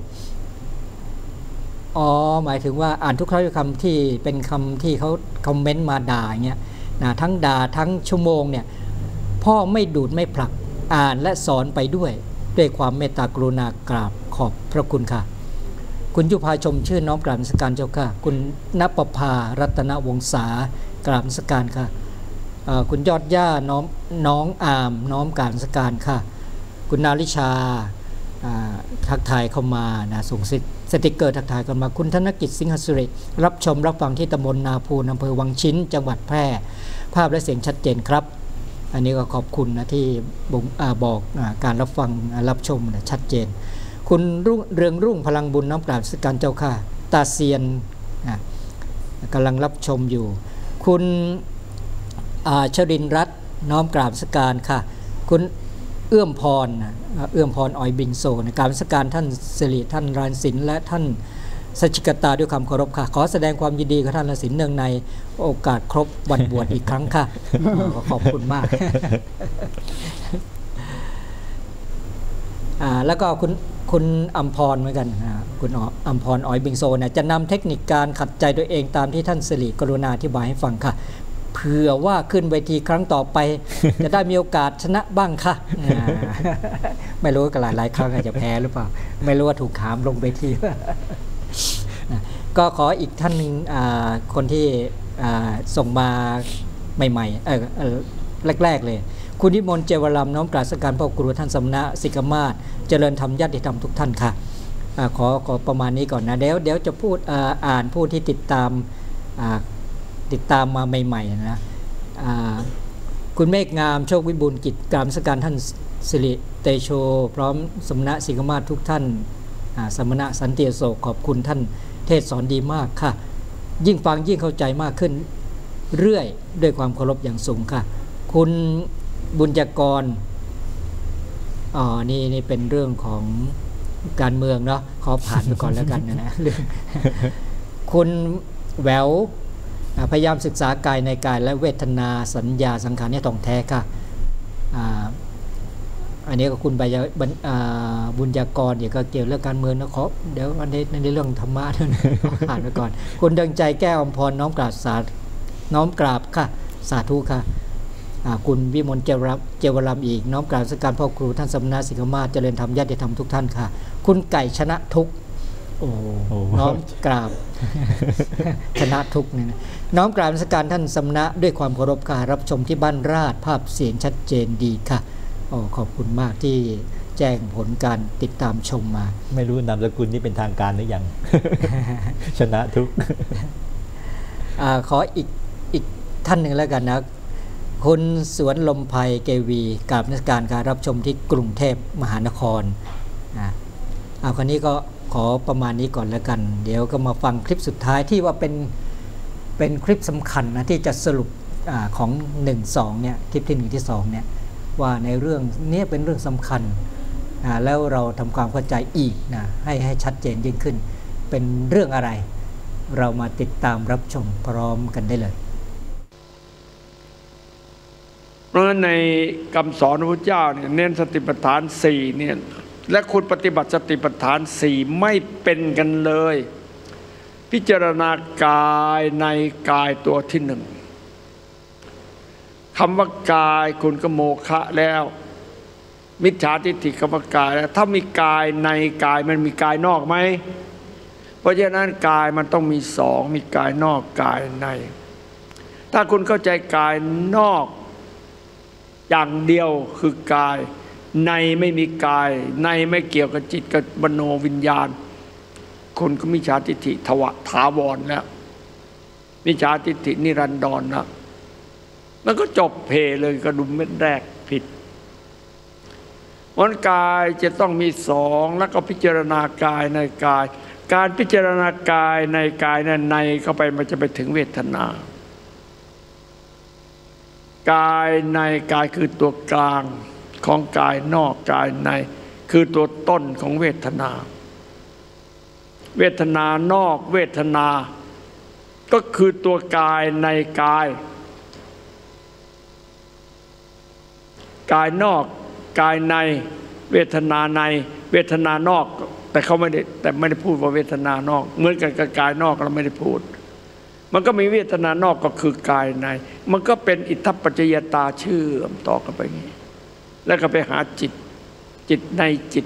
อ๋อหมายถึงว่าอ่านทุกถ้อยทุกคำที่เป็นคำที่เขาคอมเมนต์มาด่าอย่างเงี้ยนะทั้งด่าทั้งชั่วโมงเนี่ยพ่อไม่ดูดไม่ผลักอ่านและสอนไปด้วยด้วยความเมตตากรุณากราบขอบพระคุณค่ะคุณยุพาชมชื่อน้อมกราบนมัสการเจ้าค่ะคุณณปภารัตนวงศากราบนมัสการค่ะคุณยอดย่าน้องน้องอามน้อมกราบนมัสการค่ะคุณนาลิชาทักทายเข้ามานะส่งสติกเกอร์ทักทายกันมาคุณธนกิจสิงหสุริรับชมรับฟังที่ตำบลนาภูนอำเภอวังชิ้นจังหวัดแพร่ภาพและเสียงชัดเจนครับอันนี้ก็ขอบคุณนะที่บอกการรับฟังรับชมนะชัดเจนคุณรุ่งเรืองรุ่งพลังบุญน้อมกราบนมัสการเจ้าค่ะตาเซียนกำลังรับชมอยู่คุณชรินรัตน์น้อมกราบนมัสการค่ะคุณเอื้อมพรเอื้อมพรออยบิงโซในกราบนมัสการท่านสิริท่านรานศิลป์และท่านสัจจิกตาด้วยความเคารพค่ะขอแสดงความยินดีกับท่านรานศิลป์เนื่องในโอกาสครบวันบวชอีกครั้งค่ะขอบคุณมากแล้วก็คุณคุณอัมพรเหมือนกันคุณอัมพรออยบิงโซเนี่ยจะนำเทคนิคการขัดใจตัวเองตามที่ท่านสิริกรุณาอธิบายให้ฟังค่ะเผื่อว่าขึ้นเวทีครั้งต่อไป จะได้มีโอกาสชนะบ้างค่ะ ไม่รู้กันหลายหลายครั้งอาจจะแพ้หรือเปล่าไม่รู้ว่าถูกขามลงเวที ก็ขออีกท่านหนึ่งคนที่ส่งมาใหม่ๆเออแรกๆเลยคุณนิมนต์เจวรำน้อมกราบนมัสการพ่อครูท่านสมณะสิกขมาศเจริญธรรมญาติธรรมทุกท่านค่ะขอขอประมาณนี้ก่อนนะเดี๋ยวเดี๋ยวจะพูดอ่านผู้ที่ติดตามติดตามมาใหม่ๆนะคุณเมฆงามโชควิบูลย์กิจกราบนมัสการท่านสิริเตโชพร้อมสมณะสิกขมาศทุกท่านสมณะสันติโสขอบคุณท่านเทศสอนดีมากค่ะยิ่งฟังยิ่งเข้าใจมากขึ้นเรื่อยด้วยความเคารพอย่างสูงค่ะคุณบุญจกรอ๋อนี่นี่เป็นเรื่องของการเมืองเนาะขอผ่านไปก่อนแล้วกันนะนะเรื่องคุณแหววพยายามศึกษากายในกายและเวทนาสัญญาสังขารเนี่ยต้องแท้ค่ะอ่าอันนี้ก็คุณใบบุญญากรเดี๋ยวก็เกี่ยวเรื่องการเมืองนะขอเดี๋ยวอันนี้ในเรื่องธรรมะนะผ่านไปก่อนคุณดังใจแก้วอมพรน้อมกราบสาน้อมกราบค่ะสาธุค่ะคุณวิมลเจวรเจวรำอีกน้อมกราบนมัสการพ่อครูท่านสมณะสิกขมาศเจริญธรรมญาติธรรมทุกท่านค่ะคุณไก่ชนะทุกโอ้น้อมกราบ ชนะทุกเนี่ยนะน้อมกราบนมัสการท่านสมณะด้วยความเคารพค่ะรับชมที่บ้านราชภาพเสียงชัดเจนดีค่ะโอ้ขอบคุณมากที่แจ้งผลการติดตามชมมาไม่รู้นามสกุลนี้เป็นทางการหรือยัง ชนะทุกขออีกอีกท่านหนึ่งแล้วกันนะคุณสวนลมไพเกวีกราบนมัสการการรับชมที่กรุงเทพมหานครนะเอาคราวนี้ก็ขอประมาณนี้ก่อนแล้วกัน เดี๋ยวก็มาฟังคลิปสุดท้ายที่ว่าเป็นเป็นคลิปสำคัญนะที่จะสรุปอของหนึ่ง สองเนี่ยคลิปที่หนึ่งที่สองเนี่ยว่าในเรื่องนี้เป็นเรื่องสำคัญนะแล้วเราทำความเข้าใจอีกนะให้ให้ชัดเจนยิ่งขึ้นเป็นเรื่องอะไรเรามาติดตามรับชมพร้อมกันได้เลยเพราะฉะนั้นในคำสอนพระพุทธเจ้าเนี่ยเน้นสติปัฏฐานสี่เนี่ยและคุณปฏิบัติสติปัฏฐานสี่ไม่เป็นกันเลยพิจารณากายในกายตัวที่หนึ่งคำว่ากายคุณก็โมฆะแล้วมิจฉาทิฏฐิคำว่ากายแล้วถ้ามีกายในกายมันมีกายนอกไหมเพราะฉะนั้นกายมันต้องมีสองมีกายนอกกายในถ้าคุณเข้าใจกายนอกอย่างเดียวคือกายในไม่มีกายในไม่เกี่ยวกับจิตกับมโนวิญญาณคนก็มิจฉาทิฏฐิทวะถาวรแล้วมิจฉาทิฏฐินิรันดรนะมันก็จบเพเลยกระดุมเม็ดแรกผิดวันกายจะต้องมีสองแล้วก็พิจารณากายในกายการพิจารณากายในกายในในเข้าไปมันจะไปถึงเวทนากายในกายคือตัวกลางของกายนอกกายในคือตัวต้นของเวทนาเวทนานอกเวทนาก็คือตัวกายในกายกายนอกกายในเวทนาในเวทนานอกแต่เขาไม่ได้แต่ไม่ได้พูดว่าเวทนานอกเหมือนกันกับกายนอกเราไม่ได้พูดมันก็มีเวทนานอกก็คือกายในมันก็เป็นอิทธัปปัจจยตาเชื่อมต่อกันไปอย่างนี้แล้วก็ไปหาจิตจิตในจิต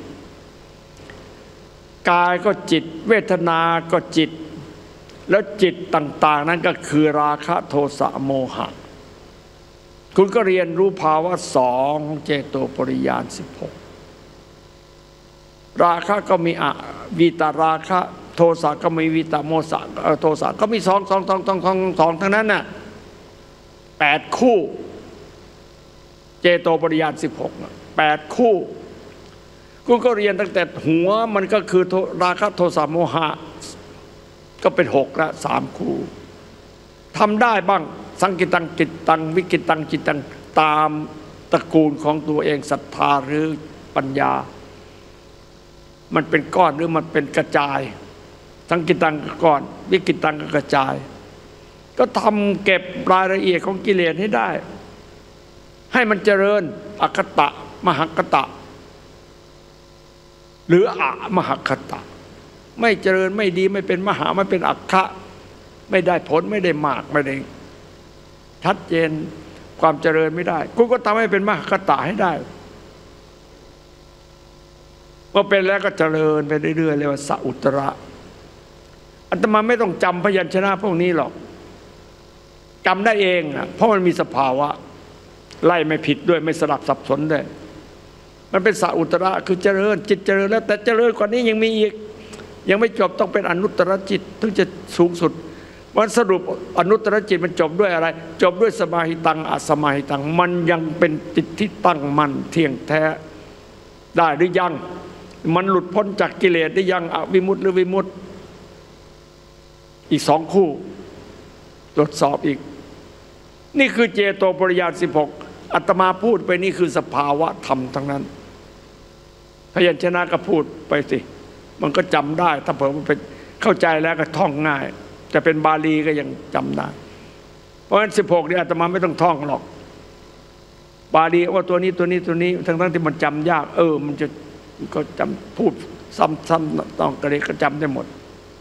กายก็จิตเวทนาก็จิตแล้วจิตต่างๆนั้นก็คือราคะโทสะโมหะคุณก็เรียนรู้ภาวะสองของเจโตปริญาณสิบหกราคะก็มีอวิตาราคะโทสะก็มีวิตาโมสะโทสะก็มีสองสองสองสองสองสองทั้งนั้นน่ะแปดคู่เจโตปริญาณสิบหกแปดคู่คุณก็เรียนตั้งแต่หัวมันก็คือราคะโทสะโมหะก็เป็นหกละสามคู่ทำได้บ้างสังกิตังจิตตังวิกิตังจิตตังตามตระกูลของตัวเองศรัทธาหรือปัญญามันเป็นก้อนหรือมันเป็นกระจายสังกิตังก็ก้อนวิกิตังก็กระจายก็ทำเก็บรายละเอียดของกิเลสให้ได้ให้มันเจริญอคตะมหคตะหรืออะมหคตะไม่เจริญไม่ดีไม่เป็นมหาไม่เป็นอัคคะไม่ได้ผลไม่ได้มากไม่ได้ชัดเจนความเจริญไม่ได้กูก็ทำให้เป็นมหคตะให้ได้เมื่อเป็นแล้วก็เจริญไปเรื่อยๆเรียกว่าสัอุตระอาตมาไม่ต้องจำพยัญชนะพวกนี้หรอกจำได้เองอ่ะเพราะมันมีสภาวะไล่ไม่ผิดด้วยไม่สลับสับสนด้วยมันเป็นสัอุตระคือเจริญจิตเจริญแล้วแต่เจริญกว่านี้ยังมีอีกยังไม่จบต้องเป็นอนุตตรจิตถึงจะสูงสุดวันสรุปอนุตตรจิตมันจบด้วยอะไรจบด้วยสมาหิตังอสมาหิตังมันยังเป็นจิตที่ตั้งมั่นเที่ยงแท้ได้หรือยังมันหลุดพ้นจากกิเลสได้ยังอวิมุตติหรือวิมุตติอีกสองคู่ตรวจสอบอีกนี่คือเจโตปริญาณสิบหกอาตมาพูดไปนี่คือสภาวะธรรมทั้งนั้นพยัญชนะก็พูดไปสิมันก็จำได้ถ้าเผื่อมันเป็นเข้าใจแล้วก็ท่องง่ายจะเป็นบาลีก็ยังจำได้เพราะฉะนั้นสิบหกนี่อาตมาไม่ต้องท่องหรอกบาลีว่าตัวนี้ตัวนี้ตัวนี้ทั้งทั้งที่มันจำยากเออมันจะก็จำพูดซ้ำๆต้องกระเดก็จำได้หมด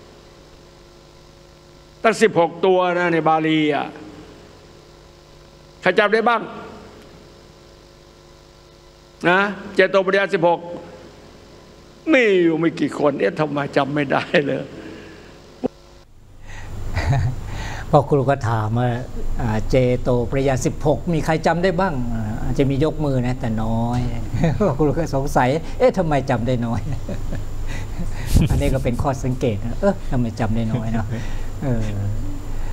ตั้งสิบหกตัวนะในบาลีอ่ะใครจำได้บ้างนะเจโตปริญาณสิบหกมีอยู่ไม่กี่คนเอ๊ะทำไมจำไม่ได้เลยพอครูก็ถามว่าเจโตปริญาณสิบหกมีใครจำได้บ้างอาจจะมียกมือนะแต่น้อยครูก็สงสัยเอ๊ะทำไมจำได้น้อยอันนี้ก็เป็นข้อสังเกตนะเออทำไมจำได้น้อยเนาะเออ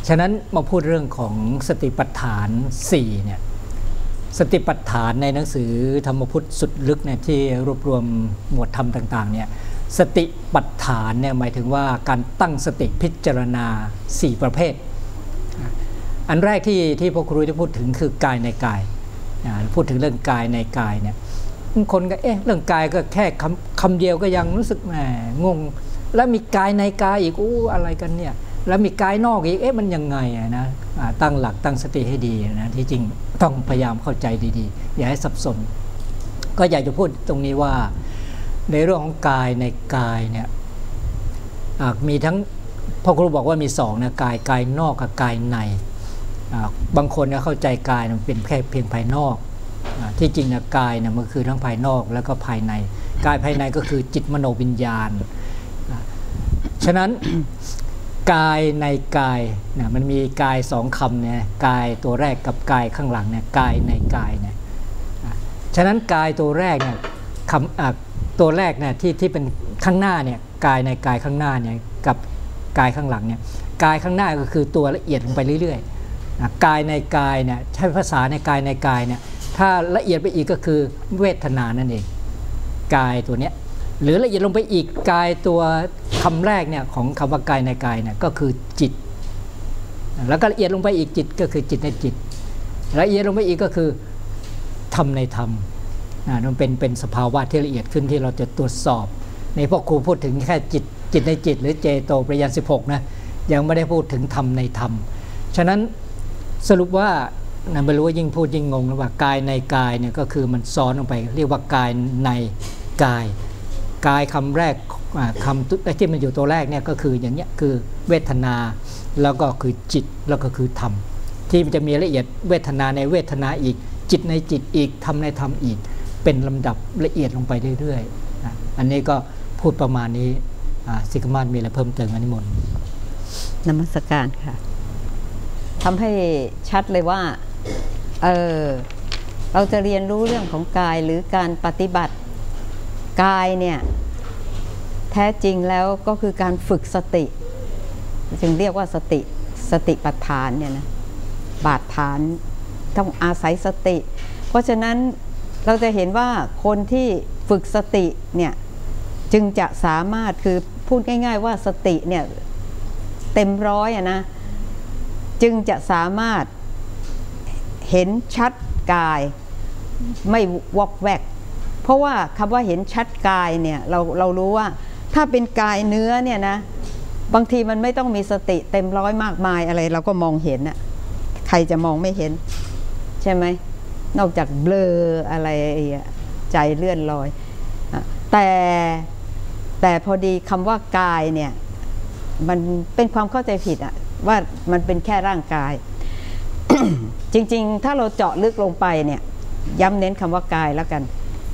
ฉะนั้นมาพูดเรื่องของสติปัฏฐานสี่เนี่ยสติปัฏฐานในหนังสือธรรมพุทธสุดลึกเนี่ยที่รวบรวมหมวดธรรมต่างๆเนี่ยสติปัฏฐานเนี่ยหมายถึงว่าการตั้งสติพิจารณาสี่ประเภทอันแรกที่ที่พ่อครูได้พูดถึงคือกายในกายพูดถึงเรื่องกายในกายเนี่ยคนก็เอ๊ะเรื่องกายก็แค่คำคำเดียวก็ยังรู้สึกแหมงงแล้วมีกายในกายอีกอู้อะไรกันเนี่ยแล้วมีกายนอกอีกเอ๊ะมันยังไงนะตั้งหลักตั้งสติให้ดีนะที่จริงต้องพยายามเข้าใจดีๆอย่าให้สับสนก็อยากจะพูดตรงนี้ว่าในเรื่องของกายในกายเนี่ยมีทั้งพ่อครูบอกว่ามีสองนะกายกายนอกกับกายในบางคนเข้าใจกายมันเป็นแค่เพียงภายนอกที่จริงนะกายเนี่ยมันคือทั้งภายนอกแล้วก็ภายในกายภายในก็คือจิตมโนวิญญาณฉะนั้นกายในกายเนี่ยมันมีกายสองคำเนี่ยกายตัวแรกกับกายข้างหลังเนี่ยกายในกายเนี่ยฉะนั้นกายตัวแรกเนี่ยคำตัวแรกเนี่ยที่ที่เป็นข้างหน้าเนี่ยกายในกายข้างหน้าเนี่ยกับกายข้างหลังเนี่ยกายข้างหน้าก็คือตัวละเอียดลงไปเรื่อยๆกายในกายเนี่ยใช้ภาษาในกายในกายเนี่ยถ้าละเอียดไปอีกก็คือเวทนานั่นเองกายตัวเนี้ยหรือละเอียดลงไปอีกกายตัวคำแรกเนี่ยของคำว่ากายในกายเนี่ยก็คือจิตแล้วก็ละเอียดลงไปอีกจิตก็คือจิตในจิตละเอียดลงไปอีกก็คือธรรมในธรรมนะมันเป็นเป็นสภาวะที่ละเอียดขึ้นที่เราจะตรวจสอบในพวกครูพูดถึงแค่จิตจิตในจิตหรือเจโตปริยัญสิบหกนะยังไม่ได้พูดถึงธรรมในธรรมฉะนั้นสรุปว่านะไม่รู้ว่ายิ่งพูดยิ่งงงนะว่ากายในกายเนี่ยก็คือมันซ้อนลงไปเรียกว่ากายในกายกายคำแรกคำที่มันอยู่ตัวแรกเนี่ยก็คืออย่างเนี้ยคือเวทนาแล้วก็คือจิตแล้วก็คือธรรมที่มันจะมีละเอียดเวทนาในเวทนาอีกจิตในจิตอีกธรรมในธรรมอีกเป็นลำดับละเอียดลงไปเรื่อยๆอันนี้ก็พูดประมาณนี้สิกมาศมีอะไรเพิ่มเติมอนิมนต์นมัสการค่ะทำให้ชัดเลยว่าเออเราจะเรียนรู้เรื่องของกายหรือการปฏิบัติกายเนี่ยแท้จริงแล้วก็คือการฝึกสติจึงเรียกว่าสติสติปัฏฐานเนี่ยนะบาดฐานต้องอาศัยสติเพราะฉะนั้นเราจะเห็นว่าคนที่ฝึกสติเนี่ยจึงจะสามารถคือพูดง่ายๆว่าสติเนี่ยเต็มร้อยอะนะจึงจะสามารถเห็นชัดกายไม่วอกแวกเพราะว่าคำว่าเห็นชัดกายเนี่ยเราเรารู้ว่าถ้าเป็นกายเนื้อเนี่ยนะบางทีมันไม่ต้องมีสติเต็มร้อยมากมายอะไรเราก็มองเห็นน่ะใครจะมองไม่เห็นใช่ไหมนอกจากเบลออะไรใจเลื่อนลอยแต่แต่พอดีคำว่ากายเนี่ยมันเป็นความเข้าใจผิดอะว่ามันเป็นแค่ร่างกาย จริงๆถ้าเราเจาะลึกลงไปเนี่ยย้ำเน้นคำว่ากายแล้วกัน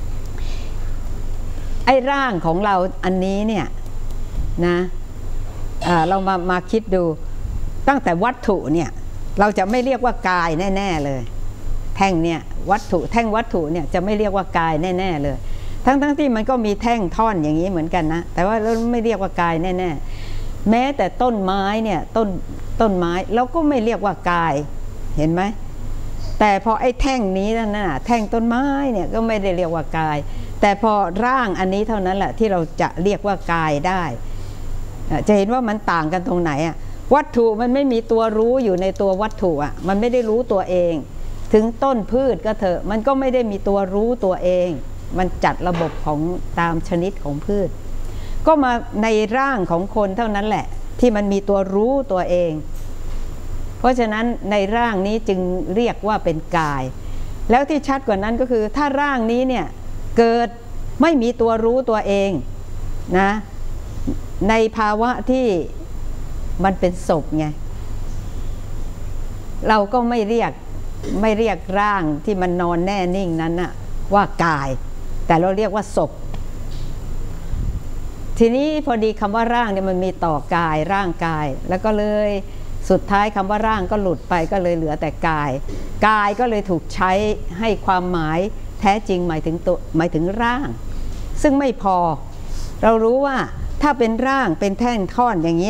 ไอ้ร่างของเราอันนี้เนี่ยนะเรามามาคิดดูตั้งแต่วัตถุเนี่ยเราจะไม่เรียกว่ากายแน่ๆเลยแท่งเนี่ยวัตถุแท่งวัตถุเนี่ยจะไม่เรียกว่ากายแน่ๆเลยทั้งๆ ท, ที่มันก็มีแท่งท่อนอย่างนี้เหมือนกันนะแต่ว่าเราไม่เรียกว่ากายแน่ๆแม้แต่ต้นไม้เนี่ยต้นต้นไม้เราก็ไม่เรียกว่ากายเห็นไหมแต่พอไอ้แท่งนี้นั่นน่ะแท่งต้นไม้เนี่ยก็ไม่ได้เรียกว่ากายแต่พอร่างอันนี้เท่านั้นแหละที่เราจะเรียกว่ากายได้จะเห็นว่ามันต่างกันตรงไหนอ่ะวัตถุมันไม่มีตัวรู้อยู่ในตัววัตถุอ่ะมันไม่ได้รู้ตัวเองถึงต้นพืชก็เถอะมันก็ไม่ได้มีตัวรู้ตัวเองมันจัดระบบของตามชนิดของพืชก็มาในร่างของคนเท่านั้นแหละที่มันมีตัวรู้ตัวเองเพราะฉะนั้นในร่างนี้จึงเรียกว่าเป็นกายแล้วที่ชัดกว่านั้นก็คือถ้าร่างนี้เนี่ยเกิดไม่มีตัวรู้ตัวเองนะในภาวะที่มันเป็นศพไงเราก็ไม่เรียกไม่เรียกร่างที่มันนอนแน่นิ่งนั้นน่ะว่ากายแต่เราเรียกว่าศพทีนี้พอดีคำว่าร่างเนี่ยมันมีต่อกายร่างกายแล้วก็เลยสุดท้ายคำว่าร่างก็หลุดไปก็เลยเหลือแต่กายกายก็เลยถูกใช้ให้ความหมายแท้จริงหมายถึงตัวหมายถึงร่างซึ่งไม่พอเรารู้ว่าถ้าเป็นร่างเป็นแท่งท่อนอย่างเงี้ย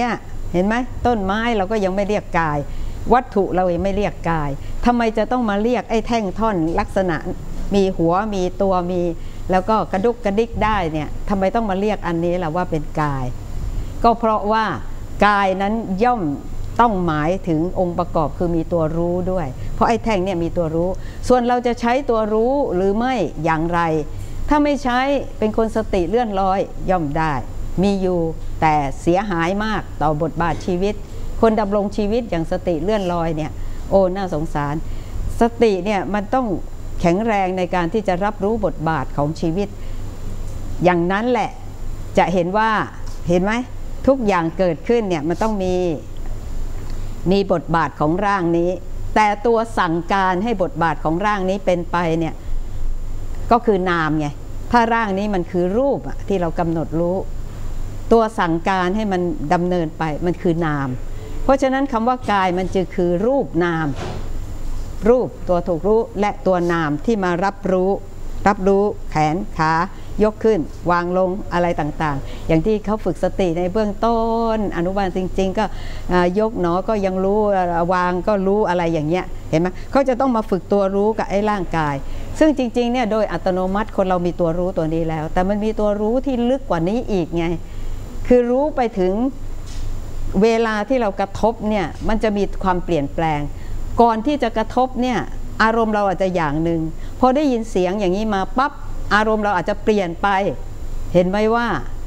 เห็นไหมต้นไม้เราก็ยังไม่เรียกกายวัตถุเรายังไม่เรียกกายทำไมจะต้องมาเรียกไอ้แท่งท่อนลักษณะมีหัวมีตัวมีแล้วก็กระดุกกระดิกได้เนี่ยทำไมต้องมาเรียกอันนี้ล่ะว่าเป็นกายก็เพราะว่ากายนั้นย่อมต้องหมายถึงองค์ประกอบคือมีตัวรู้ด้วยเพราะไอ้แท่งเนี่ยมีตัวรู้ส่วนเราจะใช้ตัวรู้หรือไม่อย่างไรถ้าไม่ใช้เป็นคนสติเลื่อนลอยย่อมได้มีอยู่แต่เสียหายมากต่อบทบาทชีวิตคนดำรงชีวิตอย่างสติเลื่อนลอยเนี่ยโอ้น่าสงสารสติเนี่ยมันต้องแข็งแรงในการที่จะรับรู้บทบาทของชีวิตอย่างนั้นแหละจะเห็นว่าเห็นไหมทุกอย่างเกิดขึ้นเนี่ยมันต้องมีมีบทบาทของร่างนี้แต่ตัวสั่งการให้บทบาทของร่างนี้เป็นไปเนี่ยก็คือนามไงถ้าร่างนี้มันคือรูปที่เรากำหนดรู้ตัวสั่งการให้มันดำเนินไปมันคือนามเพราะฉะนั้นคำว่ากายมันจึงคือรูปนามรูปตัวถูกรู้และตัวนามที่มารับรู้รับรู้แขนขายกขึ้นวางลงอะไรต่างๆอย่างที่เขาฝึกสติในเบื้องต้นอนุบาลจริงๆก็ยกหนอก็ยังรู้วางก็รู้อะไรอย่างเงี้ยเห็นไหมเขาจะต้องมาฝึกตัวรู้กับไอ้ร่างกายซึ่งจริงๆเนี่ยโดยอัตโนมัติคนเรามีตัวรู้ตัวนี้แล้วแต่มันมีตัวรู้ที่ลึกกว่านี้อีกไงคือรู้ไปถึงเวลาที่เรากระทบเนี่ยมันจะมีความเปลี่ยนแปลงก่อนที่จะกระทบเนี่ยอารมณ์เราอาจจะอย่างหนึ่งพอได้ยินเสียงอย่างนี้มาปั๊บอารมณ์เราอาจจะเปลี่ยนไปเห็นไหมว่า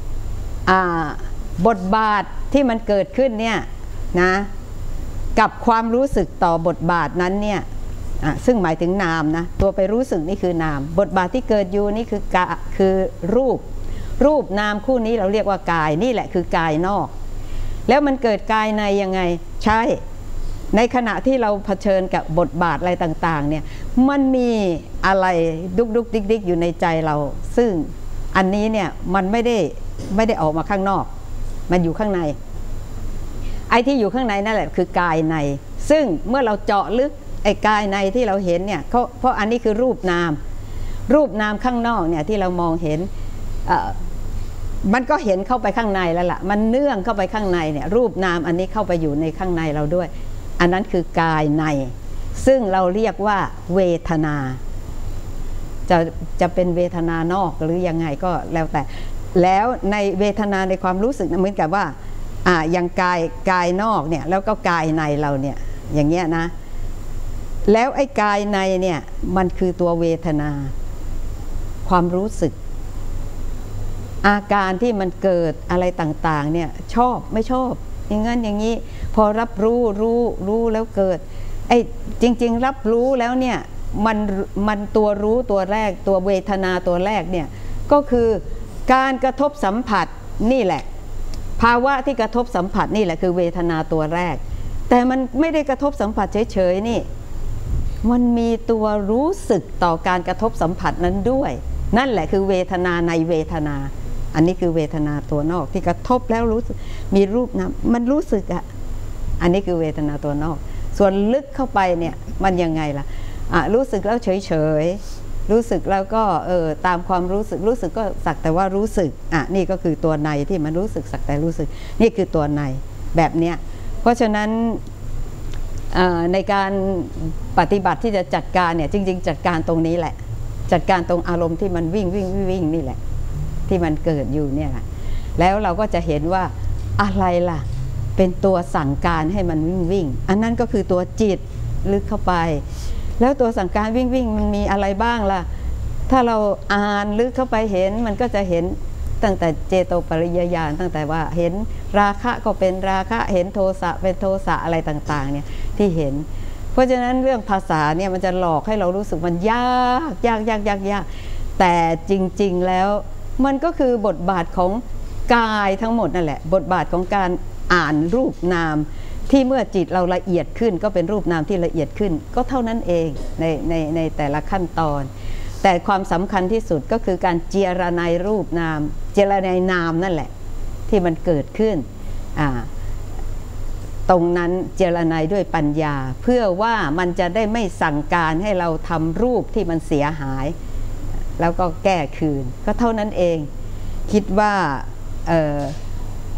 บทบาทที่มันเกิดขึ้นเนี่ยนะกับความรู้สึกต่อบทบาทนั้นเนี่ยซึ่งหมายถึงนามนะตัวไปรู้สึกนี่คือนามบทบาทที่เกิดอยู่นี่คือกะคือรูปรูปนามคู่นี้เราเรียกว่ากายนี่แหละคือกายนอกแล้วมันเกิดกายในยังไงใช่ในขณะที่เราเผชิญกับบทบาทอะไรต่างๆเนี่ยมันมีอะไรดุกดุกดิกดิกอยู่ในใจเราซึ่งอันนี้เนี่ยมันไม่ได้ไม่ได้ออกมาข้างนอกมันอยู่ข้างในไอ้ที่อยู่ข้างในนั่นแหละคือกายในซึ่งเมื่อเราเจาะลึกไอ้กายในที่เราเห็นเนี่ยเพราะอันนี้คือรูปนามรูปนามข้างนอกเนี่ยที่เรามองเห็นมันก็เห็นเข้าไปข้างในแล้วล่ะมันเนื่องเข้าไปข้างในเนี่ยรูปนามอันนี้เข้าไปอยู่ในข้างในเราด้วยอันนั้นคือกายในซึ่งเราเรียกว่าเวทนาจะจะเป็นเวทนานอกหรือยังไงก็แล้วแต่แล้วในเวทนาในความรู้สึกเหมือนกับว่าอ่าอย่างกายกายนอกเนี่ยแล้วก็กายในเราเนี่ยอย่างเงี้ยนะแล้วไอ้กายในเนี่ยมันคือตัวเวทนาความรู้สึกอาการที่มันเกิดอะไรต่างๆเนี่ยชอบไม่ชอบอย่างงั้นอย่างนี้พอรับรู้รู้รู้แล้วเกิดไอ้จริงๆรับรู้แล้วเนี่ยมันมันตัวรู้ตัวแรกตัวเวทนาตัวแรกเนี่ยก็คือการกระทบสัมผัสนี่แหละภาวะที่กระทบสัมผัสนี่แหละคือเวทนาตัวแรกแต่มันไม่ได้กระทบสัมผัสเฉยๆนี่มันมีตัวรู้สึกต่อการกระทบสัมผัสนั้นด้วยนั่นแหละคือเวทนาในเวทนาอันนี้คือเวทนาตัวนอกที่กระทบแล้วรู้สึกมีรูปนะมันรู้สึกอ่ะอันนี้คือเวทนาตัวนอกส่วนลึกเข้าไปเนี่ยมันยังไงล่ะอ่ะรู้สึกแล้วเฉยๆรู้สึกแล้วก็เออตามความรู้สึกรู้สึกก็สักแต่ว่ารู้สึกอ่ะนี่ก็คือตัวในที่มันรู้สึกสักแต่รู้สึกนี่คือตัวในแบบเนี้ยเพราะฉะนั้นในการปฏิบัติที่จะจัดการเนี่ยจริงๆจัดการตรงนี้แหละจัดการตรงอารมณ์ที่มันวิ่งวิ่งวิ่งนี่แหละที่มันเกิดอยู่เนี่ยแล้วเราก็จะเห็นว่าอะไรล่ะเป็นตัวสั่งการให้มันวิ่งวิ่งอันนั้นก็คือตัวจิตลึกเข้าไปแล้วตัวสั่งการวิ่งวิ่งมันมีอะไรบ้างล่ะถ้าเราอ่านลึกเข้าไปเห็นมันก็จะเห็นตั้งแต่เจโตปริยญาณตั้งแต่ว่าเห็นราคะก็เป็นราคะเห็นโทสะเป็นโทสะอะไรต่างๆเนี่ยที่เห็นเพราะฉะนั้นเรื่องภาษาเนี่ยมันจะหลอกให้เรารู้สึกมันยากยากยากยากยากแต่จริงๆแล้วมันก็คือบทบาทของกายทั้งหมดนั่นแหละบทบาทของการอ่านรูปนามที่เมื่อจิตเราละเอียดขึ้นก็เป็นรูปนามที่ละเอียดขึ้นก็เท่านั้นเองในในในแต่ละขั้นตอนแต่ความสำคัญที่สุดก็คือการเจรไนรูปนามเจรไนนามนั่นแหละที่มันเกิดขึ้นอ่าตรงนั้นเจรไนด้วยปัญญาเพื่อว่ามันจะได้ไม่สั่งการให้เราทำรูปที่มันเสียหายแล้วก็แก้คืนก็เท่านั้นเองคิดว่า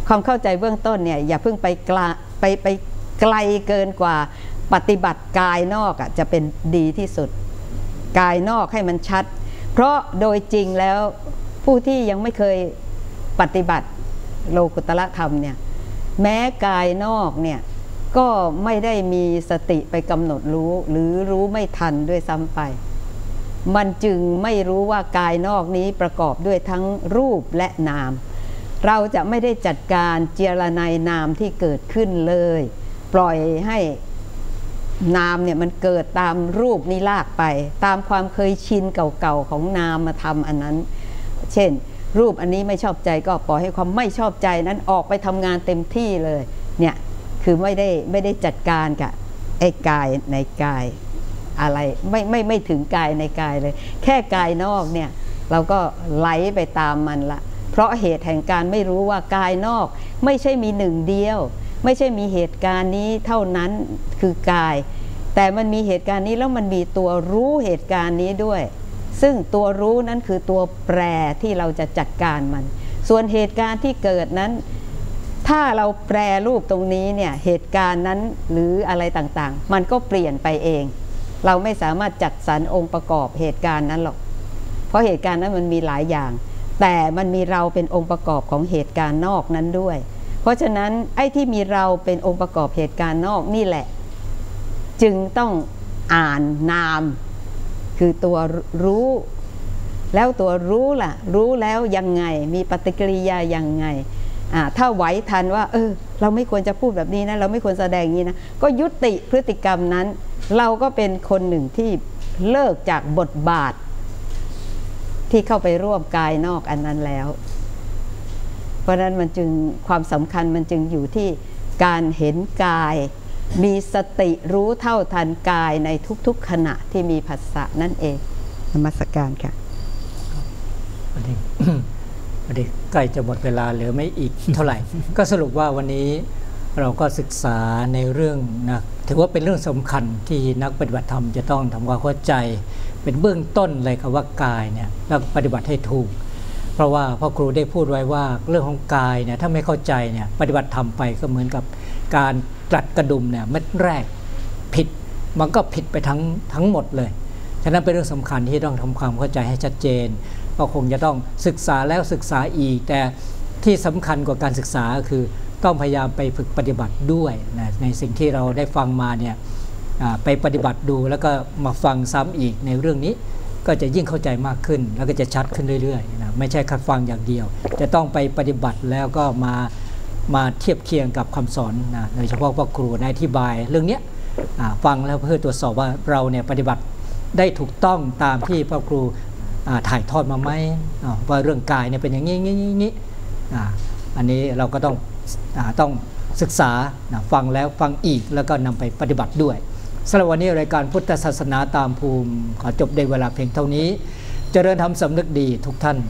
ความเข้าใจเบื้องต้นเนี่ยอย่าเพิ่งไปไกลไปไปไกลเกินกว่าปฏิบัติกายนอกอ่ะจะเป็นดีที่สุดกายนอกให้มันชัดเพราะโดยจริงแล้วผู้ที่ยังไม่เคยปฏิบัติโลกุตตรธรรมเนี่ยแม้กายนอกเนี่ยก็ไม่ได้มีสติไปกำหนดรู้หรือรู้ไม่ทันด้วยซ้ำไปมันจึงไม่รู้ว่ากายนอกนี้ประกอบด้วยทั้งรูปและนามเราจะไม่ได้จัดการเจรไนนามที่เกิดขึ้นเลยปล่อยให้นามเนี่ยมันเกิดตามรูปนี้ลากไปตามความเคยชินเก่าๆของนามมาทำอันนั้นเช่นรูปอันนี้ไม่ชอบใจก็ปล่อยให้ความไม่ชอบใจนั้นออกไปทำงานเต็มที่เลยเนี่ยคือไม่ได้ไม่ได้จัดการกับไอ้กายในกายอะไรไม่ไม่ไม่ถึงกายในกายเลยแค่กายนอกเนี่ยเราก็ไหลไปตามมันละเพราะเหตุแห่งการไม่รู้ว่ากายนอกไม่ใช่มีหนึ่งเดียวไม่ใช่มีเหตุการณ์นี้เท่านั้นคือกายแต่มันมีเหตุการณ์นี้แล้วมันมีตัวรู้เหตุการณ์นี้ด้วยซึ่งตัวรู้นั้นคือตัวแปรที่เราจะจัดการมันส่วนเหตุการณ์ที่เกิดนั้นถ้าเราแปรรูปตรงนี้เนี่ยเหตุการณ์นั้นหรืออะไรต่างๆมันก็เปลี่ยนไปเองเราไม่สามารถจัดสรรองค์ประกอบเหตุการณ์นั้นหรอกเพราะเหตุการณ์นั้นมันมีหลายอย่างแต่มันมีเราเป็นองค์ประกอบของเหตุการณ์นอกนั้นด้วยเพราะฉะนั้นไอ้ที่มีเราเป็นองค์ประกอบเหตุการณ์นอกนี่แหละจึงต้องอ่านนามคือตัวรู้แล้วตัวรู้ล่ะรู้แล้วยังไงมีปฏิกิริยายังไงอ่าถ้าไหวทันว่าเออเราไม่ควรจะพูดแบบนี้นะเราไม่ควรแสดงอย่างนี้นะก็ยุติพฤติกรรมนั้นเราก็เป็นคนหนึ่งที่เลิกจากบทบาทที่เข้าไปร่วมกายนอกอันนั้นแล้วเพราะนั้นมันจึงความสำคัญมันจึงอยู่ที่การเห็นกายมีสติรู้เท่าทันกายในทุกๆขณะที่มีผัสสะนั่นเองนมัสการค่ะวันนี้ วันนี้ใกล้จะหมดเวลาเหลือไม่อีกเท่าไหร่ ก็สรุปว่าวันนี้เราก็ศึกษาในเรื่องนะถือว่าเป็นเรื่องสำคัญที่นักปฏิบัติธรรมจะต้องทำความเข้าใจเป็นเบื้องต้นเลยครับว่ากายเนี่ยแล้วปฏิบัติให้ถูกเพราะว่าพ่อครูได้พูดไว้ว่าเรื่องของกายเนี่ยถ้าไม่เข้าใจเนี่ยปฏิบัติธรรมไปก็เหมือนกับการกลัดกระดุมเนี่ยเม็ดแรกผิดมันก็ผิดไปทั้งทั้งหมดเลยฉะนั้นเป็นเรื่องสำคัญที่ต้องทำความเข้าใจให้ชัดเจนก็คงจะต้องศึกษาแล้วศึกษาอีกแต่ที่สำคัญกว่าการศึกษาก็คือต้องพยายามไปฝึกปฏิบัติด้วยนะในสิ่งที่เราได้ฟังมาเนี่ยไปปฏิบัติดูแล้วก็มาฟังซ้ำอีกในเรื่องนี้ก็จะยิ่งเข้าใจมากขึ้นแล้วก็จะชัดขึ้นเรื่อยๆนะไม่ใช่แค่ฟังอย่างเดียวจะต้องไปปฏิบัติแล้วก็มามาเทียบเคียงกับคำสอนนะโดยเฉพาะพ่อครูได้อธิบายเรื่องนี้ฟังแล้วเพื่อตรวจสอบว่าเราเนี่ยปฏิบัติได้ถูกต้องตามที่พ่อครูถ่ายทอดมาไหมว่าเรื่องกายเนี่ยเป็นอย่างนี้อย่างนี้อันนี้เราก็ต้องต้องศึกษาฟังแล้วฟังอีกแล้วก็นำไปปฏิบัติด้วยสำหรับวันนี้รายการพุทธศาสนาตามภูมิขอจบในเวลาเพียงเท่านี้เจริญธรรมสำนึกดีทุกท่าน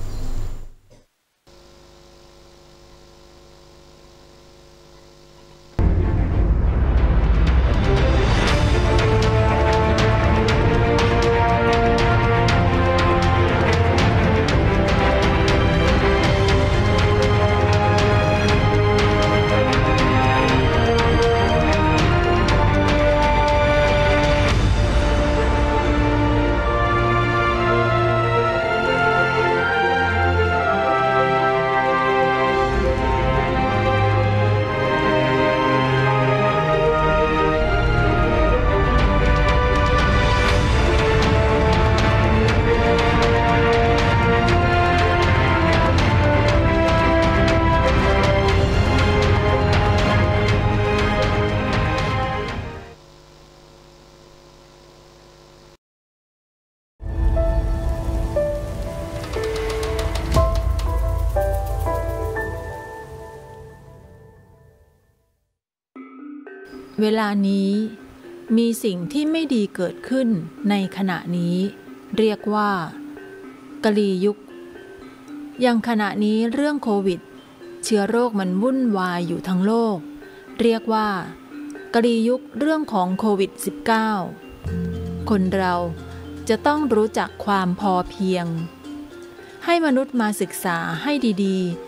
เวลานี้มีสิ่งที่ไม่ดีเกิดขึ้นในขณะนี้เรียกว่ากลียุคอย่างขณะนี้เรื่องโควิดเชื้อโรคมันวุ่นวายอยู่ทั้งโลกเรียกว่ากลียุคเรื่องของโควิด สิบเก้า คนเราจะต้องรู้จักความพอเพียงให้มนุษย์มาศึกษาให้ดีๆ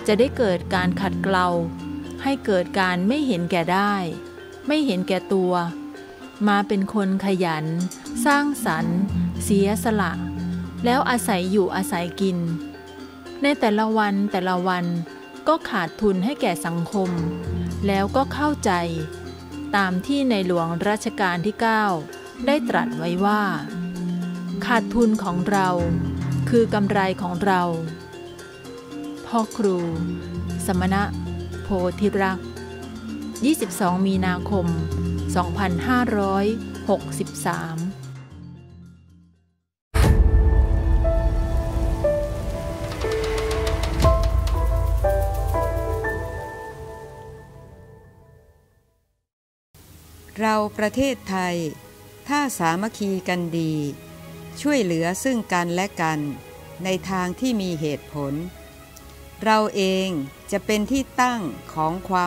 จะได้เกิดการขัดเกลาให้เกิดการไม่เห็นแก่ได้ไม่เห็นแก่ตัวมาเป็นคนขยันสร้างสรรค์เสียสละแล้วอาศัยอยู่อาศัยกินในแต่ละวันแต่ละวันก็ขาดทุนให้แก่สังคมแล้วก็เข้าใจตามที่ในหลวงรัชกาลที่เก้าได้ตรัสไว้ว่าขาดทุนของเราคือกำไรของเราพ่อครูสมณะโพธิรักษ์ยี่สิบสองมีนาคมสองพันห้าร้อยหกสิบสามเราประเทศไทยถ้าสามัคคีกันดีช่วยเหลือซึ่งกันและกันในทางที่มีเหตุผลเราเองจะเป็นที่ตั้งของความ